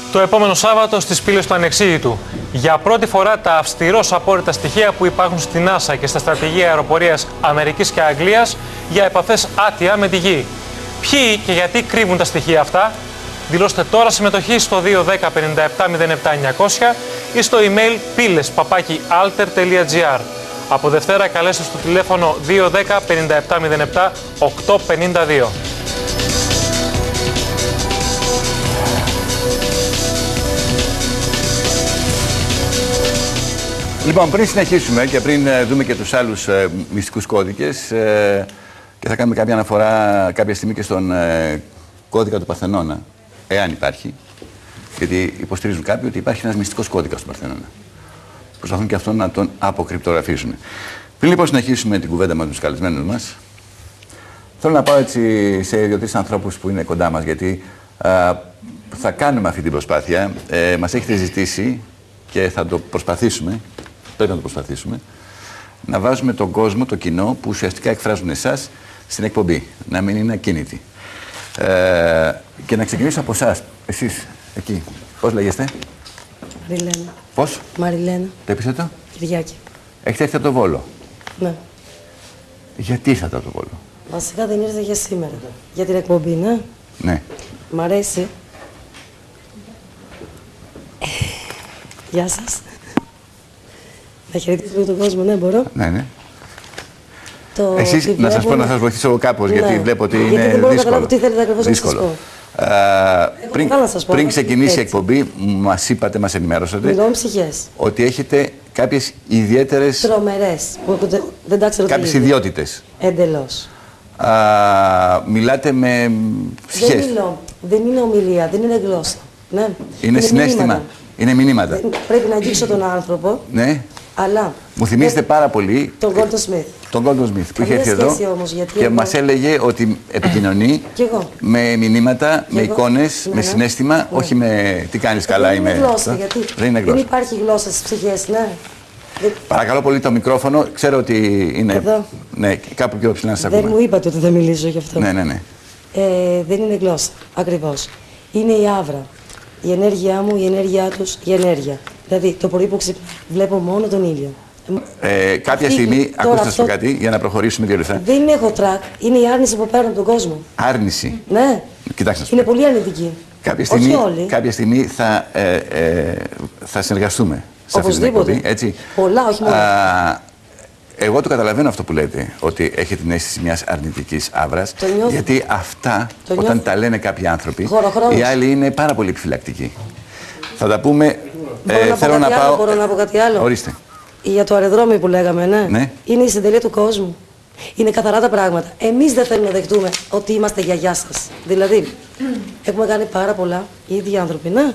Το επόμενο Σάββατο στις πύλες του Ανεξήγητου. Για πρώτη φορά τα αυστηρός απόρριτα στοιχεία που υπάρχουν στην NASA και στα στρατηγία αεροπορίας Αμερικής και Αγγλίας για επαφές άτια με τη Γη. Ποιοι και γιατί κρύβουν τα στοιχεία αυτά? Δηλώστε τώρα συμμετοχή στο δύο ένα μηδέν πέντε επτά μηδέν επτά εννιακόσια ή στο email πύλες παπάκι alter τελεία gr. Από Δευτέρα καλέστε στο τηλέφωνο δύο ένα μηδέν πέντε επτά μηδέν επτά οκτώ πέντε δύο. Λοιπόν, πριν συνεχίσουμε και πριν ε, δούμε και τους άλλους ε, μυστικούς κώδικες ε, και θα κάνουμε κάποια αναφορά κάποια στιγμή και στον ε, κώδικα του Παρθενώνα, εάν υπάρχει, γιατί υποστηρίζουν κάποιοι ότι υπάρχει ένας μυστικός κώδικας του Παρθενώνα. Προσπαθούν και αυτόν να τον αποκρυπτογραφήσουν. Πριν λοιπόν συνεχίσουμε την κουβέντα με τους καλεσμένους μας, θέλω να πάω έτσι σε δύο-τρεις ανθρώπους που είναι κοντά μας, γιατί α, θα κάνουμε αυτή την προσπάθεια. Ε, μας έχετε ζητήσει και θα το προσπαθήσουμε, πρέπει να το προσπαθήσουμε, να βάζουμε τον κόσμο, το κοινό, που ουσιαστικά εκφράζουν εσάς στην εκπομπή, να μην είναι ακίνητοι. Ε, και να ξεκινήσω από εσάς, εσείς, εκεί. Πώς λέγεστε? Μαριλένα. Πώς? Μαριλένα. Το επίθετο? Κυριάκη. Έχετε έρθει από το Βόλο? Ναι. Γιατί ήρθατε από το Βόλο? Βασικά δεν ήρθα για σήμερα. Για την εκπομπή, ναι. Ναι. Μ' αρέσει. Γεια σας. Να χαιρετήσουμε τον κόσμο, ναι, μπορώ. Ναι, ναι. Το Εσείς, βλέπω... να σας πω να σας βοηθήσω κάπως, ναι. γιατί βλέπω ότι γιατί είναι δεν μπορώ δύσκολο. να καταλάβω τι θέλετε ακριβώς να σας πω. Uh, πριν να σας πω, πριν να ξεκινήσει η έτσι. εκπομπή, μας είπατε, μας ενημερώσατε Μιλώ ψυχές. ότι έχετε κάποιες ιδιαίτερες... Τρομερές. Που δεν, δεν τα ξέρω. Κάποιες ιδιότητες. Εντελώς. Uh, μιλάτε με ψυχές. Δεν μιλώ. Δεν είναι ομιλία, δεν είναι γλώσσα. Ναι. Είναι, είναι συναίσθημα. μηνύματα. Είναι μηνύματα. Δεν, πρέπει να αγγίξω τον άνθρωπο. Ναι. Αλλά. Μου θυμίζετε πάρα πολύ τον Golden Smith. Τον Golden Smith που είχε έρθει εδώ όμως, γιατί και εγώ... μας έλεγε ότι επικοινωνεί με μηνύματα, με εικόνες, ναι, με ναι. συναίσθημα, ναι. όχι με τι κάνεις καλά ή με... Δεν είναι γλώσσα, γιατί δεν, είναι γλώσσα. Δεν υπάρχει γλώσσα στις ψυχές, ναι. Παρακαλώ πολύ το μικρόφωνο, ξέρω ότι είναι... Εδώ. Ναι, κάπου πιο ψηλά να σας ακούμε. Δεν μου είπατε ότι θα μιλήσω γι' αυτό. Ναι, ναι, ναι. Ε, δεν είναι γλώσσα, ακριβώς. Είναι η άβρα. Η ενέργειά μου, η ενέργειά τους, η ενέργεια. Δηλαδή, το πρωί που ξυπνάω, βλέπω μόνο τον ήλιο. Ε, κάποια Αυτή, στιγμή, ακούστε αυτό... κάτι για να προχωρήσουμε δύο λεπτά. Δεν έχω τρακ, είναι η άρνηση που παίρνω από τον κόσμο. Άρνηση. Ναι. Κοιτάξτε. Είναι πολύ αρνητική. Κάποια στιγμή, όχι όλοι. Κάποια στιγμή θα, ε, ε, θα συνεργαστούμε σε αυτή την εκπομπή. Έτσι. Πολλά, όχι μόνο. Α, εγώ το καταλαβαίνω αυτό που λέτε, ότι έχετε την αίσθηση μιας αρνητικής άβρας. Γιατί αυτά, το όταν νιώθω. Τα λένε κάποιοι άνθρωποι, Χωροχρόνος. οι άλλοι είναι πάρα πολύ επιφυλακτικοί. Θα τα πούμε. Μπορώ, ε, να, θέλω πω να πάω. Άλλο, μπορώ να πω κάτι άλλο. Ορίστε. Για το αεροδρόμιο που λέγαμε, ναι. ναι. Είναι η συντελεία του κόσμου. Είναι καθαρά τα πράγματα. Εμείς δεν θέλουμε να δεχτούμε ότι είμαστε γιαγιά σας. Δηλαδή, έχουμε κάνει πάρα πολλά οι ίδιοι άνθρωποι, ναι.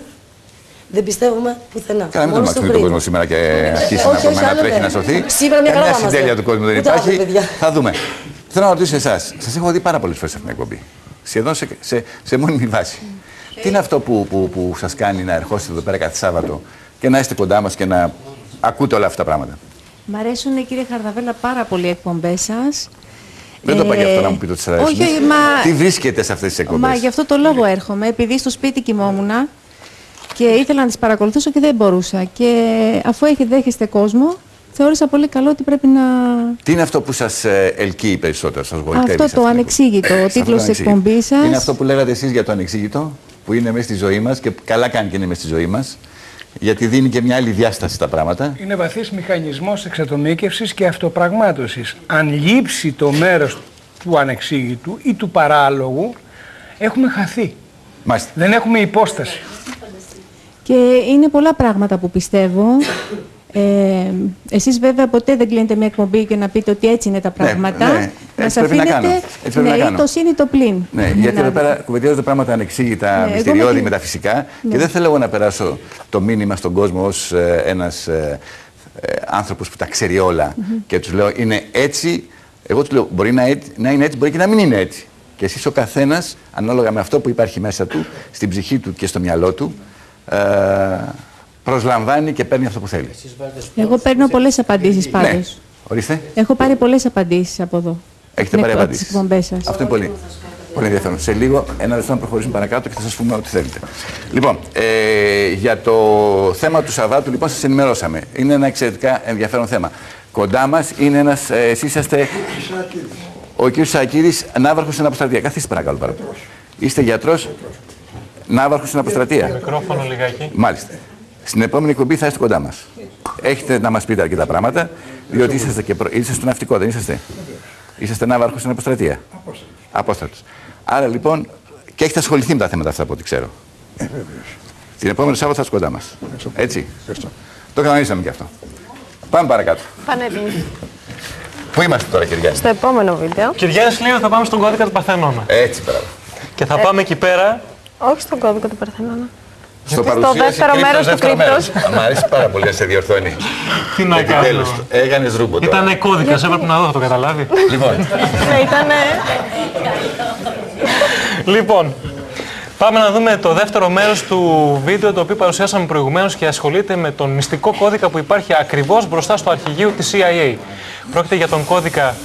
Δεν πιστεύουμε πουθενά. Καλά, μην τον μαθαίνει τον κόσμο σήμερα και αρχίσει να, πούμε, να τρέχει να σωθεί. Σήμερα μια καλά συντέλεια είμαστε. Του κόσμου δεν Ούτε υπάρχει. Άδε, θα δούμε. Θέλω να ρωτήσω εσάς. Σας έχω δει πάρα πολλές φορές σε αυτήν την εκπομπή. Σχεδόν σε, σε, σε μόνιμη βάση. Mm. Τι είναι αυτό που, που, που σας κάνει να ερχόσετε εδώ πέρα κάθε Σάββατο και να είστε κοντά μας και να ακούτε όλα αυτά τα πράγματα? Μ' αρέσουν, κύριε Χαρδαβέλα, πάρα πολύ οι εκπομπές σας. Δεν ε... το είπα γι' αυτό να μου πείτε ότι σας αρέσουν. Όχι, μα... Τι βρίσκεται σε αυτές τις εκπομπές? Μα γι' αυτό το λόγο έρχομαι, επειδή στο σπίτι κοιμόμουνα και ήθελα να τις παρακολουθήσω και δεν μπορούσα. Και αφού έχει δέχεστε κόσμο, θεώρησα πολύ καλό ότι πρέπει να... Τι είναι αυτό που σας ελκύει περισσότερο, σας γοητεύει? Αυτό το ανεξήγητο, ο τίτλος της εκπομπής σας. Είναι αυτό που λέγατε εσείς για το ανεξήγητο, που είναι μέσα στη ζωή μας και καλά κάνει και είναι μέσα στη ζωή μας. Γιατί δίνει και μια άλλη διάσταση στα πράγματα. Είναι βαθύς μηχανισμός εξατομίκευσης και αυτοπραγμάτωσης. Αν λείψει το μέρος του ανεξήγητου ή του παράλογου, έχουμε χαθεί. Μάλιστα. Δεν έχουμε υπόσταση. Και είναι πολλά πράγματα που πιστεύω. Ε, εσείς βέβαια ποτέ δεν κλείνετε μια εκπομπή και να πείτε ότι έτσι είναι τα πράγματα. Ναι, ναι. Μας αφήνετε ναι, ή το συν ή το πλην. Ναι, γιατί εδώ πέρα κουβεντιάζονται πράγματα ανεξήγητα, ναι, μυστηριώδη, μεταφυσικά ναι. Και δεν θέλω εγώ να περάσω το μήνυμα στον κόσμο ως ε, ένας ε, ε, άνθρωπος που τα ξέρει όλα mm-hmm. και τους λέω είναι έτσι, εγώ τους λέω μπορεί να, να είναι έτσι, μπορεί και να μην είναι έτσι. Και εσείς ο καθένας, ανάλογα με αυτό που υπάρχει μέσα του, στην ψυχή του και στο μυαλό του, ε, προσλαμβάνει και παίρνει αυτό που θέλει. Εγώ παίρνω πολλές απαντήσεις πάντως. Ναι. Ορίστε. Έχω πάρει πολλές απαντήσεις από εδώ. Έχετε πάρει απαντήσεις. Εκπομπές σας. Αυτό είναι πολύ. Πολύ ενδιαφέρον. Σε λίγο, ένα λεπτό να προχωρήσουμε παρακάτω και θα σας πούμε ό,τι θέλετε. Λοιπόν, ε, για το θέμα του Σαββάτου, λοιπόν, σας ενημερώσαμε. Είναι ένα εξαιρετικά ενδιαφέρον θέμα. Κοντά μας είναι ένας, ε, εσείς είσαστε ο κ. Σακίδης, ναύαρχος στην Αποστρατεία. Καθίστε παρακαλώ παρακαλώ. Είστε γιατρός, ναύαρχος στην Αποστρατεία. Μικρόφωνο λιγάκι. Μάλιστα. Στην επόμενη εκπομπή θα είστε κοντά μας. Έχετε να μας πείτε αρκετά πράγματα, διότι είσαστε, και προ... είσαστε στο ναυτικό, δεν είσαστε. Είσαστε ναύαρχος στην Αποστρατεία. Απόστρατος. Άρα λοιπόν και έχετε ασχοληθεί με τα θέματα αυτά από ό,τι ξέρω. Ε, βέβαιως. Την επόμενη Σάββατο θα είστε κοντά μας. Έτσι. Ευχαριστώ. Το κανονίσαμε και αυτό. Πάμε παρακάτω. Πανέτοιμοι. Πού είμαστε τώρα, Κυριάννη? Στο επόμενο βίντεο. Κυριάννη, λίγο θα πάμε στον κώδικα του Παρθενώνα. Έτσι, μπράβο. Και θα Ε, πάμε εκεί πέρα. Όχι στον κώδικα του Παρθενώνα. Στο, στο δεύτερο μέρος του κρύπτος. Μ' αρέσει πάρα πολύ να σε διορθώνει. Τι να κάνω. Έκανες ρούμπο τώρα. Ήτανε κώδικας, έπρεπε να δω, θα το καταλάβει. Λοιπόν. Ναι, ήτανε. Λοιπόν, πάμε να δούμε το δεύτερο μέρος του βίντεο, το οποίο παρουσιάσαμε προηγουμένως και ασχολείται με τον μυστικό κώδικα που υπάρχει ακριβώς μπροστά στο αρχηγείο της σι άι έι. Πρόκειται για τον κώδικα...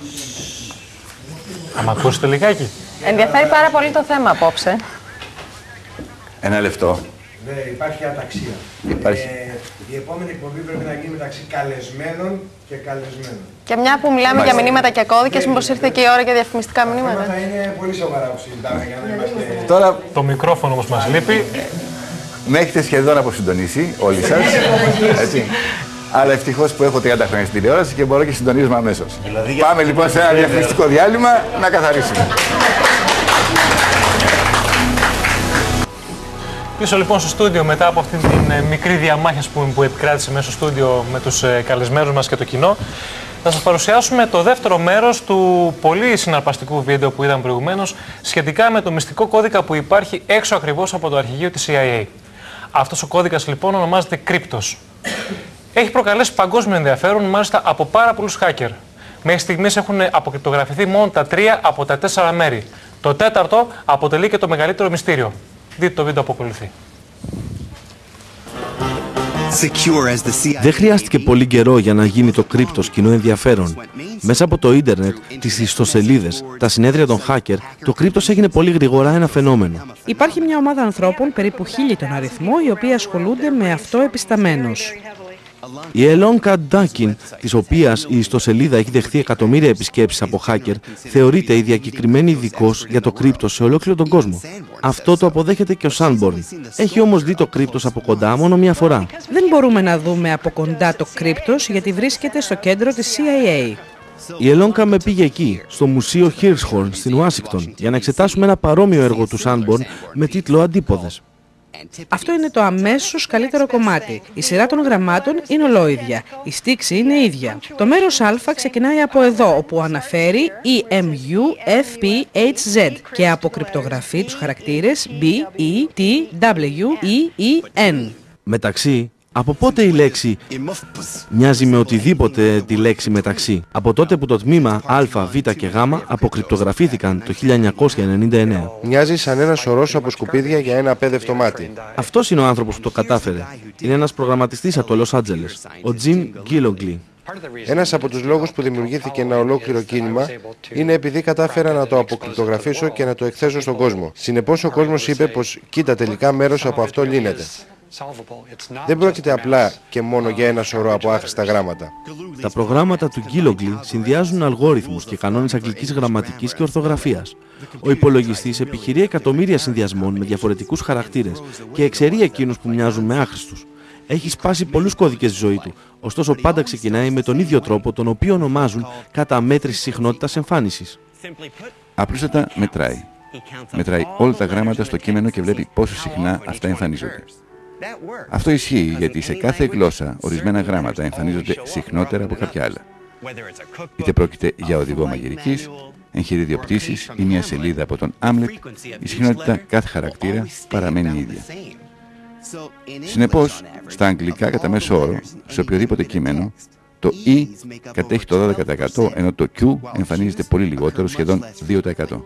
Θα μ' ακούσετε λιγάκι. Ενδιαφέρει πάρα πολύ το θέμα απόψε. Ένα λεπτό. Ναι, υπάρχει αταξία. Υπάρχει. Ε, η επόμενη εκπομπή πρέπει να γίνει μεταξύ καλεσμένων και καλεσμένων. Και μια που μιλάμε Μάλιστα. για μηνύματα και κώδικες, μήπως ήρθε και η ώρα για διαφημιστικά μηνύματα. Τα είναι πολύ σοβαρά που συζητάμε για να είμαστε... Τώρα... Το μικρόφωνο όμως μας λείπει. Με έχετε σχεδόν αποσυντονίσει όλοι σας. Έτσι. Αλλά ευτυχώς που έχω τριάντα χρόνια στην τηλεόραση και μπορώ και συντονίζουμε αμέσως. Δηλαδή, πάμε λοιπόν σε ένα διαφημιστικό διάλειμμα να καθαρίσουμε. Πίσω λοιπόν στο στούντιο, μετά από αυτή την ε, μικρή διαμάχη που, που επικράτησε μέσα στο στούντιο με τους ε, καλεσμένους μας και το κοινό, θα σας παρουσιάσουμε το δεύτερο μέρος του πολύ συναρπαστικού βίντεο που είδαμε προηγουμένως σχετικά με το μυστικό κώδικα που υπάρχει έξω ακριβώς από το αρχηγείο της σι άι έι. Αυτός ο κώδικας λοιπόν ονομάζεται Cryptos. Έχει προκαλέσει παγκόσμιο ενδιαφέρον, μάλιστα από πάρα πολλούς hacker. Μέχρι στιγμής έχουν αποκρυπτογραφηθεί μόνο τα τρία από τα τέσσερα μέρη. Το τέταρτο αποτελεί και το μεγαλύτερο μυστήριο. Δείτε το βίντεο που ακολουθεί. Δεν χρειάστηκε πολύ καιρό για να γίνει το Cryptos κοινό ενδιαφέρον. Μέσα από το ίντερνετ, τις ιστοσελίδες, τα συνέδρια των hacker, το Cryptos έγινε πολύ γρήγορα ένα φαινόμενο. Υπάρχει μια ομάδα ανθρώπων, περίπου χίλιοι τον αριθμό, οι οποίοι ασχολούνται με αυτό επισταμένως. Η Elonka Dakin, της οποίας η ιστοσελίδα έχει δεχθεί εκατομμύρια επισκέψεις από hacker, θεωρείται η διακεκριμένη ειδικός για το Cryptos σε ολόκληρο τον κόσμο. Αυτό το αποδέχεται και ο Sanborn. Έχει όμως δει το Cryptos από κοντά μόνο μία φορά. Δεν μπορούμε να δούμε από κοντά το Cryptos γιατί βρίσκεται στο κέντρο της σι άι έι. Η Elonka με πήγε εκεί, στο Μουσείο Hirshhorn στην Ουάσιγκτον, για να εξετάσουμε ένα παρόμοιο έργο του Sanborn με τίτλο «Αντίποδες». Αυτό είναι το αμέσως καλύτερο κομμάτι. Η σειρά των γραμμάτων είναι ολόιδια. Η στίξη είναι ίδια. Το μέρος Α ξεκινάει από εδώ, όπου αναφέρει ι εμ γιου εφ πι έιτς ζετ και αποκρυπτογραφεί τους χαρακτήρες B, E, T, W, E, E, N. Μεταξύ, από πότε η λέξη μοιάζει με οτιδήποτε τη λέξη μεταξύ? Από τότε που το τμήμα Α, Β και Γ αποκρυπτογραφήθηκαν το χίλια εννιακόσια ενενήντα εννέα. Μοιάζει σαν ένα σωρός από σκουπίδια για ένα απέδευτο μάτι. Αυτός είναι ο άνθρωπος που το κατάφερε. Είναι ένας προγραμματιστής από το Λος Άντζελες, ο Jim Gillogly. Ένας από τους λόγους που δημιουργήθηκε ένα ολόκληρο κίνημα είναι επειδή κατάφερα να το αποκρυπτογραφήσω και να το εκθέσω στον κόσμο. Συνεπώς ο κόσμος είπε πως κοίτα, τελικά μέρος από αυτό λύνεται. Δεν πρόκειται απλά και μόνο για ένα σωρό από άχρηστα γράμματα. Τα προγράμματα του Gillogly συνδυάζουν αλγόριθμους και κανόνες αγγλικής γραμματικής και ορθογραφίας. Ο υπολογιστής επιχειρεί εκατομμύρια συνδυασμών με διαφορετικούς χαρακτήρες και εξαιρεί εκείνους που μοιάζουν με άχρηστους. Έχει σπάσει πολλούς κώδικες στη ζωή του, ωστόσο πάντα ξεκινάει με τον ίδιο τρόπο, τον οποίο ονομάζουν καταμέτρηση συχνότητας εμφάνισης. Απλούστατα μετράει. Μετράει όλα τα γράμματα στο κείμενο και βλέπει πόσο συχνά αυτά εμφανίζονται. Αυτό ισχύει γιατί σε κάθε γλώσσα ορισμένα γράμματα εμφανίζονται συχνότερα από κάποια άλλα. Είτε πρόκειται για οδηγό μαγειρικής, εγχειρίδιο πτήσης ή μια σελίδα από τον Άμλετ, η συχνότητα κάθε χαρακτήρα παραμένει ίδια. Συνεπώς, στα αγγλικά κατά μέσο όρο, σε οποιοδήποτε κείμενο, το E κατέχει το δώδεκα τοις εκατό, ενώ το Q εμφανίζεται πολύ λιγότερο, σχεδόν δύο τοις εκατό.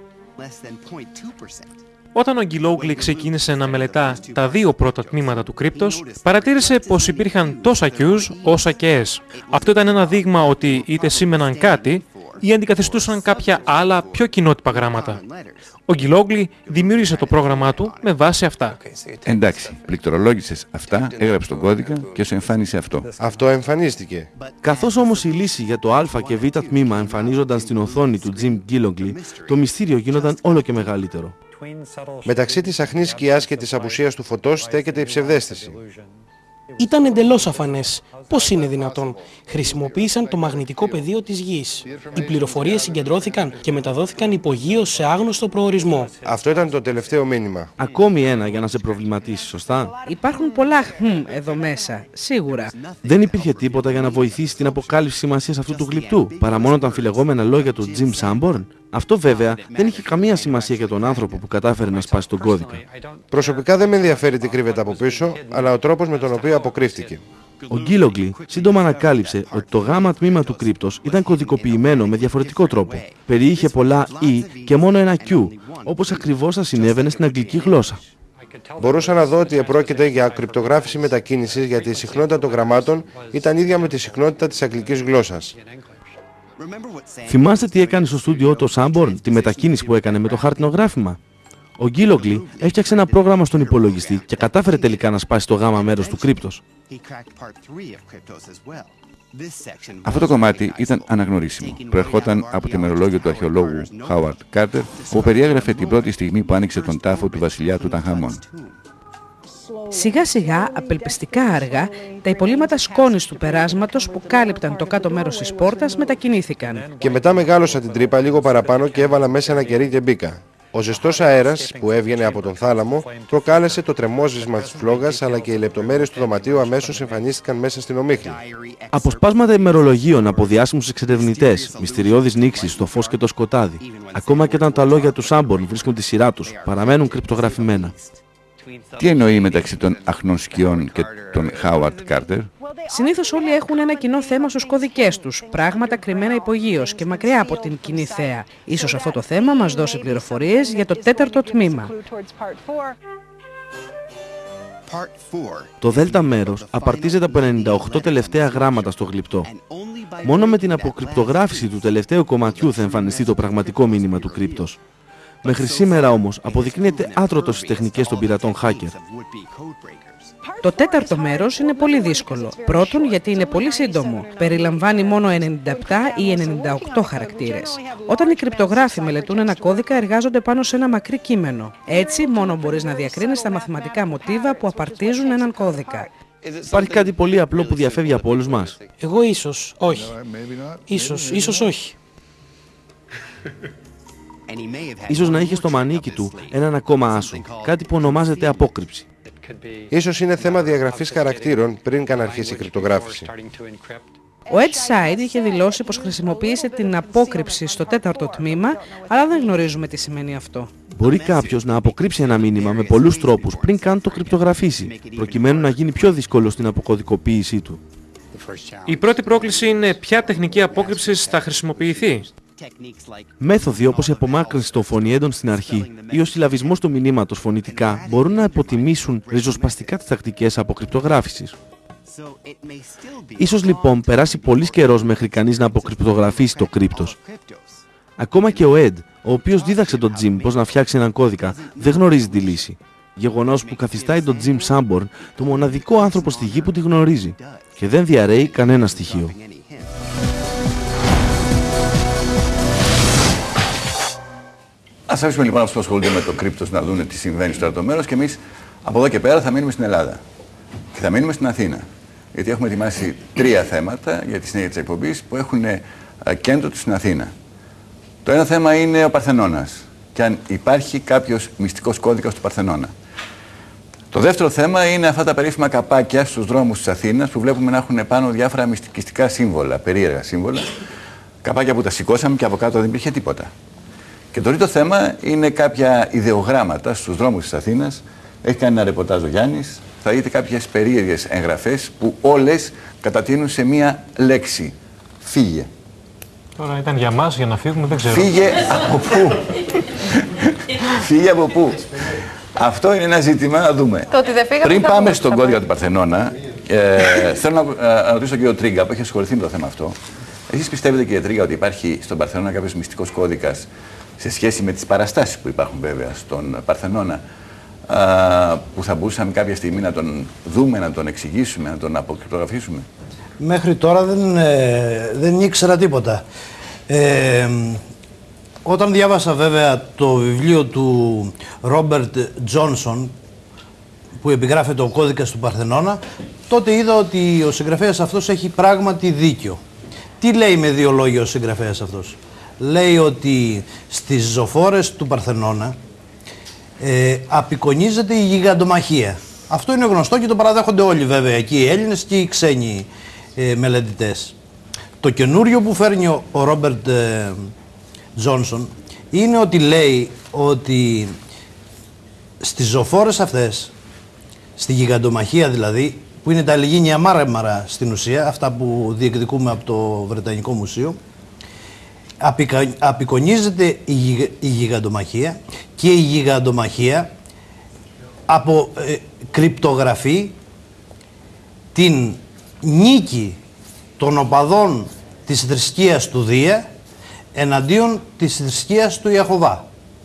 Όταν ο Gillogly ξεκίνησε να μελετά τα δύο πρώτα τμήματα του Cryptos, παρατήρησε πως υπήρχαν τόσα Q's όσα και S. Αυτό ήταν ένα δείγμα ότι είτε σήμαιναν κάτι, ή αντικαθιστούσαν κάποια άλλα πιο κοινότυπα γράμματα. Ο Γκιλόγλι δημιούργησε το πρόγραμμά του με βάση αυτά. Εντάξει, πληκτρολόγησες αυτά, έγραψε τον κώδικα και σου εμφάνισε αυτό. Αυτό εμφανίστηκε. Καθώς όμως η λύση για το α και β τμήμα εμφανίζονταν στην οθόνη του Jim Γκίλογκλι, το μυστήριο γίνονταν όλο και μεγαλύτερο. Μεταξύ της αχνής σκιάς και της απουσίας του φωτός στέκεται η ψευδαίσθηση. Ήταν εντελώς αφανές. Πώς είναι δυνατόν? Χρησιμοποίησαν το μαγνητικό πεδίο της Γης. Οι πληροφορίες συγκεντρώθηκαν και μεταδόθηκαν υπογείως σε άγνωστο προορισμό. Αυτό ήταν το τελευταίο μήνυμα. Ακόμη ένα για να σε προβληματίσει, σωστά? Υπάρχουν πολλά χμ εδώ μέσα, σίγουρα. Δεν υπήρχε τίποτα για να βοηθήσει την αποκάλυψη σημασίας αυτού του γλυπτού, παρά μόνο τα αμφιλεγόμενα λόγια του Jim Sanborn. Αυτό βέβαια δεν είχε καμία σημασία για τον άνθρωπο που κατάφερε να σπάσει τον κώδικα. Προσωπικά δεν με ενδιαφέρει τι κρύβεται από πίσω, αλλά ο τρόπος με τον οποίο αποκρύφτηκε. Ο Γκίλογκλι σύντομα ανακάλυψε ότι το γάμα τμήμα του κρύπτος ήταν κωδικοποιημένο με διαφορετικό τρόπο. Περιείχε πολλά E και μόνο ένα Q, όπως ακριβώς θα συνέβαινε στην αγγλική γλώσσα. Μπορούσα να δω ότι επρόκειται για κρυπτογράφηση μετακίνησης, γιατί η συχνότητα των γραμμάτων ήταν ίδια με τη συχνότητα της αγγλικής γλώσσας. Θυμάστε τι έκανε στο στούντιό του ο Σάμπορν, τη μετακίνηση που έκανε με το χαρτινογράφημα? Ο Γκίλογκλι έφτιαξε ένα πρόγραμμα στον υπολογιστή και κατάφερε τελικά να σπάσει το γάμα μέρος του κρύπτος. Αυτό το κομμάτι ήταν αναγνωρίσιμο. Προερχόταν από το ημερολόγιο του αρχαιολόγου Χάουαρντ Κάρτερ, που περιέγραφε την πρώτη στιγμή που άνοιξε τον τάφο του βασιλιά Τουτανχαμών. Σιγά σιγά, απελπιστικά αργά, τα υπολείμματα σκόνης του περάσματος που κάλυπταν το κάτω μέρος της πόρτας μετακινήθηκαν. Και μετά μεγάλωσα την τρύπα λίγο παραπάνω και έβαλα μέσα ένα κερί και μπήκα. Ο ζεστός αέρας που έβγαινε από τον θάλαμο προκάλεσε το τρεμόζισμα της φλόγας, αλλά και οι λεπτομέρειες του δωματίου αμέσως εμφανίστηκαν μέσα στην ομίχλη. Αποσπάσματα ημερολογίων από διάσημους εξερευνητές, μυστηριώδεις νήξεις στο φως και το σκοτάδι, ακόμα και όταν τα λόγια του Σάμπορν βρίσκουν τη σειρά τους, παραμένουν κρυπτογραφημένα. Τι εννοεί μεταξύ των αχνών σκιών και των Χάουαρντ Κάρτερ? Συνήθως όλοι έχουν ένα κοινό θέμα στους κωδικές τους, πράγματα κρυμμένα υπογείως και μακριά από την κοινή θέα. Ίσως αυτό το θέμα μας δώσει πληροφορίες για το τέταρτο τμήμα. Το δέλτα μέρος απαρτίζεται από ενενήντα οκτώ τελευταία γράμματα στο γλυπτό. Μόνο με την αποκρυπτογράφηση του τελευταίου κομματιού θα εμφανιστεί το πραγματικό μήνυμα του κρύπτος. Μέχρι σήμερα όμως αποδεικνύεται άτρωτο στις τεχνικές των πειρατών hacker. Το τέταρτο μέρος είναι πολύ δύσκολο. Πρώτον, γιατί είναι πολύ σύντομο. Περιλαμβάνει μόνο ενενήντα επτά ή ενενήντα οκτώ χαρακτήρες. Όταν οι κρυπτογράφοι μελετούν ένα κώδικα, εργάζονται πάνω σε ένα μακρύ κείμενο. Έτσι, μόνο μπορείς να διακρίνεις τα μαθηματικά μοτίβα που απαρτίζουν έναν κώδικα. Υπάρχει κάτι πολύ απλό που διαφεύγει από όλους μας. Εγώ ίσως, όχι. Ίσως, ίσως όχι. Ίσως να είχε στο μανίκι του έναν ακόμα άσο, κάτι που ονομάζεται απόκρυψη. Ίσως είναι θέμα διαγραφής χαρακτήρων πριν καν αρχίσει η κρυπτογράφηση. Ο Ed Side είχε δηλώσει πως χρησιμοποίησε την απόκρυψη στο τέταρτο τμήμα, αλλά δεν γνωρίζουμε τι σημαίνει αυτό. Μπορεί κάποιος να αποκρύψει ένα μήνυμα με πολλούς τρόπους πριν καν το κρυπτογραφήσει, προκειμένου να γίνει πιο δύσκολο στην αποκωδικοποίησή του. Η πρώτη πρόκληση είναι ποια τεχνική απόκρυψης θα χρησιμοποιηθεί. Μέθοδοι όπως η απομάκρυνση των φωνιέντων στην αρχή ή ο συλλαβισμός του μηνύματος φωνητικά μπορούν να υποτιμήσουν ριζοσπαστικά τις τακτικές αποκρυπτογράφησης. Ίσως λοιπόν περάσει πολύς καιρός μέχρι κανείς να αποκρυπτογραφήσει το κρύπτος. Ακόμα και ο Ed, ο οποίος δίδαξε τον Jim πώς να φτιάξει έναν κώδικα, δεν γνωρίζει τη λύση. Γεγονός που καθιστάει τον Jim Sanborn το μοναδικό άνθρωπο στη γη που τη γνωρίζει και δεν διαρρέει κανένα στοιχείο. Ας αφήσουμε λοιπόν αυτούς που ασχολούνται με το κρύπτος να δουν τι συμβαίνει στο άλλο μέρος και εμείς από εδώ και πέρα θα μείνουμε στην Ελλάδα. Και θα μείνουμε στην Αθήνα. Γιατί έχουμε ετοιμάσει τρία θέματα για τη συνέχεια της εκπομπής που έχουν κέντρο τους στην Αθήνα. Το ένα θέμα είναι ο Παρθενώνας και αν υπάρχει κάποιος μυστικός κώδικας του Παρθενώνα. Το δεύτερο θέμα είναι αυτά τα περίφημα καπάκια στους δρόμους της Αθήνας που βλέπουμε να έχουν πάνω διάφορα μυστικιστικά σύμβολα, περίεργα σύμβολα. Καπάκια που τα σηκώσαμε και από κάτω δεν υπήρχε τίποτα. Και το τρίτο θέμα είναι κάποια ιδεογράμματα στους δρόμους της Αθήνας. Έχει κάνει ένα ρεπορτάζ ο Γιάννης. Θα δείτε κάποιες περίεργες εγγραφές που όλες κατατείνουν σε μία λέξη. Φύγε. Τώρα ήταν για μας, για να φύγουμε, δεν ξέρω. Φύγε από πού. Φύγε από πού. Αυτό είναι ένα ζήτημα, να δούμε. Το ότι δεν φύγαμε, πριν πάμε στον κώδικα του Παρθενώνα, ε, θέλω να, να ρωτήσω τον κύριο Τρίγκα που έχει ασχοληθεί με το θέμα αυτό. Έχει Εσείς πιστεύετε, κύριε Τρίγα, ότι υπάρχει στον Παρθενώνα κάποιος μυστικός κώδικας σε σχέση με τις παραστάσεις που υπάρχουν βέβαια στον Παρθενώνα, α, που θα μπορούσαμε κάποια στιγμή να τον δούμε, να τον εξηγήσουμε, να τον αποκρυπτογραφήσουμε? Μέχρι τώρα δεν, ε, δεν ήξερα τίποτα. Ε, όταν διάβασα βέβαια το βιβλίο του Ρόμπερτ Τζόνσον, που επιγράφεται ο κώδικας του Παρθενώνα, τότε είδα ότι ο συγγραφέας αυτός έχει πράγματι δίκιο. Τι λέει με δύο λόγια ο συγγραφέας αυτός? Λέει ότι στις ζωφόρες του Παρθενώνα ε, απεικονίζεται η γιγαντομαχία. Αυτό είναι γνωστό και το παραδέχονται όλοι βέβαια εκεί, οι Έλληνες και οι ξένοι ε, μελετητές. Το καινούριο που φέρνει ο, ο Ρόμπερτ ε, Τζόνσον είναι ότι λέει ότι στις ζωφόρες αυτές, στη γιγαντομαχία δηλαδή, που είναι τα Λιγίνια Μάρμαρα στην ουσία, αυτά που διεκδικούμε από το Βρετανικό Μουσείο, απεικα, απεικονίζεται η, γιγ, η γιγαντομαχία και η γιγαντομαχία από ε, κρυπτογραφεί την νίκη των οπαδών της θρησκείας του Δία εναντίον της θρησκείας του Ιεχωβά.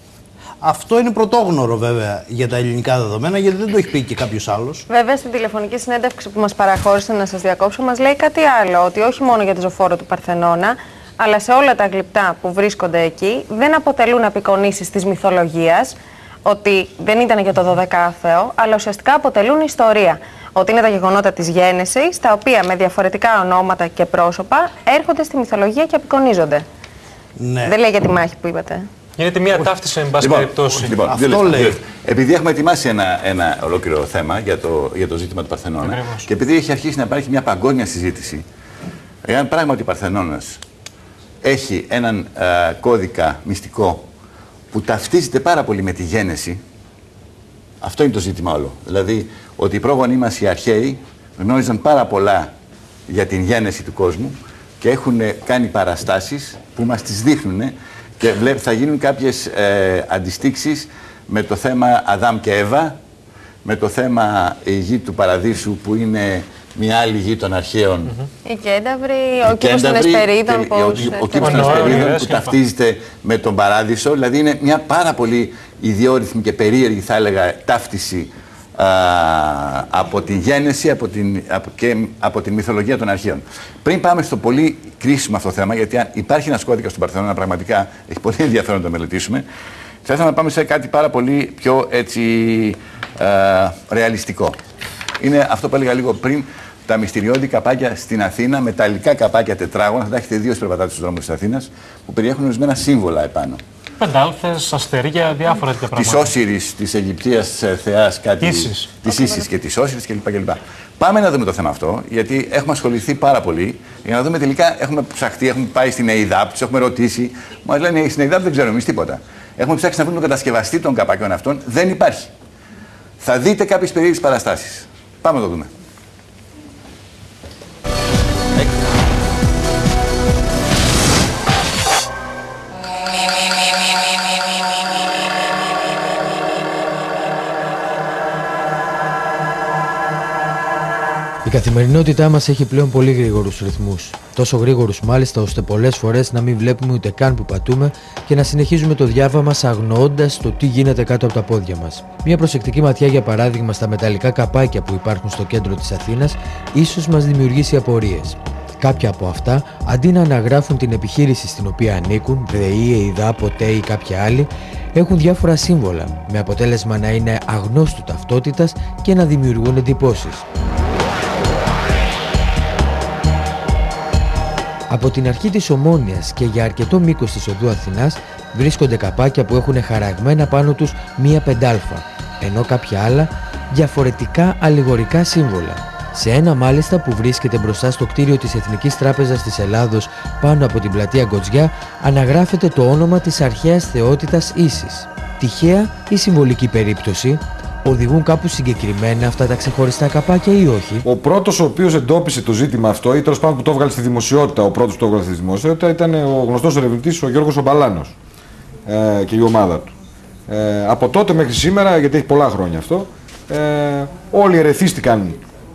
Αυτό είναι πρωτόγνωρο βέβαια για τα ελληνικά δεδομένα, γιατί δεν το έχει πει και κάποιος άλλος. Βέβαια, στην τηλεφωνική συνέντευξη που μας παραχώρησε, να σας διακόψω, μας λέει κάτι άλλο, ότι όχι μόνο για τη ζωφόρο του Παρθενώνα, αλλά σε όλα τα γλυπτά που βρίσκονται εκεί, δεν αποτελούν απεικονίσεις της μυθολογίας, ότι δεν ήταν για το δωδεκάθεο, αλλά ουσιαστικά αποτελούν ιστορία. Ότι είναι τα γεγονότα της γέννησης, τα οποία με διαφορετικά ονόματα και πρόσωπα έρχονται στη μυθολογία και απεικονίζονται. Ναι. Δεν λέει για τη μάχη που είπατε. Γίνεται μια ταύτιση, εν πάση Λοιπόν, περιπτώσει. Λοιπόν, Αυτό λέει. Επειδή έχουμε ετοιμάσει ένα, ένα ολόκληρο θέμα για το, για το ζήτημα του Παρθενώνα, ακριβώς, και επειδή έχει αρχίσει να υπάρχει μια παγκόσμια συζήτηση, εάν πράγματι ο Παρθενώνας έχει έναν α, κώδικα μυστικό που ταυτίζεται πάρα πολύ με τη γέννηση, αυτό είναι το ζήτημα όλο. Δηλαδή, ότι οι πρόγονοί μας οι αρχαίοι γνώριζαν πάρα πολλά για την γέννηση του κόσμου και έχουν κάνει παραστάσεις που μας τις δείχνουν. Και βλέπ, θα γίνουν κάποιες ε, αντιστοίξεις με το θέμα Αδάμ και Εύα, με το θέμα η γη του Παραδείσου που είναι μια άλλη γη των αρχαίων. Mm-hmm. Η Κένταβρη, ο κήπος των Εσπερίδων. Ο, ο, ο κήπος των Εσπερίδων που ταυτίζεται με τον Παράδεισο. Δηλαδή είναι μια πάρα πολύ ιδιόρυθμη και περίεργη, θα έλεγα, ταύτιση α, από την γέννηση από την, από, και από την μυθολογία των αρχαίων. Πριν πάμε στο πολύ κρίσιμο αυτό το θέμα, γιατί αν υπάρχει ένας κώδικας στον Παρθενώνα, πραγματικά έχει πολύ ενδιαφέρον να το μελετήσουμε, θα ήθελα να πάμε σε κάτι πάρα πολύ πιο έτσι, α, ρεαλιστικό. Είναι αυτό που έλεγα λίγο πριν, τα μυστηριώδη καπάκια στην Αθήνα, μεταλλικά καπάκια τετράγωνα, θα τα έχετε δει ως περπατάτε στους δρόμους της Αθήνας, που περιέχουν ορισμένα σύμβολα επάνω. Πεντάλθες, αστερία, διάφορα τέτοια πράγματα. Της Όσιρης, της Αιγυπτίας θεάς, κάτι. Ίσης. Της Ίσης και της Όσιρης κλπ. κλπ. Πάμε να δούμε το θέμα αυτό, γιατί έχουμε ασχοληθεί πάρα πολύ για να δούμε τελικά. Έχουμε ψαχτεί, έχουμε πάει στην ΕΙΔΑΠ, τους έχουμε ρωτήσει. Μας λένε στην ΕΙΔΑΠ δεν ξέρουμε εμείς τίποτα. Έχουμε ψάξει να βρούμε τον κατασκευαστή των καπακιών αυτών, δεν υπάρχει. Θα δείτε κάποιες περίεργες παραστάσεις. Πάμε να το δούμε. Η καθημερινότητά μας έχει πλέον πολύ γρήγορους ρυθμούς. Τόσο γρήγορους μάλιστα ώστε πολλές φορές να μην βλέπουμε ούτε καν που πατούμε και να συνεχίζουμε το διάβα μας αγνοώντας το τι γίνεται κάτω από τα πόδια μας. Μια προσεκτική ματιά για παράδειγμα στα μεταλλικά καπάκια που υπάρχουν στο κέντρο της Αθήνας ίσως μας δημιουργήσει απορίες. Κάποια από αυτά, αντί να αναγράφουν την επιχείρηση στην οποία ανήκουν, ΔΕΗ, ΕΙΔΑ, ΠΟΤΕ ή κάποια άλλη, έχουν διάφορα σύμβολα, με αποτέλεσμα να είναι αγνώστου ταυτότητας και να δημιουργούν εντυπώσεις. Από την αρχή της Ομόνοιας και για αρκετό μήκος της οδού Αθηνάς βρίσκονται καπάκια που έχουν χαραγμένα πάνω τους μία πεντάλφα, ενώ κάποια άλλα διαφορετικά αλληγορικά σύμβολα. Σε ένα μάλιστα που βρίσκεται μπροστά στο κτίριο της Εθνικής Τράπεζας της Ελλάδος πάνω από την πλατεία Γκοτζιά αναγράφεται το όνομα της αρχαίας θεότητας Ίσης. Τυχαία ή συμβολική περίπτωση? Οδηγούν κάπου συγκεκριμένα αυτά τα ξεχωριστά καπάκια ή όχι? Ο πρώτος ο οποίος εντόπισε το ζήτημα αυτό, ή τέλος πάντων που το έβγαλε στη δημοσιότητα, ο πρώτος που το έβγαλε στη δημοσιότητα ήταν ο γνωστός ερευνητής ο Γιώργος Ομπαλάνος ε, και η ομάδα του. Ε, από τότε μέχρι σήμερα, γιατί έχει πολλά χρόνια αυτό, ε, όλοι ερεθίστηκαν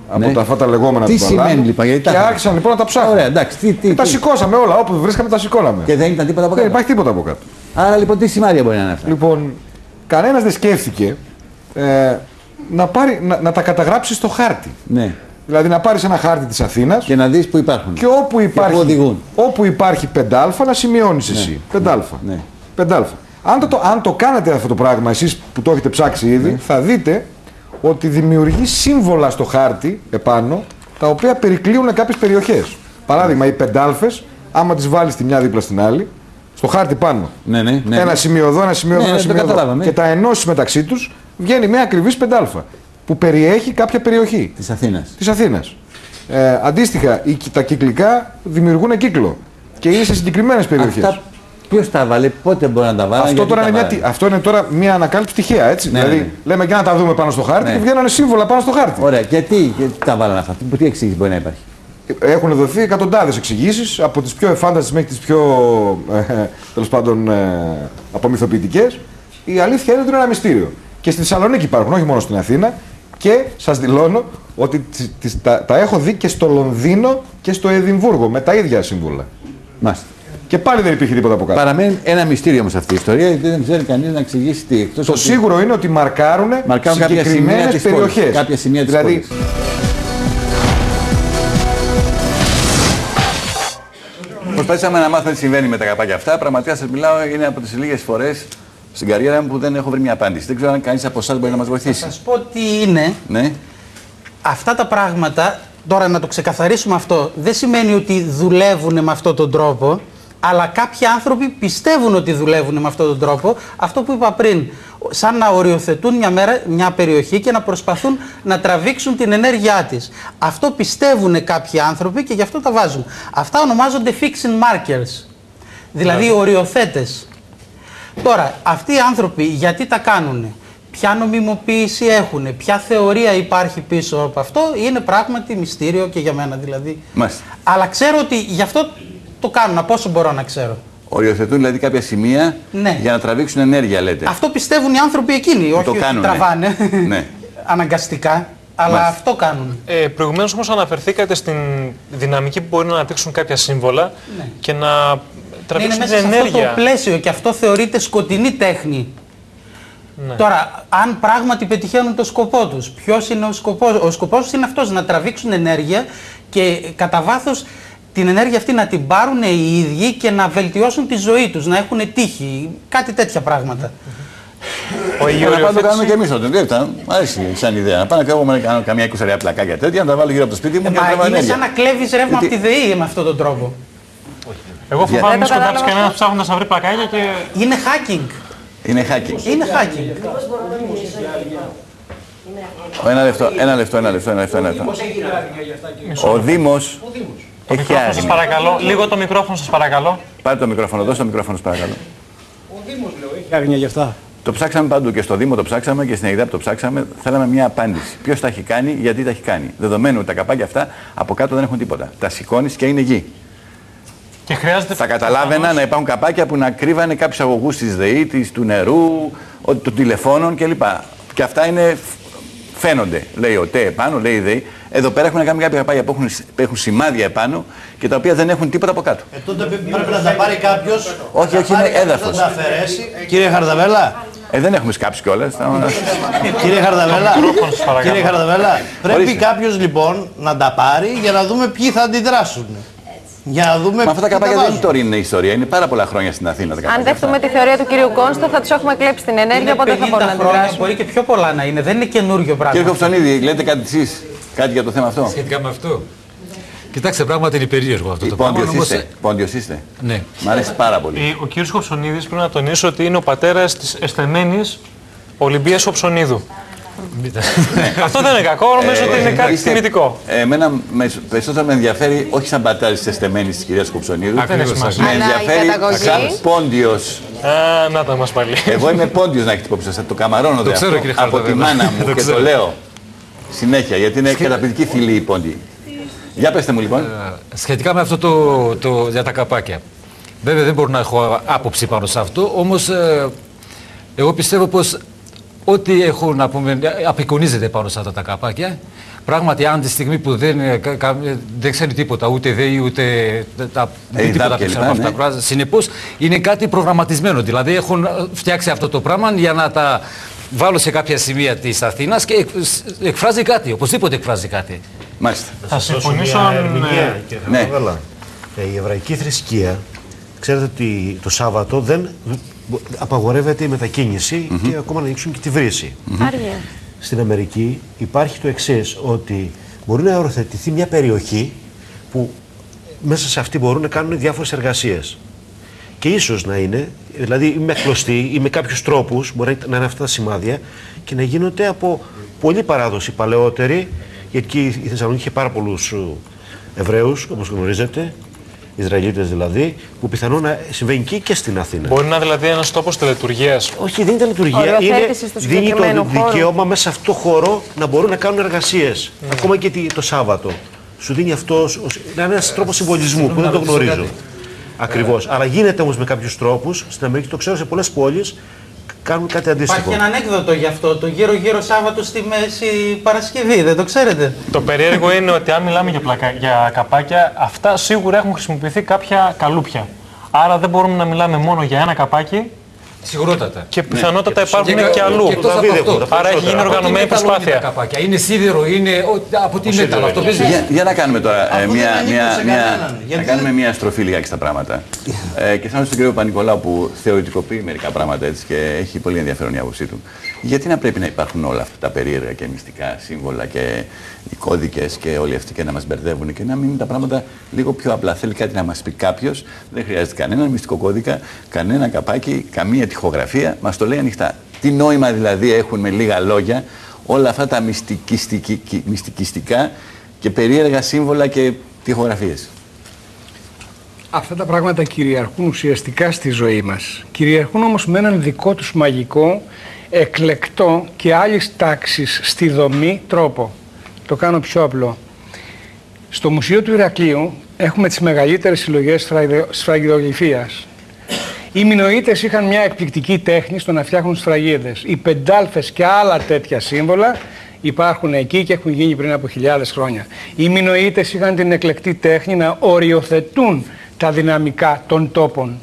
από Ναι. τα, αυτά τα λεγόμενα Τι του Μπαλάνου. σημαίνει, λοιπόν, γιατί και τα- άρχισαν λοιπόν να τα ψάχνουν. Ωραία, εντάξει, τι, τι, τα τι. σηκώσαμε όλα, όπου βρίσκαμε τα σηκώναμε. Και δεν ήταν τίποτα από κάτω. Δεν υπάρχει τίποτα από κάτω. Άρα λοιπόν τι σημάδια μπορεί να είναι αυτά. Λοιπόν, κανένας δεν σκέφτηκε ε, να, πάρει, να, να τα καταγράψει στο χάρτη. Ναι. Δηλαδή να πάρεις ένα χάρτη της Αθήνας και να δεις που υπάρχουν. Και όπου υπάρχει, όπου υπάρχει πέντε α να σημειώνεις εσύ. Ναι. πέντε α. Ναι. πέντε α. Αν το, αν το κάνετε αυτό το πράγμα εσείς που το έχετε ψάξει ήδη, Ναι. θα δείτε ότι δημιουργεί σύμβολα στο χάρτη επάνω, τα οποία περικλείουν κάποιες περιοχές. Παράδειγμα, οι πέντε αλφες, άμα τις βάλεις τη μια δίπλα στην άλλη, στο χάρτη πάνω, ναι, ναι, ναι, ένα ναι. σημείο εδώ, ένα σημείο εδώ, Ναι, ένα ναι, το σημείο εδώ, καταλάβαμε. και τα ενώσεις μεταξύ τους, βγαίνει μια ακριβής πέντε α, που περιέχει κάποια περιοχή. Της Αθήνας. Της Αθήνας. Ε, αντίστοιχα, οι, τα κυκλικά δημιουργούν κύκλο και είναι σε συγκεκριμένες περιοχές. Αυτά ποιος τα βάλε, πότε μπορεί να τα βάλει. Αυτό, τώρα είναι μια, τι- αυτό είναι τώρα μια ανακάλυψη τυχαία, έτσι. Ναι, δηλαδή, ναι, ναι. λέμε και να τα δούμε πάνω στο χάρτη Ναι. και βγαίνουν σύμβολα πάνω στο χάρτη. Ωραία, γιατί, γιατί τα βάλανε αυτά, τι εξήγηση μπορεί να υπάρχει. Έχουν δοθεί εκατοντάδες εξηγήσεις, από τις πιο εφάνταστες μέχρι τις πιο ε, τέλος πάντων ε, απομυθοποιητικές. Η αλήθεια είναι ότι είναι ένα μυστήριο. Και στη Θεσσαλονίκη υπάρχουν, όχι μόνο στην Αθήνα. Και σας δηλώνω ότι τις, τις, τα, τα έχω δει και στο Λονδίνο και στο Εδιμβούργο με τα ίδια σύμβολα. Μάλιστα. Και πάλι δεν υπήρχε τίποτα από κάτω. Παραμένει ένα μυστήριο όμως αυτή η ιστορία, γιατί δεν ξέρει κανείς να εξηγήσει τι. Εκτός Το ότι... σίγουρο είναι ότι μαρκάρουν, Μαρκάρουν κάποια σημεία συγκεκριμένες της πόλης, περιοχές. κάποια σημεία της δηλαδή, πόλης. Προσπαθήσαμε να μάθουμε τι συμβαίνει με τα καπάκια αυτά. Πραγματικά σας μιλάω, είναι από τις λίγες φορές στην καριέρα μου που δεν έχω βρει μια απάντηση. Δεν ξέρω αν κανείς από εσάς μπορεί να μας βοηθήσει. Θα σας πω τι είναι. Ναι. Αυτά τα πράγματα, τώρα να το ξεκαθαρίσουμε αυτό, δεν σημαίνει ότι δουλεύουν με αυτόν τον τρόπο, αλλά κάποιοι άνθρωποι πιστεύουν ότι δουλεύουν με αυτόν τον τρόπο. Αυτό που είπα πριν, σαν να οριοθετούν μια, μέρα, μια περιοχή και να προσπαθούν να τραβήξουν την ενέργειά της. Αυτό πιστεύουν κάποιοι άνθρωποι και γι' αυτό τα βάζουν. Αυτά ονομάζονται fixing markers, δηλαδή οριοθέτες. Τώρα, αυτοί οι άνθρωποι γιατί τα κάνουν, ποια νομιμοποίηση έχουν, ποια θεωρία υπάρχει πίσω από αυτό, είναι πράγματι μυστήριο και για μένα δηλαδή. Μάλιστα. Αλλά ξέρω ότι γι' αυτό το κάνουν, από όσο μπορώ να ξέρω. Οριοθετούν δηλαδή κάποια σημεία Ναι. για να τραβήξουν ενέργεια, λέτε. Αυτό πιστεύουν οι άνθρωποι εκείνοι, όχι ότι κάνουνε. τραβάνε Ναι. αναγκαστικά, αλλά Μάλιστα. αυτό κάνουν. Ε, προηγουμένως όμως αναφερθήκατε στην δυναμική που μπορεί να αναπτύξουν κάποια σύμβολα Ναι. και να Ναι, είναι τραβήξουν μέσα την σε αυτό ενέργεια. το πλαίσιο και αυτό θεωρείται σκοτεινή τέχνη. Ναι. Τώρα, αν πράγματι πετυχαίνουν το σκοπό τους, ποιος είναι ο σκοπός? Ο σκοπός τους είναι αυτός, να τραβήξουν ενέργεια και κατά βάθος την ενέργεια αυτή να την πάρουν οι ίδιοι και να βελτιώσουν τη ζωή τους, να έχουν τύχη, κάτι τέτοια πράγματα. Να πάμε το κάνουμε και εμείς τότε. Δεν ήταν. Μ' αρέσει σαν ιδέα. Να πάμε να κάνουμε κάνω καμιά εικοσαριά πλακάκια τέτοια, να τα βάλω γύρω από το σπίτι μου και να Μα τραβάω είναι ενέργεια. σαν να κλέβεις ρεύμα Γιατί- από τη ΔΕΗ με αυτόν τον τρόπο. Εγώ Για- φοβάμαι Δεν μη το σκοτάψει κατάλαβα κανένα ψάχνοντας να βρει πλακάκια και. Είναι hacking. Είναι hacking. Είναι hacking. Ο, Ένα λεπτό, ένα λεπτό, ένα λεπτό, ένα λεπτό. Ένα λεπτό. Ο Δήμος έχει Μικρόφωνο σας άγνοια. παρακαλώ. Λίγο το μικρόφωνο σας παρακαλώ. Πάρε το μικρόφωνο, δώσε το μικρόφωνο, σας παρακαλώ. Ο Δήμος λέω, έχει άγνοια γι' αυτά. Το ψάξαμε παντού και στο Δήμο το ψάξαμε και στην ΕΙΔΑΠ το ψάξαμε. Θέλαμε μια απάντηση. Ποιος τα έχει κάνει, γιατί τα έχει κάνει. Δεδομένου ότι τα καπάκια αυτά από κάτω δεν έχουν τίποτα. Τα σηκώνει και είναι γη. Και χρειάζεται. Θα καταλάβαινα να υπάρχουν καπάκια που να κρύβανε κάποιους αγωγούς της ΔΕΗ, της, του νερού, ο- των τηλεφώνων κλπ. Και αυτά είναι, φαίνονται. Λέει ο ΤΕ επάνω, λέει η ΔΕΗ. Εδώ πέρα έχουν κάνει κάποια καπάκια που έχουν, που έχουν σημάδια επάνω και τα οποία δεν έχουν τίποτα από κάτω. Ε, τότε πρέπει να τα πάρει κάποιος. Όχι, να όχι, πάρει είναι κάποιος έδαφος. Να τα αφαιρέσει. Κύριε Χαρδαβέλα. Ε, δεν έχουμε σκάψει κιόλας. Κύριε Χαρδαβέλα, παρακαλώ. κύριε Χαρδαβέλα, πρέπει Ορίστε. κάποιος λοιπόν να τα πάρει για να δούμε ποιοι θα αντιδράσουν. Για να δούμε Μα αυτά τα ποιοι καπάκια δεν βάζουν. είναι τωρινή ιστορία. Είναι πάρα πολλά χρόνια στην Αθήνα τα Αν καπάκια. δέχτουμε τη θεωρία του κυρίου Κόνστα, θα του έχουμε κλέψει την ενέργεια, οπότε δεν θα μπορούν να χρόνια, αντιδράσουν. μπορεί και πιο πολλά να είναι, δεν είναι καινούριο πράγμα. Κύριε Κοψονίδη, λέτε κάτι εσείς, κάτι για το θέμα αυτό. Σχετικά με αυτό. Κοιτάξτε, πράγματι είναι περίεργο αυτό το πράγμα. Πόντιος όμως, είστε. Πόντιος είστε. Ναι. Μ' αρέσει πάρα πολύ. Ε, Ο κύριος Κοψονίδης πρέπει να τονίσω ότι είναι ο πατέρας της εσθεμένης Ολυμπίας Κοψονίδου. Αυτό δεν είναι κακό, νομίζω ότι είναι κάτι είστε- τιμητικό. ε, Εμένα με- περισσότερο με ενδιαφέρει, όχι σαν πατέρας της εστεμένης της κυρίας Κοψονίδου, Ακριβώς, με ακριβώς. Αλλά η ενδιαφέρει καταγωγή- σαν πόντιος. Α, να τα μας πάλι. Εγώ είμαι πόντιος να έχετε υπόψη σας, το καμαρώνω δε ξέρω, αυτό, κύριε από τη Χαρτοβέλα. μάνα μου Το και το ξέρω. λέω συνέχεια, γιατί είναι καταπληκτική φιλή η πόντι. Για πέστε μου λοιπόν. Σχετικά με αυτό το, το, για τα καπάκια. Βέβαια δεν μπορώ να έχω άποψη πάνω σε αυτό, όμως ε, εγώ πιστεύω πως ό,τι έχω να πούμε απεικονίζεται πάνω σε αυτά τα καπάκια, Πράγματι, αν τη στιγμή που δεν, δεν ξέρει τίποτα, ούτε ΔΕΗ, ούτε τα, ε, τίποτα από αυτά τα πράγματα, συνεπώς είναι κάτι προγραμματισμένο. Δηλαδή, έχουν φτιάξει αυτό το πράγμα για να τα βάλω σε κάποια σημεία της Αθήνας και εκφράζει κάτι, οπωσδήποτε εκφράζει κάτι. Μάλιστα. Θα συμφωνήσω αν... Ναι. Η εβραϊκή θρησκεία, ξέρετε ότι το Σάββατο δεν απαγορεύεται η μετακίνηση mm-hmm. και ακόμα να ανοίξουν και τη βρύση. Mm-hmm. Στην Αμερική υπάρχει το εξής, ότι μπορεί να οριοθετηθεί μια περιοχή που μέσα σε αυτή μπορούν να κάνουν διάφορες εργασίες. Και ίσως να είναι, δηλαδή με κλωστή ή με κάποιους τρόπους, μπορεί να είναι αυτά τα σημάδια και να γίνονται από πολλή παράδοση παλαιότερη, γιατί η Θεσσαλονίκη είχε πάρα πολλούς Εβραίους, όπως γνωρίζετε, Ισραηλίτες δηλαδή, που πιθανόν να συμβαίνει και, και στην Αθήνα. Μπορεί να είναι δηλαδή ένας τόπος τελετουργίας. Όχι, δεν είναι τελετουργία. Είναι, δίνει το δικαίωμα μέσα σε αυτό το χώρο να μπορούν να κάνουν εργασίες. Mm. Ακόμα και το Σάββατο. Σου δίνει αυτό να είναι ένας τρόπος συμβολισμού που δεν το γνωρίζω. Ακριβώς. Αλλά γίνεται όμως με κάποιους τρόπους. Στην Αμερική το ξέρω σε πολλές πόλεις κάνουν κάτι αντίστοιχο. Υπάρχει ένα ανέκδοτο γι' αυτό. Το γύρω-γύρω Σάββατο στη Μέση Παρασκευή. Δεν το ξέρετε. Το περίεργο είναι ότι αν μιλάμε για, πλακα... για καπάκια, αυτά σίγουρα έχουν χρησιμοποιηθεί κάποια καλούπια. Άρα δεν μπορούμε να μιλάμε μόνο για ένα καπάκι. Σιγουρότατα. Και πιθανότατα ναι. υπάρχουν και, και αλλού. Και Άρα έχει γίνει οργανωμένη προσπάθεια. Είναι, είναι σίδερο, είναι από τι μέταλλο. Αυτό για, για να κάνουμε τώρα ε, μια, μια, μια, να κάνουμε μια στροφή λιγάκι στα πράγματα. ε, και θα στον κύριο Παπα-Νικολάου που θεωρητικοποιεί μερικά πράγματα έτσι και έχει πολύ ενδιαφέρον η άποψή του. Γιατί να πρέπει να υπάρχουν όλα αυτά τα περίεργα και μυστικά σύμβολα και οι κώδικες και όλοι αυτοί και να μας μπερδεύουν και να μην είναι τα πράγματα λίγο πιο απλά. Θέλει κάτι να μας πει κάποιος, δεν χρειάζεται κανένα μυστικό κώδικα, κανένα καπάκι, καμία τοιχογραφία, μας το λέει ανοιχτά. Τι νόημα δηλαδή έχουν με λίγα λόγια όλα αυτά τα μυστικιστικά και περίεργα σύμβολα και τοιχογραφίες. Αυτά τα πράγματα κυριαρχούν ουσιαστικά στη ζωή μας. Κυριαρχούν όμως με έναν δικό τους μαγικό, εκλεκτό και άλλης τάξης στη δομή τρόπο. Το κάνω πιο απλό. Στο Μουσείο του Ηρακλείου έχουμε τις μεγαλύτερες συλλογές σφραγιδογλυφίας. Οι Μινωίτες είχαν μια εκπληκτική τέχνη στο να φτιάχνουν σφραγίδες. Οι πεντάλφες και άλλα τέτοια σύμβολα υπάρχουν εκεί και έχουν γίνει πριν από χιλιάδες χρόνια. Οι Μινωίτες είχαν την εκλεκτή τέχνη να οριοθετούν τα δυναμικά των τόπων.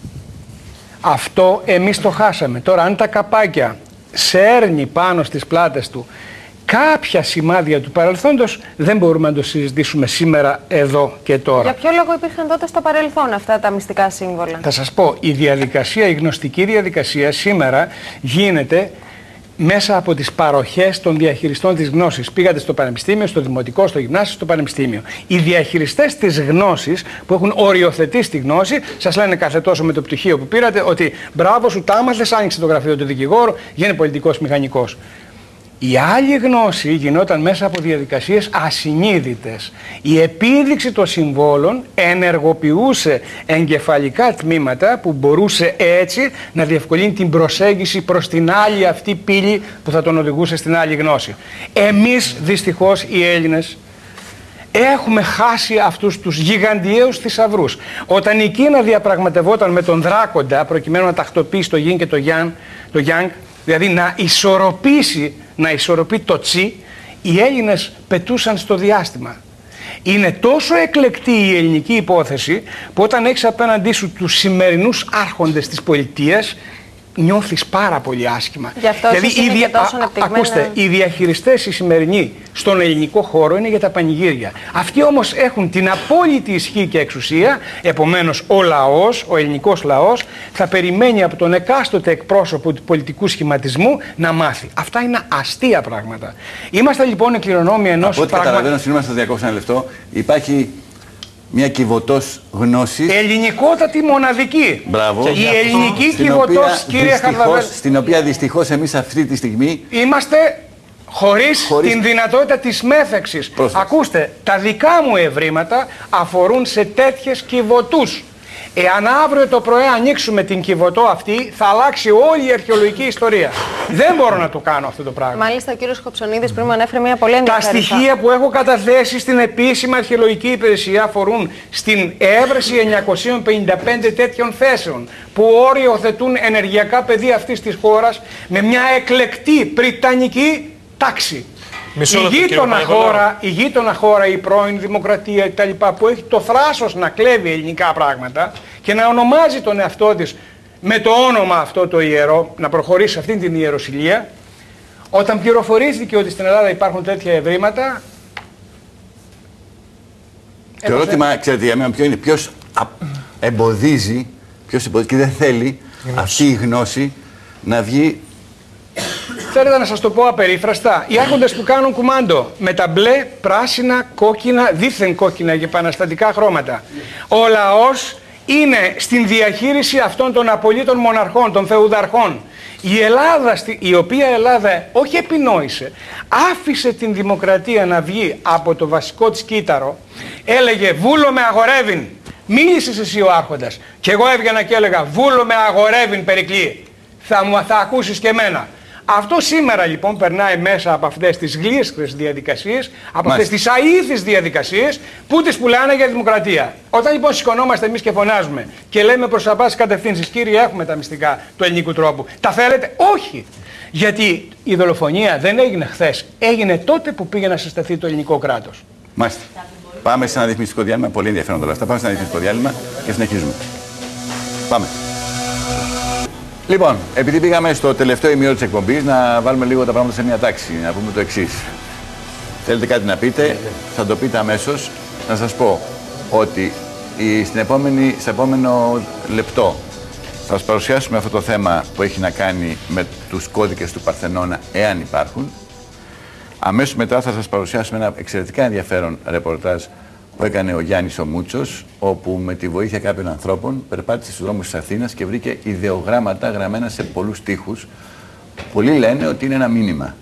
Αυτό εμείς το χάσαμε. Τώρα αν τα καπάκια σέρνει πάνω στις πλάτες του κάποια σημάδια του παρελθόντος, δεν μπορούμε να το συζητήσουμε σήμερα, εδώ και τώρα. Για ποιο λόγο υπήρχαν τότε στο παρελθόν αυτά τα μυστικά σύμβολα? Θα σας πω, η διαδικασία, η γνωστική διαδικασία σήμερα γίνεται μέσα από τις παροχές των διαχειριστών της γνώσης. Πήγατε στο πανεπιστήμιο, στο δημοτικό, στο γυμνάσιο, στο πανεπιστήμιο. Οι διαχειριστές της γνώσης που έχουν οριοθετήσει τη γνώση σας λένε κάθε τόσο με το πτυχίο που πήρατε ότι μπράβο σου, τα άμαθες, άνοιξε το γραφείο του δικηγόρου, γίνε πολιτικός μηχανικός. Η άλλη γνώση γινόταν μέσα από διαδικασίες ασυνείδητες. Η επίδειξη των συμβόλων ενεργοποιούσε εγκεφαλικά τμήματα που μπορούσε έτσι να διευκολύνει την προσέγγιση προς την άλλη αυτή πύλη που θα τον οδηγούσε στην άλλη γνώση. Εμείς δυστυχώς οι Έλληνες έχουμε χάσει αυτούς τους γιγαντιαίους θησαυρούς. Όταν η Κίνα διαπραγματευόταν με τον Δράκοντα προκειμένου να τακτοποιήσει το Yin και το Yang, το Yang δηλαδή να ισορροπήσει, να ισορροπεί το τσι, οι Έλληνες πετούσαν στο διάστημα. Είναι τόσο εκλεκτή η ελληνική υπόθεση που όταν έχεις απέναντί σου τους σημερινούς άρχοντες της πολιτείας νιώθεις πάρα πολύ άσχημα. Γι' αυτό δηλαδή, οι δια... τόσο α, ακούστε, οι διαχειριστές οι σημερινοί στον ελληνικό χώρο είναι για τα πανηγύρια. Αυτοί όμως έχουν την απόλυτη ισχύ και εξουσία, επομένως ο λαός, ο ελληνικός λαός, θα περιμένει από τον εκάστοτε εκπρόσωπο του πολιτικού σχηματισμού να μάθει. Αυτά είναι αστεία πράγματα. Είμαστε λοιπόν κληρονόμοι ενός από ό,τι πραγμα... καταλαβαίνω, συγγνώμη, θα διακόψω ένα λεπτό, υπάρχει μια κυβωτός γνώση. Ελληνικότατη μοναδική. Μπράβο. Η ελληνική κυβωτός, κύριε Χαρδαβέλ. Στην οποία δυστυχώς εμείς αυτή τη στιγμή είμαστε χωρίς, χωρίς... την δυνατότητα της μέθεξης. Πρόσφατα. Ακούστε, τα δικά μου ευρήματα αφορούν σε τέτοιες κυβωτούς. Εάν αύριο το πρωί ανοίξουμε την κυβωτό αυτή, θα αλλάξει όλη η αρχαιολογική ιστορία. Δεν μπορώ να το κάνω αυτό το πράγμα. Μάλιστα, ο κύριος Κοψονίδης πριν μου ανέφερε μια πολύ ενδιαφέρουσα. Τα στοιχεία που έχω καταθέσει στην επίσημη αρχαιολογική υπηρεσία αφορούν στην έβρεση εννιακόσια πενήντα πέντε τέτοιων θέσεων που οριοθετούν ενεργειακά πεδία αυτής της χώρας με μια εκλεκτή πριτανική τάξη. Μισό η, λεπτό, γείτονα κύριε χώρα, η γείτονα χώρα, η πρώην δημοκρατία κτλ. Που έχει το θράσος να κλέβει ελληνικά πράγματα και να ονομάζει τον εαυτό της με το όνομα αυτό το ιερό, να προχωρήσει σε αυτήν την ιεροσυλία, όταν πληροφορήθηκε ότι στην Ελλάδα υπάρχουν τέτοια ευρήματα. Το ερώτημα, ξέρετε, για μένα ποιο είναι, ποιος εμποδίζει, ποιος εμποδίζει και δεν θέλει αυτή η γνώση να βγει. Θέλετε να σας το πω απερίφραστα. Οι άρχοντες που κάνουν κουμάντο με τα μπλε, πράσινα, κόκκινα, δίθεν κόκκινα και επαναστατικά χρώματα. Ο λαός είναι στην διαχείριση αυτών των απολύτων μοναρχών, των φεουδαρχών. Η Ελλάδα, η οποία Ελλάδα όχι επινόησε, άφησε την δημοκρατία να βγει από το βασικό της κύτταρο, έλεγε βούλο με αγορεύειν. Μίλησες εσύ ο άρχοντας. Και εγώ έβγαινα και έλεγα βούλο με αγορεύειν, Περικλή. Θα, μου, θα ακούσεις και εμένα. Αυτό σήμερα λοιπόν περνάει μέσα από αυτές τις γλύσκρες διαδικασίες, από Μάλιστα. αυτές τις αήθεις διαδικασίες που τις πουλάνε για δημοκρατία. Όταν λοιπόν σηκωνόμαστε εμείς και φωνάζουμε και λέμε προς τα πάσης κατευθύνσεις, κύριε, έχουμε τα μυστικά του ελληνικού τρόπου, τα θέλετε? Όχι! Γιατί η δολοφονία δεν έγινε χθες, έγινε τότε που πήγε να συσταθεί το ελληνικό κράτος. Μάλιστα. Πάμε σε ένα διαφημιστικό διάλειμμα. Πολύ ενδιαφέρον όλα αυτά. Πάμε σε ένα διαφημιστικό διάλειμμα και συνεχίζουμε. Πάμε. Λοιπόν, επειδή πήγαμε στο τελευταίο ημίωρο της εκπομπής, να βάλουμε λίγο τα πράγματα σε μια τάξη, να πούμε το εξής. Θέλετε κάτι να πείτε, θα το πείτε αμέσως. Να σας πω ότι η, στην επόμενη, στο επόμενο λεπτό θα σας παρουσιάσουμε αυτό το θέμα που έχει να κάνει με τους κώδικες του Παρθενώνα, εάν υπάρχουν. Αμέσως μετά θα σας παρουσιάσουμε ένα εξαιρετικά ενδιαφέρον ρεπορτάζ που έκανε ο Γιάννης ο Μούτσος, όπου με τη βοήθεια κάποιων ανθρώπων περπάτησε στους δρόμους της Αθήνας και βρήκε ιδεογράμματα γραμμένα σε πολλούς τοίχους. Πολλοί λένε ότι είναι ένα μήνυμα.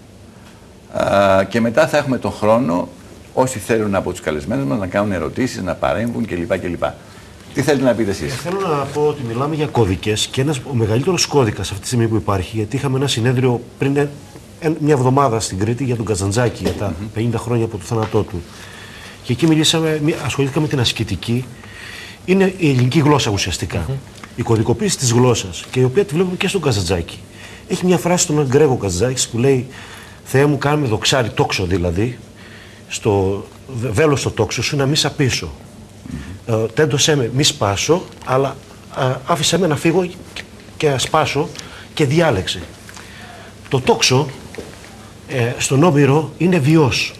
Α, και μετά θα έχουμε τον χρόνο, όσοι θέλουν από τους καλεσμένους μας, να κάνουν ερωτήσεις, να παρέμβουν κλπ. κλπ. Τι θέλετε να πείτε εσείς? Ε, θέλω να πω ότι μιλάμε για κώδικες και ένας, ο μεγαλύτερος κώδικας αυτή τη στιγμή που υπάρχει, γιατί είχαμε ένα συνέδριο πριν ε, ε, μια εβδομάδα στην Κρήτη για τον Καζαντζάκη, για τα mm-hmm. πενήντα χρόνια από το θάνατό του. Και εκεί μιλήσαμε, ασχολήθηκα με την ασκητική. Είναι η ελληνική γλώσσα ουσιαστικά. Mm-hmm. Η κωδικοποίηση της γλώσσας, και η οποία τη βλέπουμε και στον Καζαντζάκη. Έχει μια φράση στον Γκρέγο Καζαντζάκης που λέει: Θεέ μου, κάνουμε δοξάρι, τόξο δηλαδή, στο βέλος στο τόξο σου, να μη σαπίσω. Mm-hmm. Ε, τέντωσέ με, μη σπάσω, αλλά α, άφησέ με να φύγω και, και σπάσω, και διάλεξε. Το τόξο ε, στον Όμηρο είναι βιός.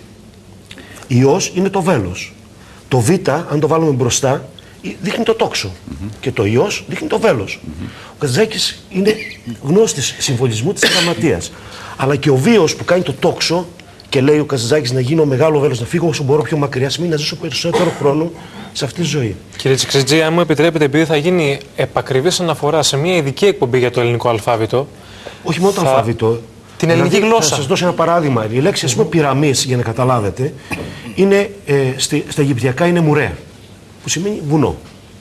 Ιός είναι το βέλος. Το β, αν το βάλουμε μπροστά, δείχνει το τόξο. Mm-hmm. Και το ιός δείχνει το βέλος. Mm-hmm. Ο Καζαντζάκης είναι γνώστης συμβολισμού της γραμματείας. Αλλά και ο βίος που κάνει το τόξο και λέει ο Καζαντζάκης να γίνω μεγάλο βέλος, να φύγω όσο μπορώ πιο μακριά, σημαίνει να ζήσω περισσότερο χρόνο σε αυτή τη ζωή. Κύριε Τσιξιτζή, αν μου επιτρέπετε, επειδή θα γίνει επακριβής αναφορά σε μια ειδική εκπομπή για το ελληνικό αλφάβητο. Όχι μόνο το θα... αλφάβητο. Την ελληνική δηλαδή, γλώσσα. Θα σας δώσω ένα παράδειγμα. Η λέξη, ας πούμε, πυραμής, για να καταλάβετε, είναι, ε, στη, στα Αιγυπτιακά είναι μουρέ, που σημαίνει βουνό.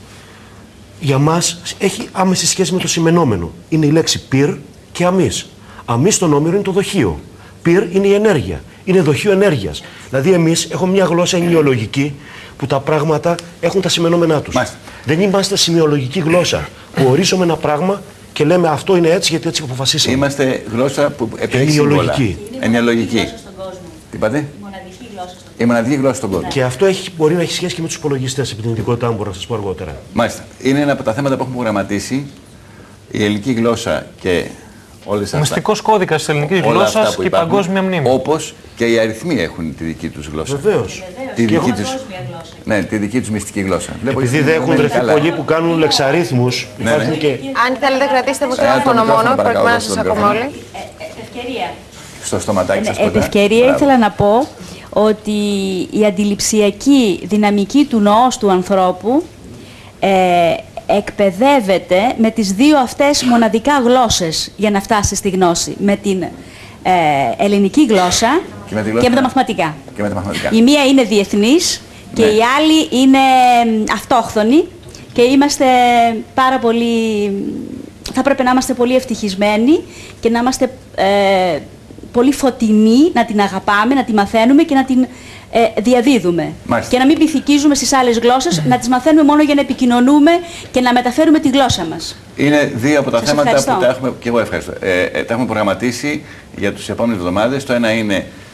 Για μας έχει άμεση σχέση με το σημενόμενο. Είναι η λέξη πυρ και αμής. Αμής στον Όμηρο είναι το δοχείο. Πυρ είναι η ενέργεια. Είναι δοχείο ενέργειας. Δηλαδή, εμείς έχουμε μια γλώσσα ενοιολογική που τα πράγματα έχουν τα σημενόμενά τους. Μάλιστα. Δεν είμαστε σημειολογική γλώσσα που ορίζουμε ένα πράγμα και λέμε αυτό είναι έτσι γιατί έτσι αποφασίσαμε. Είμαστε γλώσσα που επιλέγει σύμβολα. Ενοιολογική. Τι είπατε? Η μοναδική γλώσσα στον κόσμο. Και αυτό έχει, μπορεί να έχει σχέση και με τους υπολογιστές, επί την ειδικότητά μου μπορώ να σας πω αργότερα. Μάλιστα. Είναι ένα από τα θέματα που έχουμε προγραμματίσει. Η ελληνική γλώσσα και όλες αυτά. Ο μυστικός κώδικας της ελληνικής γλώσσας και η παγκόσμια μνήμη. Όπως και οι αριθμοί έχουν τη δική τους γλώσσα. Βεβαίως. Τη δική τους, ναι, τη δική τους μυστική γλώσσα. Επειδή δεν έχουν βρεθεί πολλοί που κάνουν λεξαρίθμους. Ναι, ναι. Και... Αν θέλετε, κρατήστε το μικρόφωνο μόνο, προκειμένου να σας ακούμε όλοι. Ευκαιρία. Στο στοματάκι σας Επ' ευκαιρία ήθελα να πω ότι η αντιληψιακή δυναμική του νοός του ανθρώπου ε, εκπαιδεύεται με τις δύο αυτές μοναδικά γλώσσες για να φτάσει στη γνώση. Με την ε, ελληνική γλώσσα και με, γλώσσα, και με τα μαθηματικά. Και με τα μαθηματικά. Η μία είναι διεθνής και ναι. η άλλη είναι αυτόχθονη και είμαστε πάρα πολύ... θα πρέπει να είμαστε πολύ ευτυχισμένοι και να είμαστε ε, πολύ φωτεινοί, να την αγαπάμε, να τη μαθαίνουμε και να την ε, διαδίδουμε. Μάλιστα. Και να μην πειθικίζουμε στις άλλες γλώσσες, να τις μαθαίνουμε μόνο για να επικοινωνούμε και να μεταφέρουμε τη γλώσσα μας. Είναι δύο από τα Σας θέματα ευχαριστώ. που τα έχουμε, και εγώ ευχαριστώ, ε, ε, τα έχουμε προγραμματίσει για τις επόμενες εβδομάδες. Το ένα είναι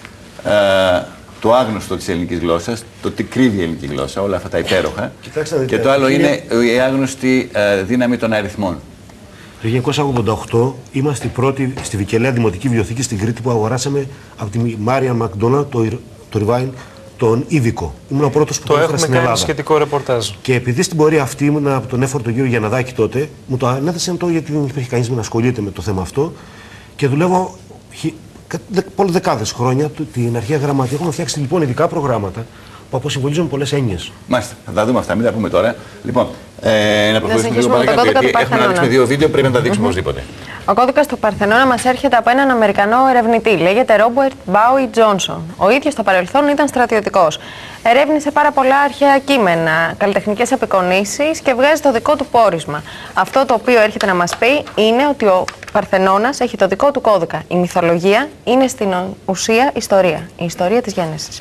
ε, το άγνωστο της ελληνικής γλώσσας, το τι κρύβει η ελληνική γλώσσα, όλα αυτά τα υπέροχα. Κοιτάξτε, και το άλλο είναι η άγνωστη ε, δύναμη των αριθμών. Το χίλια εννιακόσια ογδόντα οκτώ είμαστε οι πρώτοι στη Βικελαία Δημοτική Βιβλιοθήκη στην Κρήτη που αγοράσαμε από τη Μάρια Μακδόνα το, το Ριβάιν, τον Ήβικο. Ήμουν ο πρώτος που το, το έφερα στην Ελλάδα. Το έχουμε κάνει σχετικό ρεπορτάζ. Και επειδή στην πορεία αυτή ήμουν από τον έφορο τον κύριο Γιανναδάκη τότε, μου το ανέθεσαν το γιατί δεν υπήρχε κανείς να ασχολείται με το θέμα αυτό και δουλεύω πολλές δεκάδες χρόνια την αρχαία γραμματεία. Έχουμε φτιάξει λοιπόν ειδικά προγράμματα που αποσυμβολίζουν πολλές έννοιες. Μάλιστα, θα τα δούμε αυτά, μην τα πούμε τώρα. Λοιπόν, ε, να προχωρήσουμε λίγο παρακάτω, γιατί έχουμε να δείξουμε δύο βίντεο, πρέπει να τα δείξουμε οπωσδήποτε. Ο κώδικας του Παρθενώνα μας έρχεται από έναν Αμερικανό ερευνητή. Λέγεται Ρόμπερτ Μπάουι Τζόνσον. Ο ίδιος στο παρελθόν ήταν στρατιωτικός. Ερεύνησε πάρα πολλά αρχαία κείμενα, καλλιτεχνικές απεικονίσεις και βγάζει το δικό του πόρισμα. Αυτό το οποίο έρχεται να μας πει είναι ότι ο Παρθενώνας έχει το δικό του κώδικα. Η μυθολογία είναι στην ουσία ιστορία. Η ιστορία της γέννησης.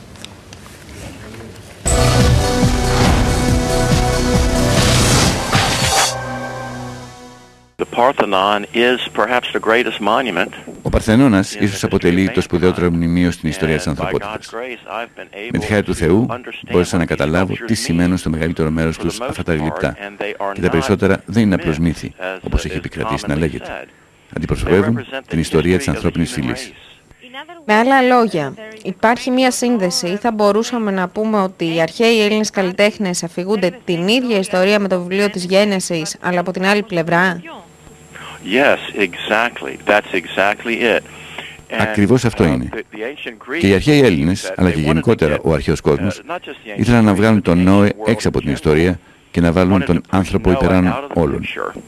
Ο Παρθενώνας ίσως αποτελεί το σπουδαιότερο μνημείο στην ιστορία της ανθρωπότητας. Με τη χάρη του Θεού μπόρεσα να καταλάβω τι σημαίνουν στο μεγαλύτερο μέρος τους αυτά τα γλυπτά και τα περισσότερα δεν είναι απλώς μύθοι, όπως έχει επικρατήσει να λέγεται. Αντιπροσωπεύουν την ιστορία της ανθρώπινης φυλής. Με άλλα λόγια, υπάρχει μία σύνδεση ή θα μπορούσαμε να πούμε ότι οι αρχαίοι Έλληνες καλλιτέχνες αφηγούνται την ίδια ιστορία με το βιβλίο της Γένεσης, αλλά από την άλλη πλευρά. Yes, exactly. That's exactly it. Ακριβώς αυτό είναι. Και οι αρχαίοι Έλληνες, αλλά και γενικότερα ο αρχαίος κόσμος, ήθελαν να βγάλουν τον Νόε έξω από την ιστορία και να βάλουν τον άνθρωπο υπεράνω όλων.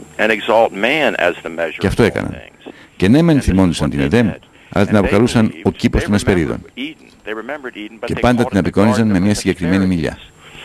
Και αυτό έκαναν. Και ναι μεν θυμόντουσαν την Εδέμ, αλλά την αποκαλούσαν ο κήπος των Ασπερίδων. Και πάντα την απεικόνιζαν με μια συγκεκριμένη μιλιά.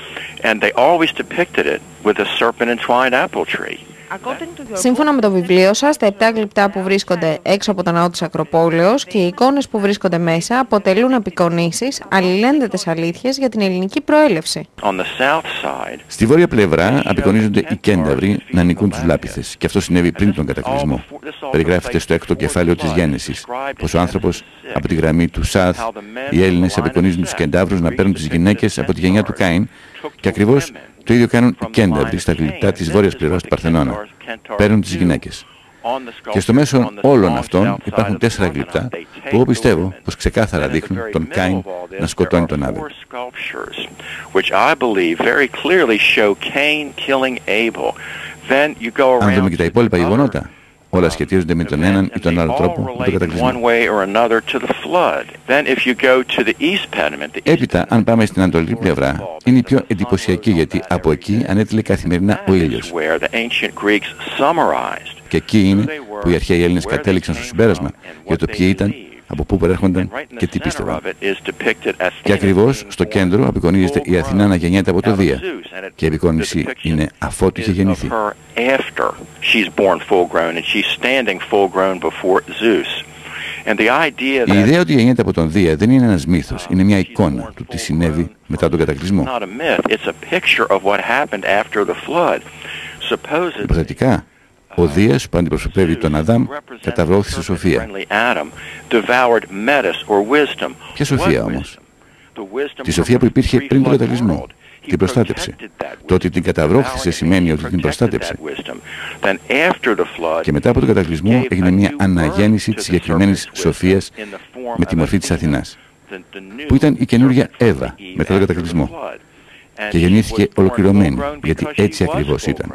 Σύμφωνα με το βιβλίο σας, τα επτά γλυπτά που βρίσκονται έξω από το ναό της Ακροπόλεως και οι εικόνες που βρίσκονται μέσα αποτελούν απεικονίσεις, αλληλένδετες αλήθειες για την ελληνική προέλευση. Στη βόρεια πλευρά απεικονίζονται οι κένταυροι να νικούν τους λάπιθες, και αυτό συνέβη πριν τον κατακλυσμό. Περιγράφεται στο έκτο κεφάλαιο της Γένεσης, πως ο άνθρωπος από τη γραμμή του Σαθ, οι Έλληνες απεικονίζουν τους κενταύρους να παίρνουν τις γυναίκες από τη γενιά του Κάιν, και ακριβώς το ίδιο κάνουν οι κένταυροι στα γλυπτά της βόρειας πλευράς του Παρθενώνα. Παίρνουν τις γυναίκες. Και στο μέσο όλων αυτών υπάρχουν τέσσερα γλυπτά που εγώ πιστεύω πως ξεκάθαρα δείχνουν τον Κάιν να σκοτώνει τον Άβελ. Αν δούμε και τα υπόλοιπα γεγονότα, όλα σχετίζονται με τον έναν ή τον άλλο τρόπο με τον κατακλυσμό. Έπειτα, αν πάμε στην ανατολική πλευρά, είναι η πιο εντυπωσιακή, γιατί από εκεί ανέτειλε καθημερινά ο ήλιος. Και εκεί είναι που οι αρχαίοι Έλληνες κατέληξαν στο συμπέρασμα για το ποιοι ήταν, από πού προέρχονταν και τι πίστευαν. Και ακριβώς στο κέντρο απεικονίζεται η Αθηνά να γεννιέται από το Δία. Και η απεικόνιση είναι αφότου είχε γεννηθεί. Η ιδέα ότι γεννιέται από τον Δία δεν είναι ένας μύθος, είναι μια εικόνα του τι συνέβη μετά τον κατακλυσμό. Υποθετικά, ο Δίας που αντιπροσωπεύει τον Αδάμ καταβρώθηκε σοφία. Ποια σοφία όμως? Τη σοφία που υπήρχε πριν τον κατακλυσμό. Την προστάτεψε. Το ότι την καταβρώχθησε σημαίνει ότι την προστάτεψε. Και μετά από τον κατακλυσμό έγινε μια αναγέννηση της συγκεκριμένης σοφίας με τη μορφή της Αθηνάς, που ήταν η καινούργια Εύα μετά τον κατακλυσμό. Και γεννήθηκε ολοκληρωμένη, γιατί έτσι ακριβώς ήταν.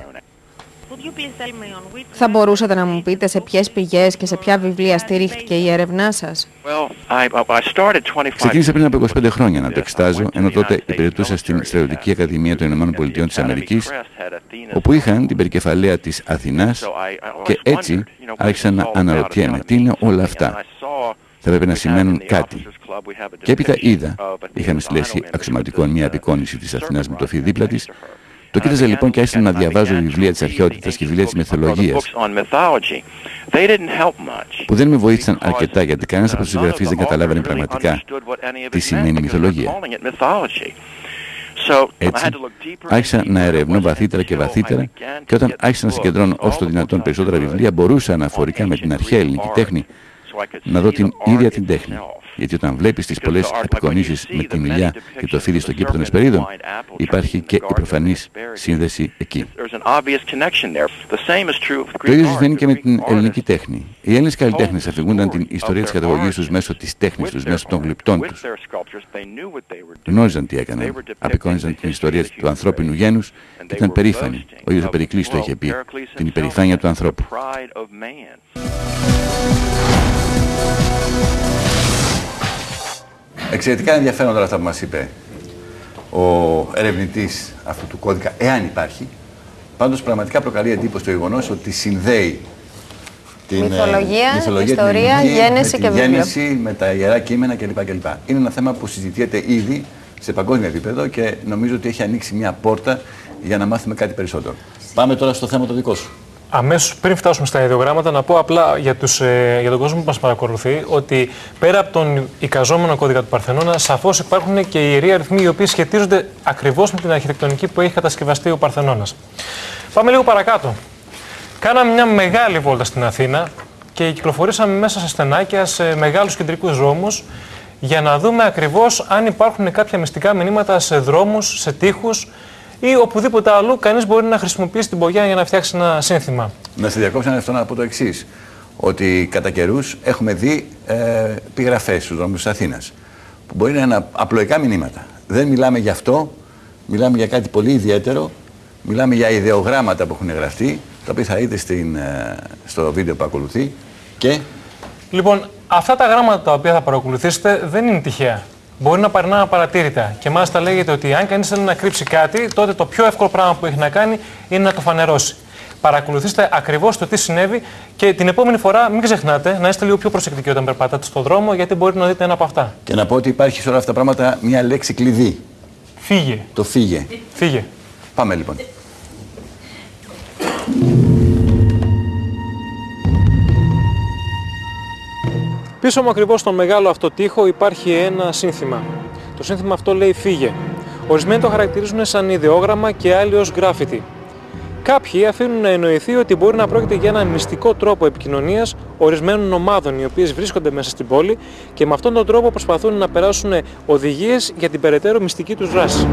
Θα μπορούσατε να μου πείτε σε ποιες πηγές και σε ποια βιβλία στηρίχτηκε η έρευνά σας? Ξεκίνησα πριν από είκοσι πέντε χρόνια να το εξετάζω, ενώ τότε υπηρετούσα στην Στρατιωτική Ακαδημία των Ηνωμένων Πολιτειών της Αμερικής, όπου είχαν την περικεφαλαία της Αθηνάς, και έτσι άρχισα να αναρωτιέμαι τι είναι όλα αυτά. Θα έπρεπε να σημαίνουν κάτι. Και έπειτα είδα, είχαμε στη λέξη αξιωματικών μια απεικόνιση της Αθηνάς με το φύ δίπλα της. Το κοίταζα λοιπόν και άρχισα να διαβάζω βιβλία της αρχαιότητας και βιβλία της μυθολογίας, που δεν με βοήθησαν αρκετά, γιατί κανένας από τους συγγραφείς δεν καταλάβαινε πραγματικά τι σημαίνει μυθολογία. Έτσι, άρχισα να ερευνώ βαθύτερα και βαθύτερα, και όταν άρχισα να συγκεντρώνω όσο το δυνατόν περισσότερα βιβλία, μπορούσα αναφορικά με την αρχαία ελληνική τέχνη να δω την ίδια την τέχνη. Γιατί όταν βλέπεις τις πολλές απεικονίσεις με την ηλιά και το φίδι στον κήπο των Εσπερίδων, υπάρχει και η προφανής σύνδεση εκεί. Το ίδιο συμβαίνει και με την ελληνική τέχνη. Οι Έλληνες καλλιτέχνες αφηγούνταν την ιστορία της καταγωγής τους μέσω της τέχνης τους, μέσω των γλυπτών τους. Γνώριζαν τι έκαναν, απεικόνιζαν την ιστορία του ανθρώπινου γένους και ήταν περήφανοι. Ο ίδιος ο Περικλής το είχε πει, την υπερηφάνεια του ανθρώπου. Εξαιρετικά ενδιαφέροντα όλα αυτά που μας είπε ο ερευνητής αυτού του κώδικα, εάν υπάρχει. Πάντως πραγματικά προκαλεί εντύπωση το γεγονός ότι συνδέει την μυθολογία, μυθολογία ιστορία, την γέννηση με και τη βίβλιο. γέννηση, με τα ιερά κείμενα κλπ. κλπ. Είναι ένα θέμα που συζητιέται ήδη σε παγκόσμιο επίπεδο και νομίζω ότι έχει ανοίξει μια πόρτα για να μάθουμε κάτι περισσότερο. Πάμε τώρα στο θέμα το δικό σου. Αμέσως πριν φτάσουμε στα ιδεογράμματα, να πω απλά για, τους, ε, για τον κόσμο που μας παρακολουθεί ότι πέρα από τον εικαζόμενο κώδικα του Παρθενώνα, σαφώς υπάρχουν και ιεροί αριθμοί οι οποίοι σχετίζονται ακριβώς με την αρχιτεκτονική που έχει κατασκευαστεί ο Παρθενώνας. Πάμε λίγο παρακάτω. Κάναμε μια μεγάλη βόλτα στην Αθήνα και κυκλοφορήσαμε μέσα σε στενάκια, σε μεγάλους κεντρικούς δρόμους, για να δούμε ακριβώς αν υπάρχουν κάποια μυστικά μηνύματα σε δρόμους, σε τοίχους ή οπουδήποτε αλλού κανείς μπορεί να χρησιμοποιήσει την πογιά για να φτιάξει ένα σύνθημα. Να σε διακόψω αυτό να πω το εξής. Ότι κατά καιρούς έχουμε δει ε, επιγραφές στους δρόμους της Αθήνας. Που μπορεί να είναι απλοϊκά μηνύματα. Δεν μιλάμε για αυτό, μιλάμε για κάτι πολύ ιδιαίτερο. Μιλάμε για ιδεογράμματα που έχουν γραφτεί, τα οποία θα δείτε στην, ε, στο βίντεο που ακολουθεί. Και... Λοιπόν, αυτά τα γράμματα τα οποία θα παρακολουθήσετε δεν είναι τυχαία. Μπορεί να περνά απαρατήρητα. Και μάλιστα λέγεται ότι αν κανείς θέλει να κρύψει κάτι, τότε το πιο εύκολο πράγμα που έχει να κάνει είναι να το φανερώσει. Παρακολουθήστε ακριβώς το τι συνέβη και την επόμενη φορά μην ξεχνάτε να είστε λίγο πιο προσεκτικοί όταν περπατάτε στον δρόμο, γιατί μπορεί να δείτε ένα από αυτά. Και να πω ότι υπάρχει σε όλα αυτά τα πράγματα μια λέξη κλειδί. Φύγε. Το φύγε. Φύγε. Πάμε λοιπόν. Πίσω μου ακριβώς στον μεγάλο αυτό τοίχο υπάρχει ένα σύνθημα. Το σύνθημα αυτό λέει «Φύγε». Ορισμένοι το χαρακτηρίζουν σαν ιδεόγραμμα και άλλοι ως γκράφιτι. Κάποιοι αφήνουν να εννοηθεί ότι μπορεί να πρόκειται για ένα μυστικό τρόπο επικοινωνίας ορισμένων ομάδων οι οποίες βρίσκονται μέσα στην πόλη και με αυτόν τον τρόπο προσπαθούν να περάσουν οδηγίες για την περαιτέρω μυστική τους δράση.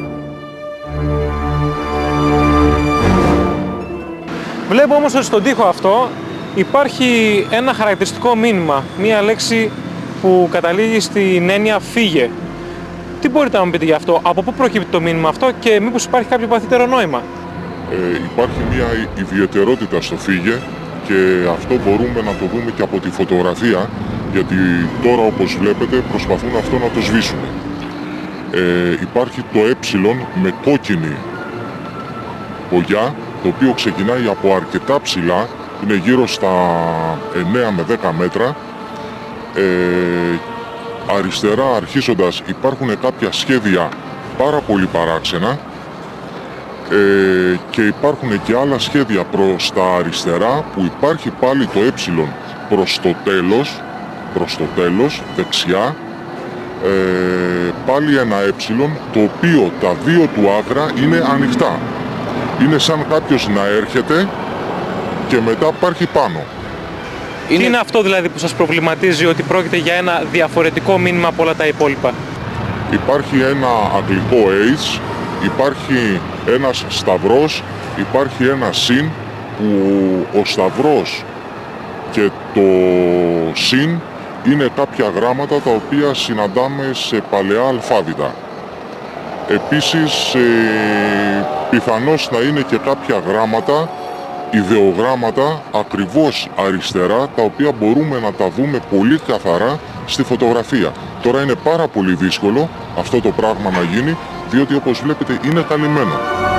Βλέπω όμως ότι στον τοίχο αυτό υπάρχει ένα χαρακτηριστικό μήνυμα, μία λέξη που καταλήγει στην έννοια «φύγε». Τι μπορείτε να μου πείτε γι' αυτό, από πού προκύπτει το μήνυμα αυτό και μήπως υπάρχει κάποιο βαθύτερο νόημα? Ε, υπάρχει μια ιδιαιτερότητα στο «φύγε» και αυτό μπορούμε να το δούμε και από τη φωτογραφία, γιατί τώρα όπως βλέπετε προσπαθούν αυτό να το σβήσουν. Ε, υπάρχει το ε με κόκκινη πογιά, το οποίο ξεκινάει από αρκετά ψηλά, είναι γύρω στα εννέα με δέκα μέτρα. Ε, αριστερά αρχίζοντας υπάρχουν κάποια σχέδια πάρα πολύ παράξενα ε, και υπάρχουν και άλλα σχέδια προς τα αριστερά που υπάρχει πάλι το ε προς το τέλος, προς το τέλος, δεξιά, ε, πάλι ένα ε το οποίο τα δύο του άκρα είναι ανοιχτά. Είναι σαν κάποιος να έρχεται και μετά υπάρχει πάνω. Είναι... Τι είναι αυτό δηλαδή που σας προβληματίζει ότι πρόκειται για ένα διαφορετικό μήνυμα από όλα τα υπόλοιπα? Υπάρχει ένα αγγλικό H, υπάρχει ένας σταυρός, υπάρχει ένα συν που ο σταυρός και το συν είναι κάποια γράμματα τα οποία συναντάμε σε παλαιά αλφάβητα. Επίσης, ε, πιθανώς να είναι και κάποια γράμματα, ιδεογράμματα ακριβώς αριστερά, τα οποία μπορούμε να τα δούμε πολύ καθαρά στη φωτογραφία. Τώρα είναι πάρα πολύ δύσκολο αυτό το πράγμα να γίνει, διότι όπως βλέπετε είναι καλυμμένο.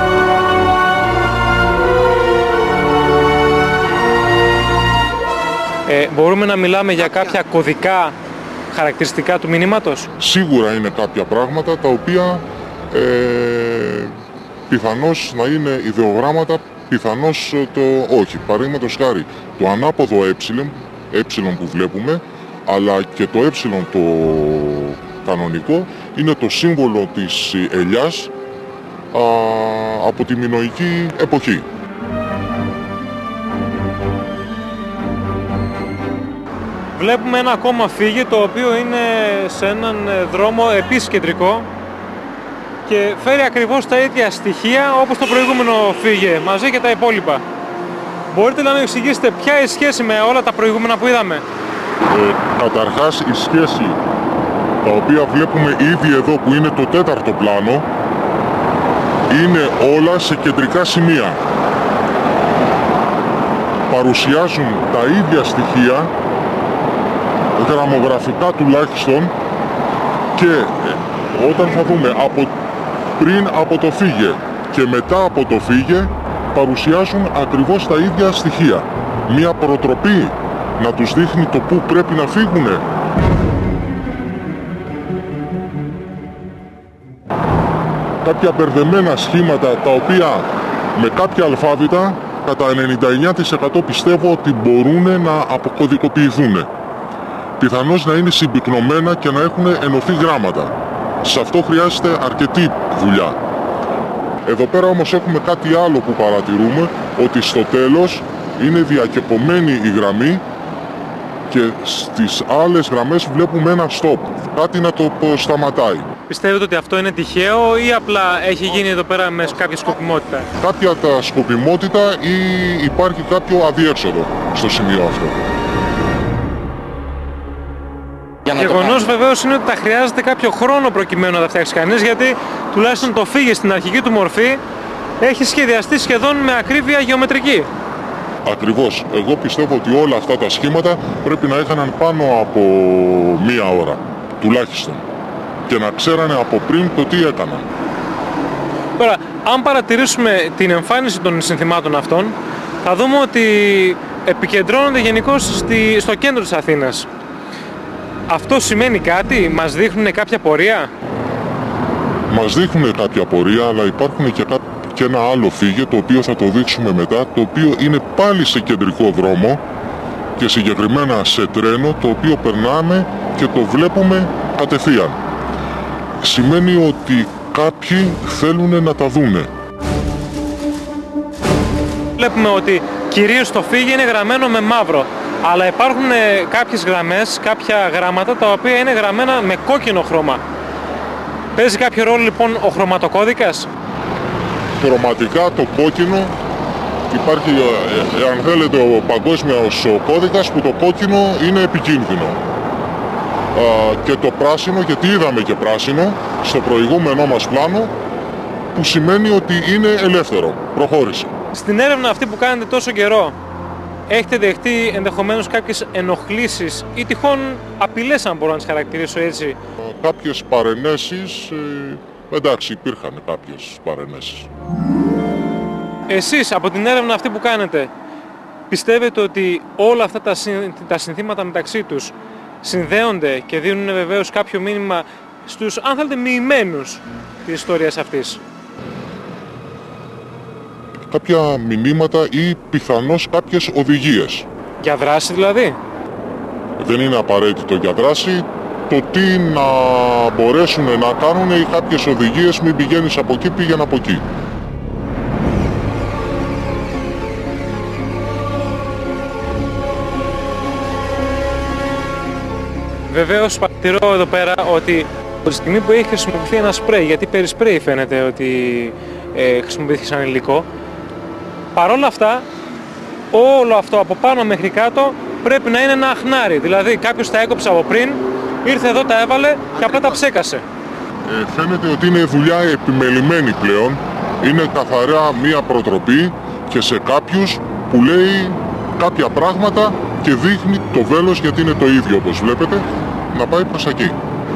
Ε, μπορούμε να μιλάμε για κάποια κωδικά χαρακτηριστικά του μηνύματος? Σίγουρα είναι κάποια πράγματα τα οποία ε, πιθανώς να είναι ιδεογράμματα, πιθανώς το όχι. Παραδείγματος χάρη, το ανάποδο ε, ε που βλέπουμε, αλλά και το ε το κανονικό, είναι το σύμβολο της ελιάς α, από τη μινωική εποχή. βλέπουμε ένα ακόμα φύγε το οποίο είναι σε έναν δρόμο επίσης κεντρικό και φέρει ακριβώς τα ίδια στοιχεία όπως το προηγούμενο φύγε, μαζί και τα υπόλοιπα. Μπορείτε να μου εξηγήσετε ποια είναι η σχέση με όλα τα προηγούμενα που είδαμε? Ε, καταρχάς η σχέση τα οποία βλέπουμε ήδη εδώ που είναι το τέταρτο πλάνο είναι όλα σε κεντρικά σημεία. Παρουσιάζουν τα ίδια στοιχεία, γραμμογραφικά τουλάχιστον, και όταν θα δούμε από πριν από το φύγε και μετά από το φύγε παρουσιάζουν ακριβώς τα ίδια στοιχεία. Μία προτροπή να τους δείχνει το πού πρέπει να φύγουνε. Κάποια μπερδεμένα σχήματα τα οποία με κάποια αλφάβητα κατά ενενήντα εννέα τοις εκατό πιστεύω ότι μπορούν να αποκωδικοποιηθούν. Πιθανώς να είναι συμπυκνωμένα και να έχουν ενωθεί γράμματα. Σε αυτό χρειάζεται αρκετή δουλειά. Εδώ πέρα όμως έχουμε κάτι άλλο που παρατηρούμε, ότι στο τέλος είναι διακεπωμένη η γραμμή και στις άλλες γραμμές βλέπουμε ένα stop, κάτι να το σταματάει. Πιστεύετε ότι αυτό είναι τυχαίο ή απλά έχει γίνει εδώ πέρα με κάποια σκοπιμότητα? Κάποια τα σκοπιμότητα ή υπάρχει κάποιο αδιέξοδο στο σημείο αυτό. Γεγονός βεβαίως είναι ότι τα χρειάζεται κάποιο χρόνο προκειμένου να τα φτιάξει κανείς, γιατί τουλάχιστον το φύγε στην αρχική του μορφή έχει σχεδιαστεί σχεδόν με ακρίβεια γεωμετρική. Ακριβώς. Εγώ πιστεύω ότι όλα αυτά τα σχήματα πρέπει να έκαναν πάνω από μία ώρα, τουλάχιστον. Και να ξέρανε από πριν το τι έκαναν. Τώρα, αν παρατηρήσουμε την εμφάνιση των συνθημάτων αυτών, θα δούμε ότι επικεντρώνονται γενικώς στη, στο κέντρο της Αθήνας. Αυτό σημαίνει κάτι, μας δείχνουν κάποια πορεία? Μας δείχνουν κάποια πορεία, αλλά υπάρχουν και, κά... και ένα άλλο φύγε, το οποίο θα το δείξουμε μετά, το οποίο είναι πάλι σε κεντρικό δρόμο και συγκεκριμένα σε τρένο, το οποίο περνάμε και το βλέπουμε κατευθείαν. Σημαίνει ότι κάποιοι θέλουν να τα δούνε. Βλέπουμε ότι κυρίως το φύγε είναι γραμμένο με μαύρο, αλλά υπάρχουν κάποιες γραμμές, κάποια γράμματα τα οποία είναι γραμμένα με κόκκινο χρώμα. Παίζει κάποιο ρόλο λοιπόν ο χρωματοκώδικας? Χρωματικά το κόκκινο υπάρχει, αν θέλετε, ο παγκόσμιος κώδικας που το κόκκινο είναι επικίνδυνο. Uh, και το πράσινο, γιατί είδαμε και πράσινο στο προηγούμενό μας πλάνο, που σημαίνει ότι είναι ελεύθερο, προχώρησε. Στην έρευνα αυτή που κάνετε τόσο καιρό, έχετε δεχτεί ενδεχομένως κάποιες ενοχλήσεις ή τυχόν απειλές, αν μπορώ να τις χαρακτηρίσω έτσι? Uh, κάποιες παρενέσεις, ε, εντάξει, υπήρχαν κάποιες παρενέσεις. Εσείς από την έρευνα αυτή που κάνετε, πιστεύετε ότι όλα αυτά τα, συν, τα συνθήματα μεταξύ τους συνδέονται και δίνουν βεβαίως κάποιο μήνυμα στους, αν θέλετε, μοιημένους της ιστορίας αυτής? Κάποια μηνύματα ή πιθανώς κάποιες οδηγίες. Για δράση δηλαδή? Δεν είναι απαραίτητο για δράση. Το τι να μπορέσουν να κάνουν ή κάποιες οδηγίες, μην πηγαίνεις από εκεί, πήγαινε από εκεί. Βεβαίως παρατηρώ εδώ πέρα ότι από τη στιγμή που έχει χρησιμοποιηθεί ένα σπρέι, γιατί περί σπρέι φαίνεται ότι ε, χρησιμοποιήθηκε σαν υλικό, παρόλα αυτά όλο αυτό από πάνω μέχρι κάτω πρέπει να είναι ένα αχνάρι. Δηλαδή κάποιος τα έκοψε από πριν, ήρθε εδώ, τα έβαλε και απλά τα ψέκασε. Ε, φαίνεται ότι είναι δουλειά επιμελημένη πλέον. Είναι καθαρά μία προτροπή και σε κάποιους που λέει κάποια πράγματα και δείχνει το βέλος, γιατί είναι το ίδιο όπως βλέπετε, να πάει προς εκεί.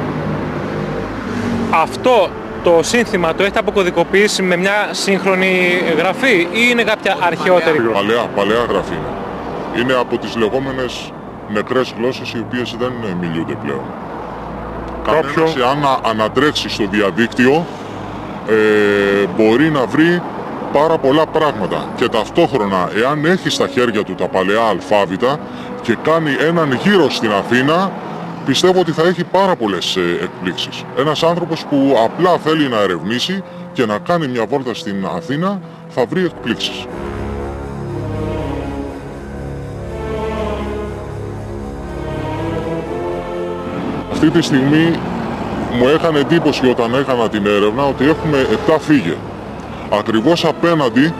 Αυτό το σύνθημα το έχετε αποκωδικοποιήσει με μια σύγχρονη γραφή ή είναι κάποια αρχαιότερη? Παλαιά, παλαιά γραφή είναι. Είναι από τις λεγόμενες νεκρές γλώσσες, οι οποίες δεν μιλούνται πλέον. Κάποιος, εάν ανατρέξει στο διαδίκτυο, ε, μπορεί να βρει πάρα πολλά πράγματα και ταυτόχρονα, εάν έχει στα χέρια του τα παλαιά αλφάβητα και κάνει έναν γύρο στην Αθήνα, πιστεύω ότι θα έχει πάρα πολλές ε, εκπλήξεις. Ένας άνθρωπος που απλά θέλει να ερευνήσει και να κάνει μια βόλτα στην Αθήνα θα βρει εκπλήξεις. Αυτή τη στιγμή μου έκανε εντύπωση όταν έκανα την έρευνα ότι έχουμε επτά φύγε. Ακριβώς απέναντι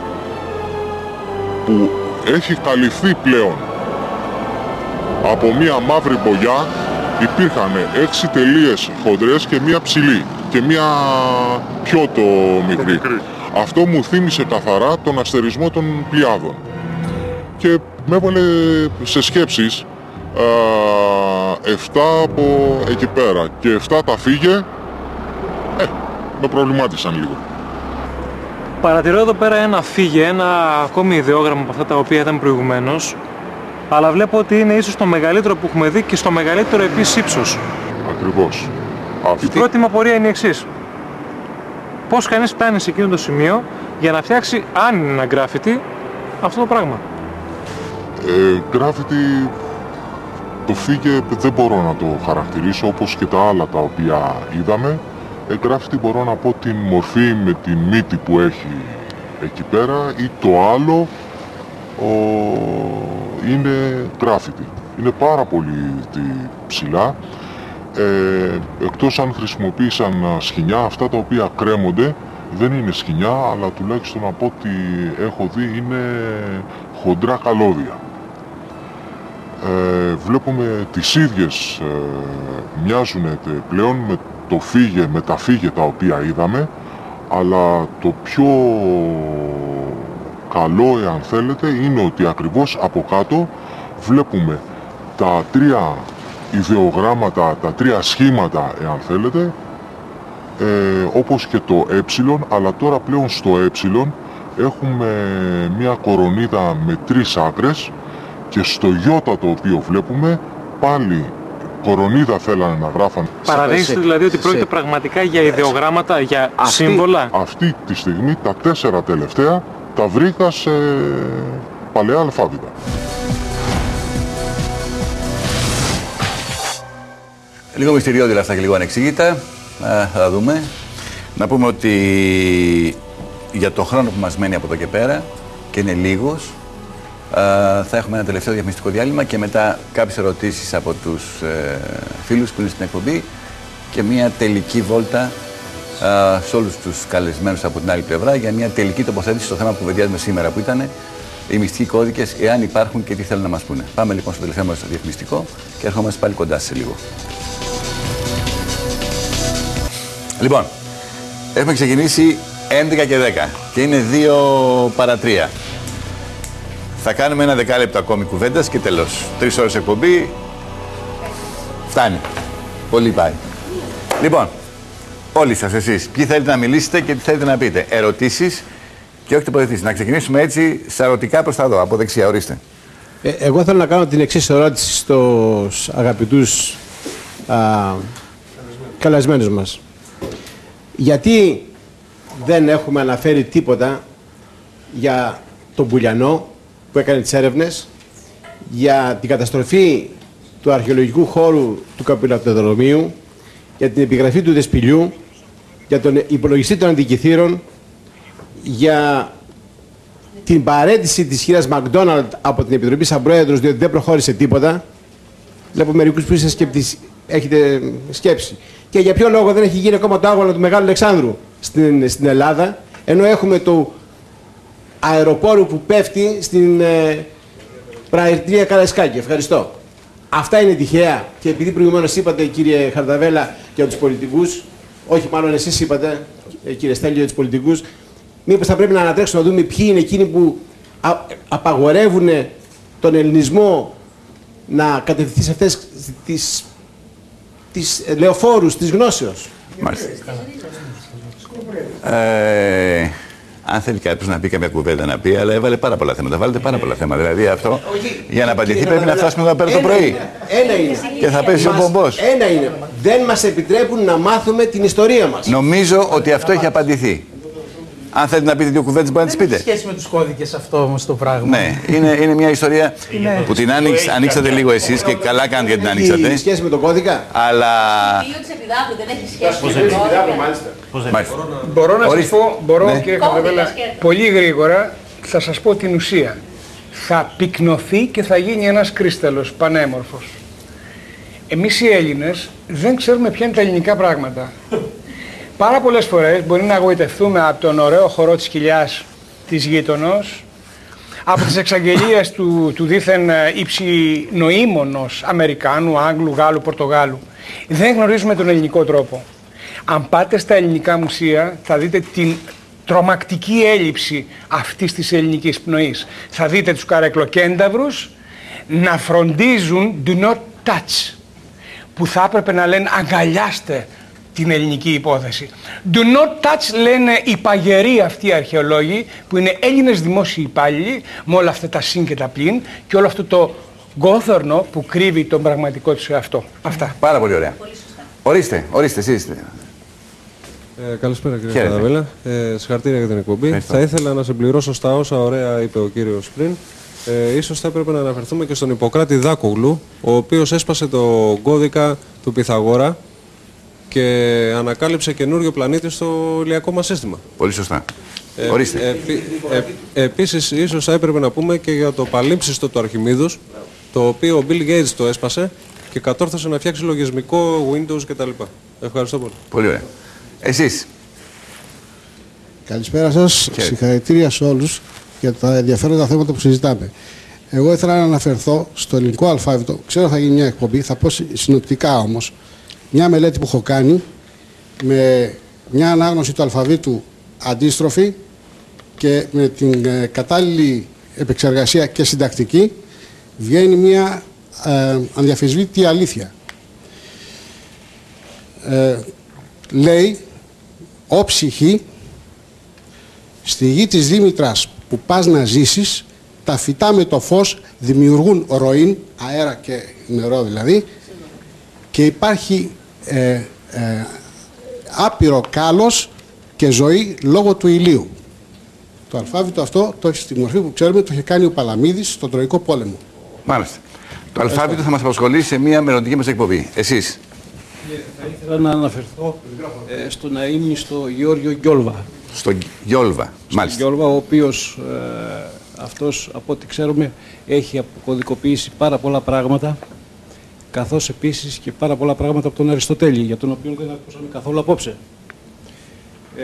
που έχει καλυφθεί πλέον από μία μαύρη μπογιά υπήρχαν έξι τελείες χοντρές και μία ψηλή και μία πιο το μικρή. μικρή. Αυτό μου θύμισε καθαρά τον αστερισμό των Πλιάδων και με έβαλε σε σκέψεις εφτά από εκεί πέρα και εφτά τα φύγε, ε, με προβλημάτισαν λίγο. Παρατηρώ εδώ πέρα ένα φύγε, ένα ακόμη ιδεόγραμμα από αυτά τα οποία ήταν προηγουμένως, αλλά βλέπω ότι είναι ίσως το μεγαλύτερο που έχουμε δει και στο μεγαλύτερο επίσης ύψος. Ακριβώς. Αυτή... Η πρώτη μου απορία είναι η εξής. Πώς κανείς φτάνει σε εκείνο το σημείο για να φτιάξει, αν είναι ένα γκράφιτι, αυτό το πράγμα. Ε, γκράφιτι, το φύγε δεν μπορώ να το χαρακτηρίσω όπως και τα άλλα τα οποία είδαμε. Ε, γκράφιτι μπορώ να πω την μορφή με την μύτη που έχει εκεί πέρα ή το άλλο ο, είναι γκράφιτι. Είναι πάρα πολύ ψηλά. Ε, εκτός αν χρησιμοποίησαν σκοινιά, αυτά τα οποία κρέμονται δεν είναι σκοινιά, αλλά τουλάχιστον από ό,τι έχω δει είναι χοντρά καλώδια. Ε, βλέπουμε τις ίδιες ε, μοιάζουν πλέον με το φύγε, με τα φύγε τα οποία είδαμε, αλλά το πιο καλό, εάν θέλετε, είναι ότι ακριβώς από κάτω βλέπουμε τα τρία ιδεογράμματα, τα τρία σχήματα, εάν θέλετε, ε, όπως και το ε, αλλά τώρα πλέον στο ε έχουμε μια κορονίδα με τρεις άκρες και στο γιώτα το οποίο βλέπουμε πάλι κορονίδα θέλανε να γράφαν. Παραδείξτε δηλαδή ότι πρόκειται πραγματικά για ιδεογράμματα, για αυτή, σύμβολα. Αυτή τη στιγμή τα τέσσερα τελευταία τα βρήκα σε παλαιά αλφάβητα. Λίγο μυστηριώδη αυτά και λίγο ανεξήγητα. Ε, θα τα δούμε. Να πούμε ότι για το χρόνο που μας μένει από εδώ και πέρα, και είναι λίγος, ε, θα έχουμε ένα τελευταίο διαφημιστικό διάλειμμα και μετά κάποιες ερωτήσεις από τους ε, φίλους που είναι στην εκπομπή και μια τελική βόλτα ε, σε όλους τους καλεσμένους από την άλλη πλευρά για μια τελική τοποθέτηση στο θέμα που κουβεντιάζουμε σήμερα, που ήταν οι μυστικοί κώδικες, εάν υπάρχουν και τι θέλουν να μας πούνε. Πάμε λοιπόν στο τελευταίο μας διαφημιστικό και ερχόμαστε πάλι κοντά σε λίγο. Λοιπόν, έχουμε ξεκινήσει έντεκα και δέκα και είναι δύο παρά τρία. Θα κάνουμε ένα δεκάλεπτο ακόμη κουβέντας και τέλος. Τρεις ώρες εκπομπή, φτάνει. Πολύ πάει. Λοιπόν, όλοι σας εσείς, ποιοι θέλετε να μιλήσετε και τι θέλετε να πείτε. Ερωτήσεις και όχι τοποθετήσεις. Να ξεκινήσουμε έτσι σαρωτικά προς τα δω, από δεξιά, ορίστε. Ε, εγώ θέλω να κάνω την εξής ερώτηση στους αγαπητούς α, καλεσμένους μας. Γιατί δεν έχουμε αναφέρει τίποτα για τον Πουλιανό που έκανε τις έρευνες, για την καταστροφή του αρχαιολογικού χώρου του Καπηλατοδρομίου, για την επιγραφή του Δεσπηλιού, για τον υπολογιστή των αντικειθήρων, για την παραίτηση της κυρίας Μακδόναλντ από την Επιτροπή σαν πρόεδρος, διότι δεν προχώρησε τίποτα. Βλέπω μερικούς που είστε σκεπτισ... έχετε σκέψη. Και για ποιο λόγο δεν έχει γίνει ακόμα το άγωνα του Μεγάλου Αλεξάνδρου στην, στην Ελλάδα, ενώ έχουμε το αεροπόρο που πέφτει στην ε, Πραερτρία Καραϊσκάκη. Ευχαριστώ. Αυτά είναι τυχαία και επειδή προηγουμένως είπατε, κύριε Χαρταβέλα, για τους πολιτικούς, όχι μάλλον εσείς είπατε, κύριε Στέλιο, για τους πολιτικούς, μήπως θα πρέπει να ανατρέξουμε να δούμε ποιοι είναι εκείνοι που α, απαγορεύουν τον ελληνισμό να κατευθυνθεί σε αυτές τις, τις λεωφόρους της γνώσεως. Μάλιστα. Ε, αν θέλει κάποιος να πει κάποια κουβέντα να πει, αλλά έβαλε πάρα πολλά θέματα. Βάλετε πάρα πολλά θέματα. Δηλαδή αυτό, για να απαντηθεί πρέπει να φτάσουμε εδώ πέρα το πρωί. Ένα είναι. Και θα πέσει ο μπομπός. Ένα είναι. Δεν μας επιτρέπουν να μάθουμε την ιστορία μας. Νομίζω ότι αυτό έχει απαντηθεί. Αν θέλετε να πείτε δύο κουβέντες, μπορείτε να τις πείτε. Δεν έχει σχέση με τους κώδικες αυτό όμως το πράγμα. Ναι, είναι, είναι μια ιστορία ναι. που την άνοιξ, ανοίξατε λίγο εσείς και καλά κάνετε γιατί την ανοίξατε. Έχει σχέση με τον κώδικα. Αλλά. Το της Επιδάφου δεν έχει σχέση με τον κώδικα. Μάλιστα. Μπορώ να σας πω, μπορώ ναι. κύριε Χαρταβέλα, πολύ γρήγορα θα σας πω την ουσία. Θα πυκνωθεί και θα γίνει ένας κρίσταλος πανέμορφος. εμείς οι Έλληνες δεν ξέρουμε ποια είναι τα ελληνικά πράγματα. Πάρα πολλές φορές μπορεί να εγωιτευτούμε από τον ωραίο χορό της κοιλιάς της γείτονος, από τις εξαγγελίες του, του δήθεν υψηνοήμονος Αμερικάνου, Άγγλου, Γάλλου, Πορτογάλου. Δεν γνωρίζουμε τον ελληνικό τρόπο. Αν πάτε στα ελληνικά μουσεία θα δείτε την τρομακτική έλλειψη αυτής της ελληνικής πνοής. Θα δείτε τους καρεκλοκένταυρους να φροντίζουν do not touch, που θα έπρεπε να λένε αγκαλιάστε την ελληνική υπόθεση. Do not touch λένε οι παγεροί αυτοί οι αρχαιολόγοι, που είναι Έλληνες δημόσιοι υπάλληλοι, με όλα αυτά τα συν και τα πλην και όλο αυτό το γκόθορνο που κρύβει τον πραγματικό του εαυτό. Αυτά. Πάρα πολύ ωραία. Πολύ ορίστε, ορίστε, εσείς είστε. Ε, καλησπέρα κύριε Καραβέλα. Ε, συγχαρητήρια για την εκπομπή. Ευχαριστώ. Θα ήθελα να συμπληρώσω στα όσα ωραία είπε ο κύριος πριν. Ε, ίσως θα έπρεπε να αναφερθούμε και στον Ιπποκράτη Δάκογλου, ο οποίος έσπασε το κώδικα του Πυθαγόρα και ανακάλυψε καινούριο πλανήτη στο ηλιακό μας σύστημα. Πολύ σωστά. Ε, Ορίστε. Επί, ε, επίσης, ίσως θα έπρεπε να πούμε και για το παλίμψιστο του Αρχιμίδους, το οποίο ο Bill Gates το έσπασε και κατόρθωσε να φτιάξει λογισμικό Windows κτλ. Ευχαριστώ πολύ. Πολύ ωραία. Εσείς. Καλησπέρα σας. Συγχαρητήρια σε όλους για τα ενδιαφέροντα θέματα που συζητάμε. Εγώ ήθελα να αναφερθώ στο ελληνικό αλφάβητο. Ξέρω θα γίνει μια εκπομπή, θα πω συνοπτικά όμως. Μια μελέτη που έχω κάνει με μια ανάγνωση του αλφαβήτου αντίστροφη και με την ε, κατάλληλη επεξεργασία και συντακτική βγαίνει μια ε, ανδιαφεσβήτητη αλήθεια. Ε, λέει, «Ω ψυχή, στη γη της Δήμητρας που πας να ζήσεις, τα φυτά με το φως δημιουργούν ροήν, αέρα και νερό δηλαδή, και υπάρχει ε, ε, άπειρο κάλος και ζωή λόγω του ηλίου». Το αλφάβητο αυτό, το έχει στη μορφή που ξέρουμε, το είχε κάνει ο Παλαμίδης στον Τροϊκό Πόλεμο. Μάλιστα. Το αλφάβητο θα μας απασχολήσει σε μια μελλοντική μας εκπομπή. Εσείς. Θα ήθελα να αναφερθώ ε, στον αείμνηστο Γεώργιο Γκιόλβα. Στον Γκιόλβα, μάλιστα. Στον Γκιόλβα, ο οποίος ε, αυτός, από ό,τι ξέρουμε, έχει αποκωδικοποιήσει πάρα πολλά πράγματα, καθώς επίσης και πάρα πολλά πράγματα από τον Αριστοτέλη, για τον οποίο δεν ακούσαμε καθόλου απόψε. Ε,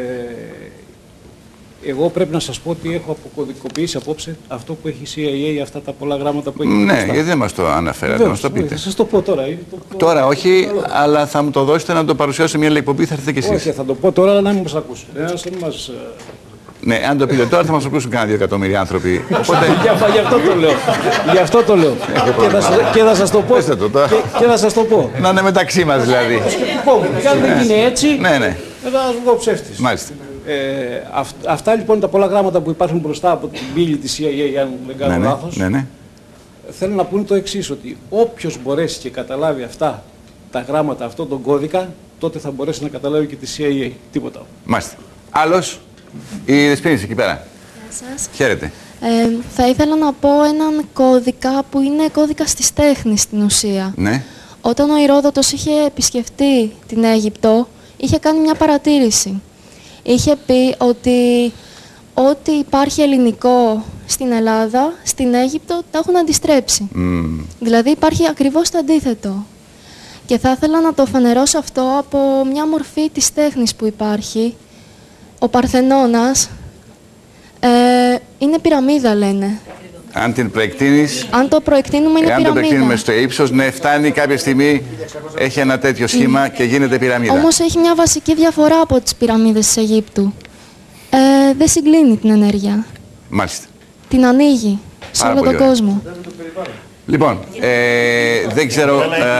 εγώ πρέπει να σας πω ότι έχω αποκωδικοποιήσει απόψε αυτό που έχει η σι άι έι, αυτά τα πολλά γράμματα που έχει. Ναι, γιατί δεν μας το αναφέρατε, να μας το πείτε. Θα σας το πω τώρα. Το, το... Τώρα όχι, αλλά θα μου το δώσετε να το παρουσιάσω σε μια εκπομπή, θα έρθετε κι εσείς. Όχι, θα το πω τώρα, αλλά να μην μας ακούσει. Μας... Ναι, αν το πείτε τώρα θα μας ακούσουν κανένα δύο εκατομμύρια άνθρωποι. Οπότε... Γι' αυτό το λέω. Γι' αυτό το λέω. Και θα σας το πω. Και θα σας το πω. Να είναι μεταξύ μας δηλαδή. Και αν δεν είναι έτσι, ναι, ναι. θα σου βγω ψεύτης. Μάλιστα. Ε, αυ, αυτά λοιπόν τα πολλά γράμματα που υπάρχουν μπροστά από την πύλη της σι άι έι, αν δεν κάνω ναι, ναι, λάθος, ναι, ναι. θέλω να πούνε το εξής, ότι όποιος μπορέσει και καταλάβει αυτά τα γράμματα, αυτόν τον κώδικα, τότε θα μπορέσει να καταλάβει και τη σι άι έι. Τίποτα. Μάλιστα. Άλλος, η Δεσποίνης εκεί πέρα. Γεια σας. Χαίρετε. Ε, θα ήθελα να πω έναν κώδικα που είναι κώδικας της τέχνης στην ουσία. Ναι. Όταν ο Ηρόδοτος είχε επισκεφτεί την Αίγυπτο, είχε κάνει μια παρατήρηση. Είχε πει ότι ό,τι υπάρχει ελληνικό στην Ελλάδα, στην Αίγυπτο τα έχουν αντιστρέψει. Mm. Δηλαδή υπάρχει ακριβώς το αντίθετο. Και θα ήθελα να το φανερώσω αυτό από μια μορφή της τέχνης που υπάρχει. Ο Παρθενώνας ε, είναι πυραμίδα, λένε. Αν την προεκτείνεις, Αν το προεκτείνουμε είναι εάν πυραμίδα. το προεκτείνουμε στο ύψος, ναι, φτάνει κάποια στιγμή, έχει ένα τέτοιο σχήμα και γίνεται πυραμίδα. Όμως έχει μια βασική διαφορά από τις πυραμίδες της Αιγύπτου. Ε, δεν συγκλίνει την ενέργεια. Μάλιστα. Την ανοίγει σε Πάρα όλο τον ωραία. κόσμο. Λοιπόν, ε, δεν ξέρω,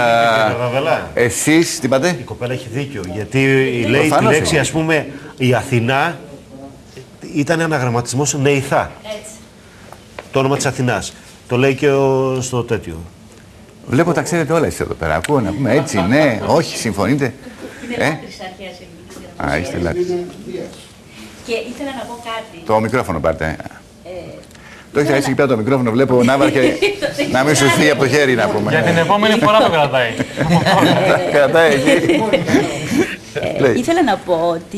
ε, εσείς τι είπατε? Η κοπέλα έχει δίκιο, γιατί λέει τη λέξη, ας πούμε, η Αθηνά ήταν αναγραμματισμός Νεϊθά. Το όνομα της Αθηνάς. Το λέει και ο, στο τέτοιο. Βλέπω τα ξέρετε όλα εσείς εδώ πέρα. Ακούω να πούμε έτσι, ναι, όχι, συμφωνείτε. Είναι λάτρης αρχαίας ελληνικής γραφής. Α, είστε λάτρης. Και ήθελα να πω κάτι. Το μικρόφωνο πάρτε. Ε, το έχετε έτσι εκεί πέρα το μικρόφωνο, βλέπω Ναύαρχε και να μην σου φύγει από το χέρι να πούμε. Για την επόμενη φορά το κρατάει. Κρατάει εκεί. ε, ήθελα να πω ότι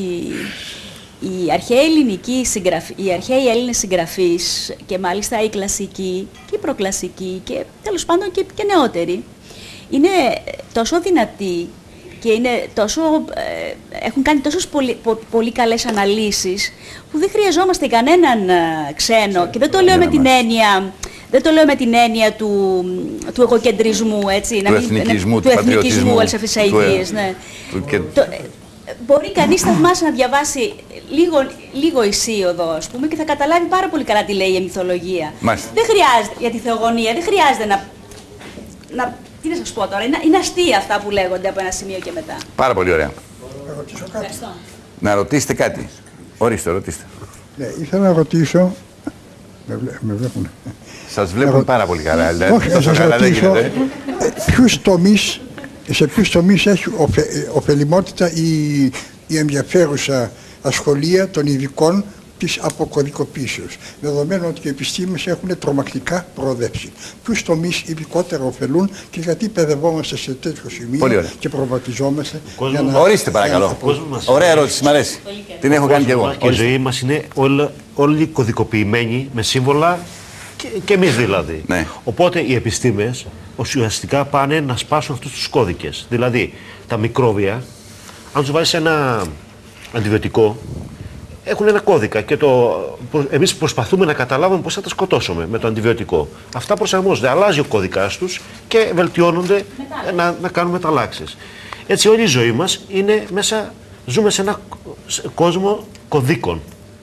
οι αρχαίοι, ελληνικοί συγγραφ... οι αρχαίοι Έλληνες συγγραφείς και μάλιστα οι κλασικοί και οι προκλασικοί και τέλος πάντων και, και νεότεροι είναι τόσο δυνατοί και είναι τόσο, ε, έχουν κάνει τόσο πολύ, πο, πολύ καλές αναλύσεις που δεν χρειαζόμαστε κανέναν ε, ξένο. Και δεν το λέω με την έννοια, δεν το λέω με την έννοια του, του εγωκεντρισμού, έτσι, του να μην, εθνικισμού, να, του, του εθνικισμού, όλες αυτές τις του, αηδίες, ναι. Του, και... το, ε, μπορεί κανείς θαυμάσια να διαβάσει λίγο, λίγο Ησίωδο, ας πούμε, και θα καταλάβει πάρα πολύ καλά τι λέει η μυθολογία. Μάλιστα. Δεν χρειάζεται, για τη θεογονία, δεν χρειάζεται να... να τι να σας πω τώρα, είναι, είναι αστεία αυτά που λέγονται από ένα σημείο και μετά. Πάρα πολύ ωραία. Να ρωτήσω κάτι. Ευχαριστώ. Να ρωτήσετε κάτι. Ορίστε, ρωτήστε. Ναι, ήθελα να ρωτήσω. Με, βλέ, με βλέπουν. Σας βλέπουν πάρα πολύ καλά. Δηλαδή, όχι, να σας ρωτήσω ποιους τομείς, σε ποιους τομείς έχει ωφε, ωφελημότητα η, η ενδιαφέρουσα ασχολία των ειδικών της αποκωδικοποίησεως, δεδομένου ότι οι επιστήμες έχουν τρομακτικά προοδεύσει. Ποιους τομείς ειδικότερα ωφελούν και γιατί παιδευόμαστε σε τέτοιο σημείο και προβατιζόμαστε. Για να... Ορίστε παρακαλώ. Ωραία ερώτηση, μ' αρέσει. Την έχω κάνει και εγώ. Και η ζωή μας είναι όλα, όλοι κωδικοποιημένοι με σύμβολα και, και εμείς δηλαδή. Ναι. Οπότε οι επιστήμες ουσιαστικά πάνε να σπάσουν αυτούς τους κώδικες. Δηλαδή τα μικρόβια, αν τους βάλεις ένα αντιβιωτικό, έχουν ένα κώδικα και το, εμείς προσπαθούμε να καταλάβουμε πώς θα τα σκοτώσουμε με το αντιβιωτικό. Αυτά προσαρμόζονται, αλλάζει ο κώδικας τους και βελτιώνονται να, να κάνουν μεταλλάξεις. Έτσι όλη η ζωή μας είναι μέσα, ζούμε σε ένα κόσμο κωδίκων.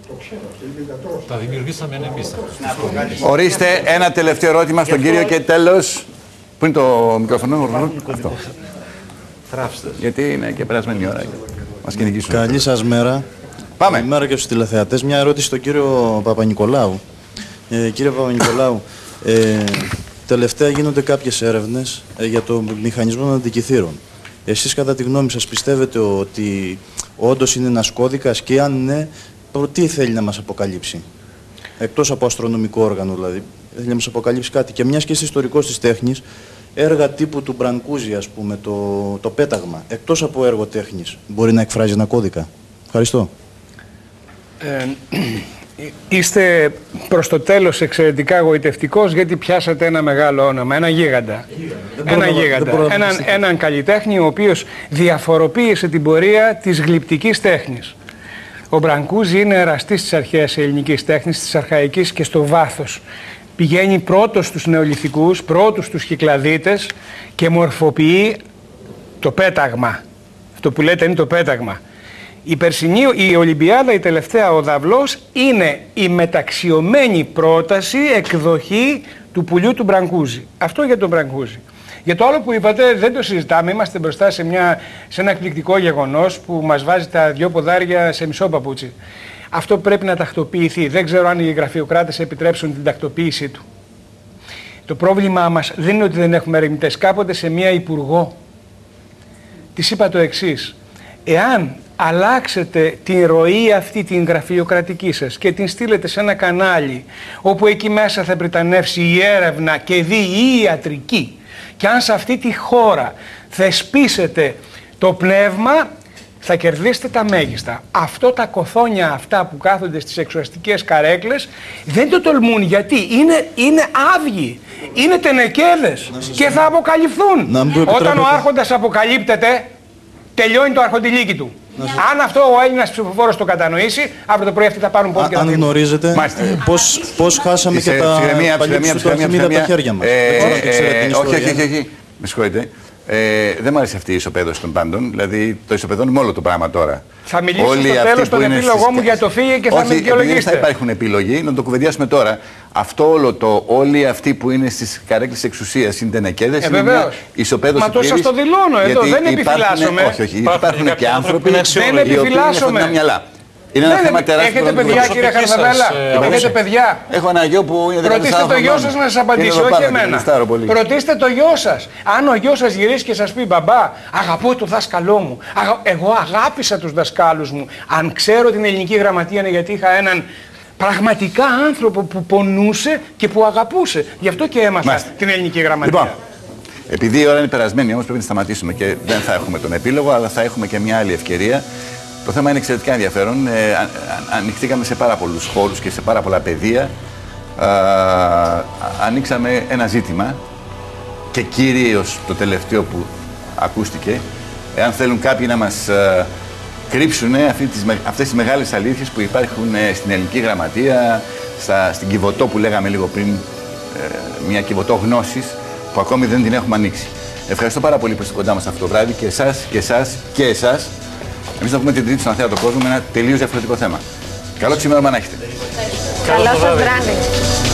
Τα δημιουργήσαμε εμείς. Ορίστε ένα τελευταίο ερώτημα στον κύριο και τέλος. Πού είναι το μικρόφωνο? Αυτό. Θράψτε. Γιατί είναι και περασμένη η ώρα. Μας κυνηγήσουν. Καλή σας μέρα. Πάμε. Καλημέρα και στους τηλεθεατές. Μια ερώτηση στον κύριο Παπα-Νικολάου. Ε, κύριε Παπα-Νικολάου, ε, τελευταία γίνονται κάποιες έρευνες ε, για το μηχανισμό των αντικειθήρων. Εσείς κατά τη γνώμη σας πιστεύετε ότι όντως είναι ένας κώδικας και αν ναι, τι θέλει να μας αποκαλύψει? Εκτός από αστρονομικό όργανο δηλαδή, θέλει να μας αποκαλύψει κάτι. Και μιας και είσαι ιστορικός της τέχνης, έργα τύπου του Μπρανκούζη, ας πούμε, το, το πέταγμα, εκτός από έργο τέχνης, μπορεί να εκφράζει ένα κώδικα? Ευχαριστώ. Ε, είστε προς το τέλος εξαιρετικά εγωιτευτικός, γιατί πιάσατε ένα μεγάλο όνομα, ένα γίγαντα. Ένα γίγαντα. Έναν, έναν καλλιτέχνη ο οποίος διαφοροποίησε την πορεία της γλυπτικής τέχνης. Ο Μπρανκούζη είναι εραστής της αρχαίας ελληνικής τέχνης, της αρχαϊκής και στο βάθος. Πηγαίνει πρώτος στους νεολιθικούς, πρώτος στους Κυκλαδίτες και μορφοποιεί το πέταγμα. Αυτό που λέτε είναι το πέταγμα. Η περσινή, η Ολυμπιάδα, η τελευταία, ο Δαυλός, είναι η μεταξιωμένη πρόταση, εκδοχή του πουλιού του Μπρανκούζη. Αυτό για τον Μπρανκούζη. Για το άλλο που είπατε δεν το συζητάμε, είμαστε μπροστά σε, μια, σε ένα εκπληκτικό γεγονός που μας βάζει τα δυο ποδάρια σε μισό παπούτσι. Αυτό πρέπει να τακτοποιηθεί. Δεν ξέρω αν οι γραφειοκράτες επιτρέψουν την τακτοποίησή του. Το πρόβλημά μας δεν είναι ότι δεν έχουμε ερευνητές. Κάποτε σε μια υπουργό της είπα το εξής: εάν αλλάξετε την ροή αυτή την γραφειοκρατική σας και την στείλετε σε ένα κανάλι όπου εκεί μέσα θα πριτανεύσει η έρευνα και δει η ιατρική, και αν σε αυτή τη χώρα θεσπίσετε το πνεύμα, θα κερδίσετε τα μέγιστα. Αυτό τα κοθόνια αυτά που κάθονται στις εξωστικές καρέκλες δεν το τολμούν, γιατί είναι, είναι άδειοι, είναι τενεκέδες και θα αποκαλυφθούν. Όταν ο άρχοντας αποκαλύπτεται, τελειώνει το αρχοντιλίκι του. Αν αυτό ο Έλληνας ψηφοφόρος το κατανοήσει, αύριο το πρωί αυτοί θα πάρουν πόδι και θα Αν γνωρίζετε πώς, πώς χάσαμε και τα παλιούς του Αρχιμίδα από τα χέρια μας. Όχι, όχι, όχι, με συγχωρείτε. Ε, δεν μου αρέσει αυτή η ισοπαίδωση των πάντων. Δηλαδή το ισοπεδώνουμε όλο το πράγμα τώρα. Θα μιλήσω όλοι στο τέλος τον επίλογό στις... μου για το φύγε και θα με δικαιολογήσετε. Όχι, δεν θα υπάρχουν επιλογή, να το κουβεντιάσουμε τώρα. Αυτό όλο το, όλοι αυτοί που είναι στις καρέκλες εξουσίας είναι τενεκέδες. Ε, είναι μια ισοπαίδωση. Μα το σας το δηλώνω εδώ, δεν επιφυλάσσομαι. Όχι, όχι, υπάρχουν και άνθρωποι δεν επιφυλάσσομαι. Είναι ένα θέμα τεράστιο. Έχετε παιδιά, κύριε Χαρδαβέλα? Έχετε παιδιά? Έχω ένα γιο που είναι δεκαετία. Ρωτήστε το γιο σας να σας απαντήσει, όχι εμένα. Ρωτήστε το γιο σας. Αν ο γιος σας γυρίσει και σας πει, μπαμπά, αγαπώ το δάσκαλό μου, εγώ αγάπησα τους δασκάλους μου, αν ξέρω την ελληνική γραμματεία είναι γιατί είχα έναν πραγματικά άνθρωπο που πονούσε και που αγαπούσε. Γι' αυτό και έμαθα Μάλιστα. την ελληνική γραμματεία. Λοιπόν, επειδή η ώρα είναι περασμένη, όμως πρέπει να σταματήσουμε και δεν θα έχουμε τον επίλογο, αλλά θα έχουμε και μια άλλη ευκαιρία. Το θέμα είναι εξαιρετικά ενδιαφέρον. Ε, αν, ανοιχτήκαμε σε πάρα πολλούς χώρους και σε πάρα πολλά πεδία. Α, ανοίξαμε ένα ζήτημα και κυρίως το τελευταίο που ακούστηκε, εάν θέλουν κάποιοι να μας ε, κρύψουν αυτή τις, αυτές τις μεγάλες αλήθειες που υπάρχουν ε, στην ελληνική γραμματεία, στα, στην Κιβωτό που λέγαμε λίγο πριν, ε, μια Κιβωτό γνώσης που ακόμη δεν την έχουμε ανοίξει. Ευχαριστώ πάρα πολύ που είστε κοντά μας αυτό το βράδυ και εσάς και εσάς και εσάς. Εμείς θα πούμε την Τρίτη στον Αθήνα τον κόσμο με ένα τελείως διαφορετικό θέμα. Καλό ξημέρωμα να έχετε. Καλό σας βράδυ.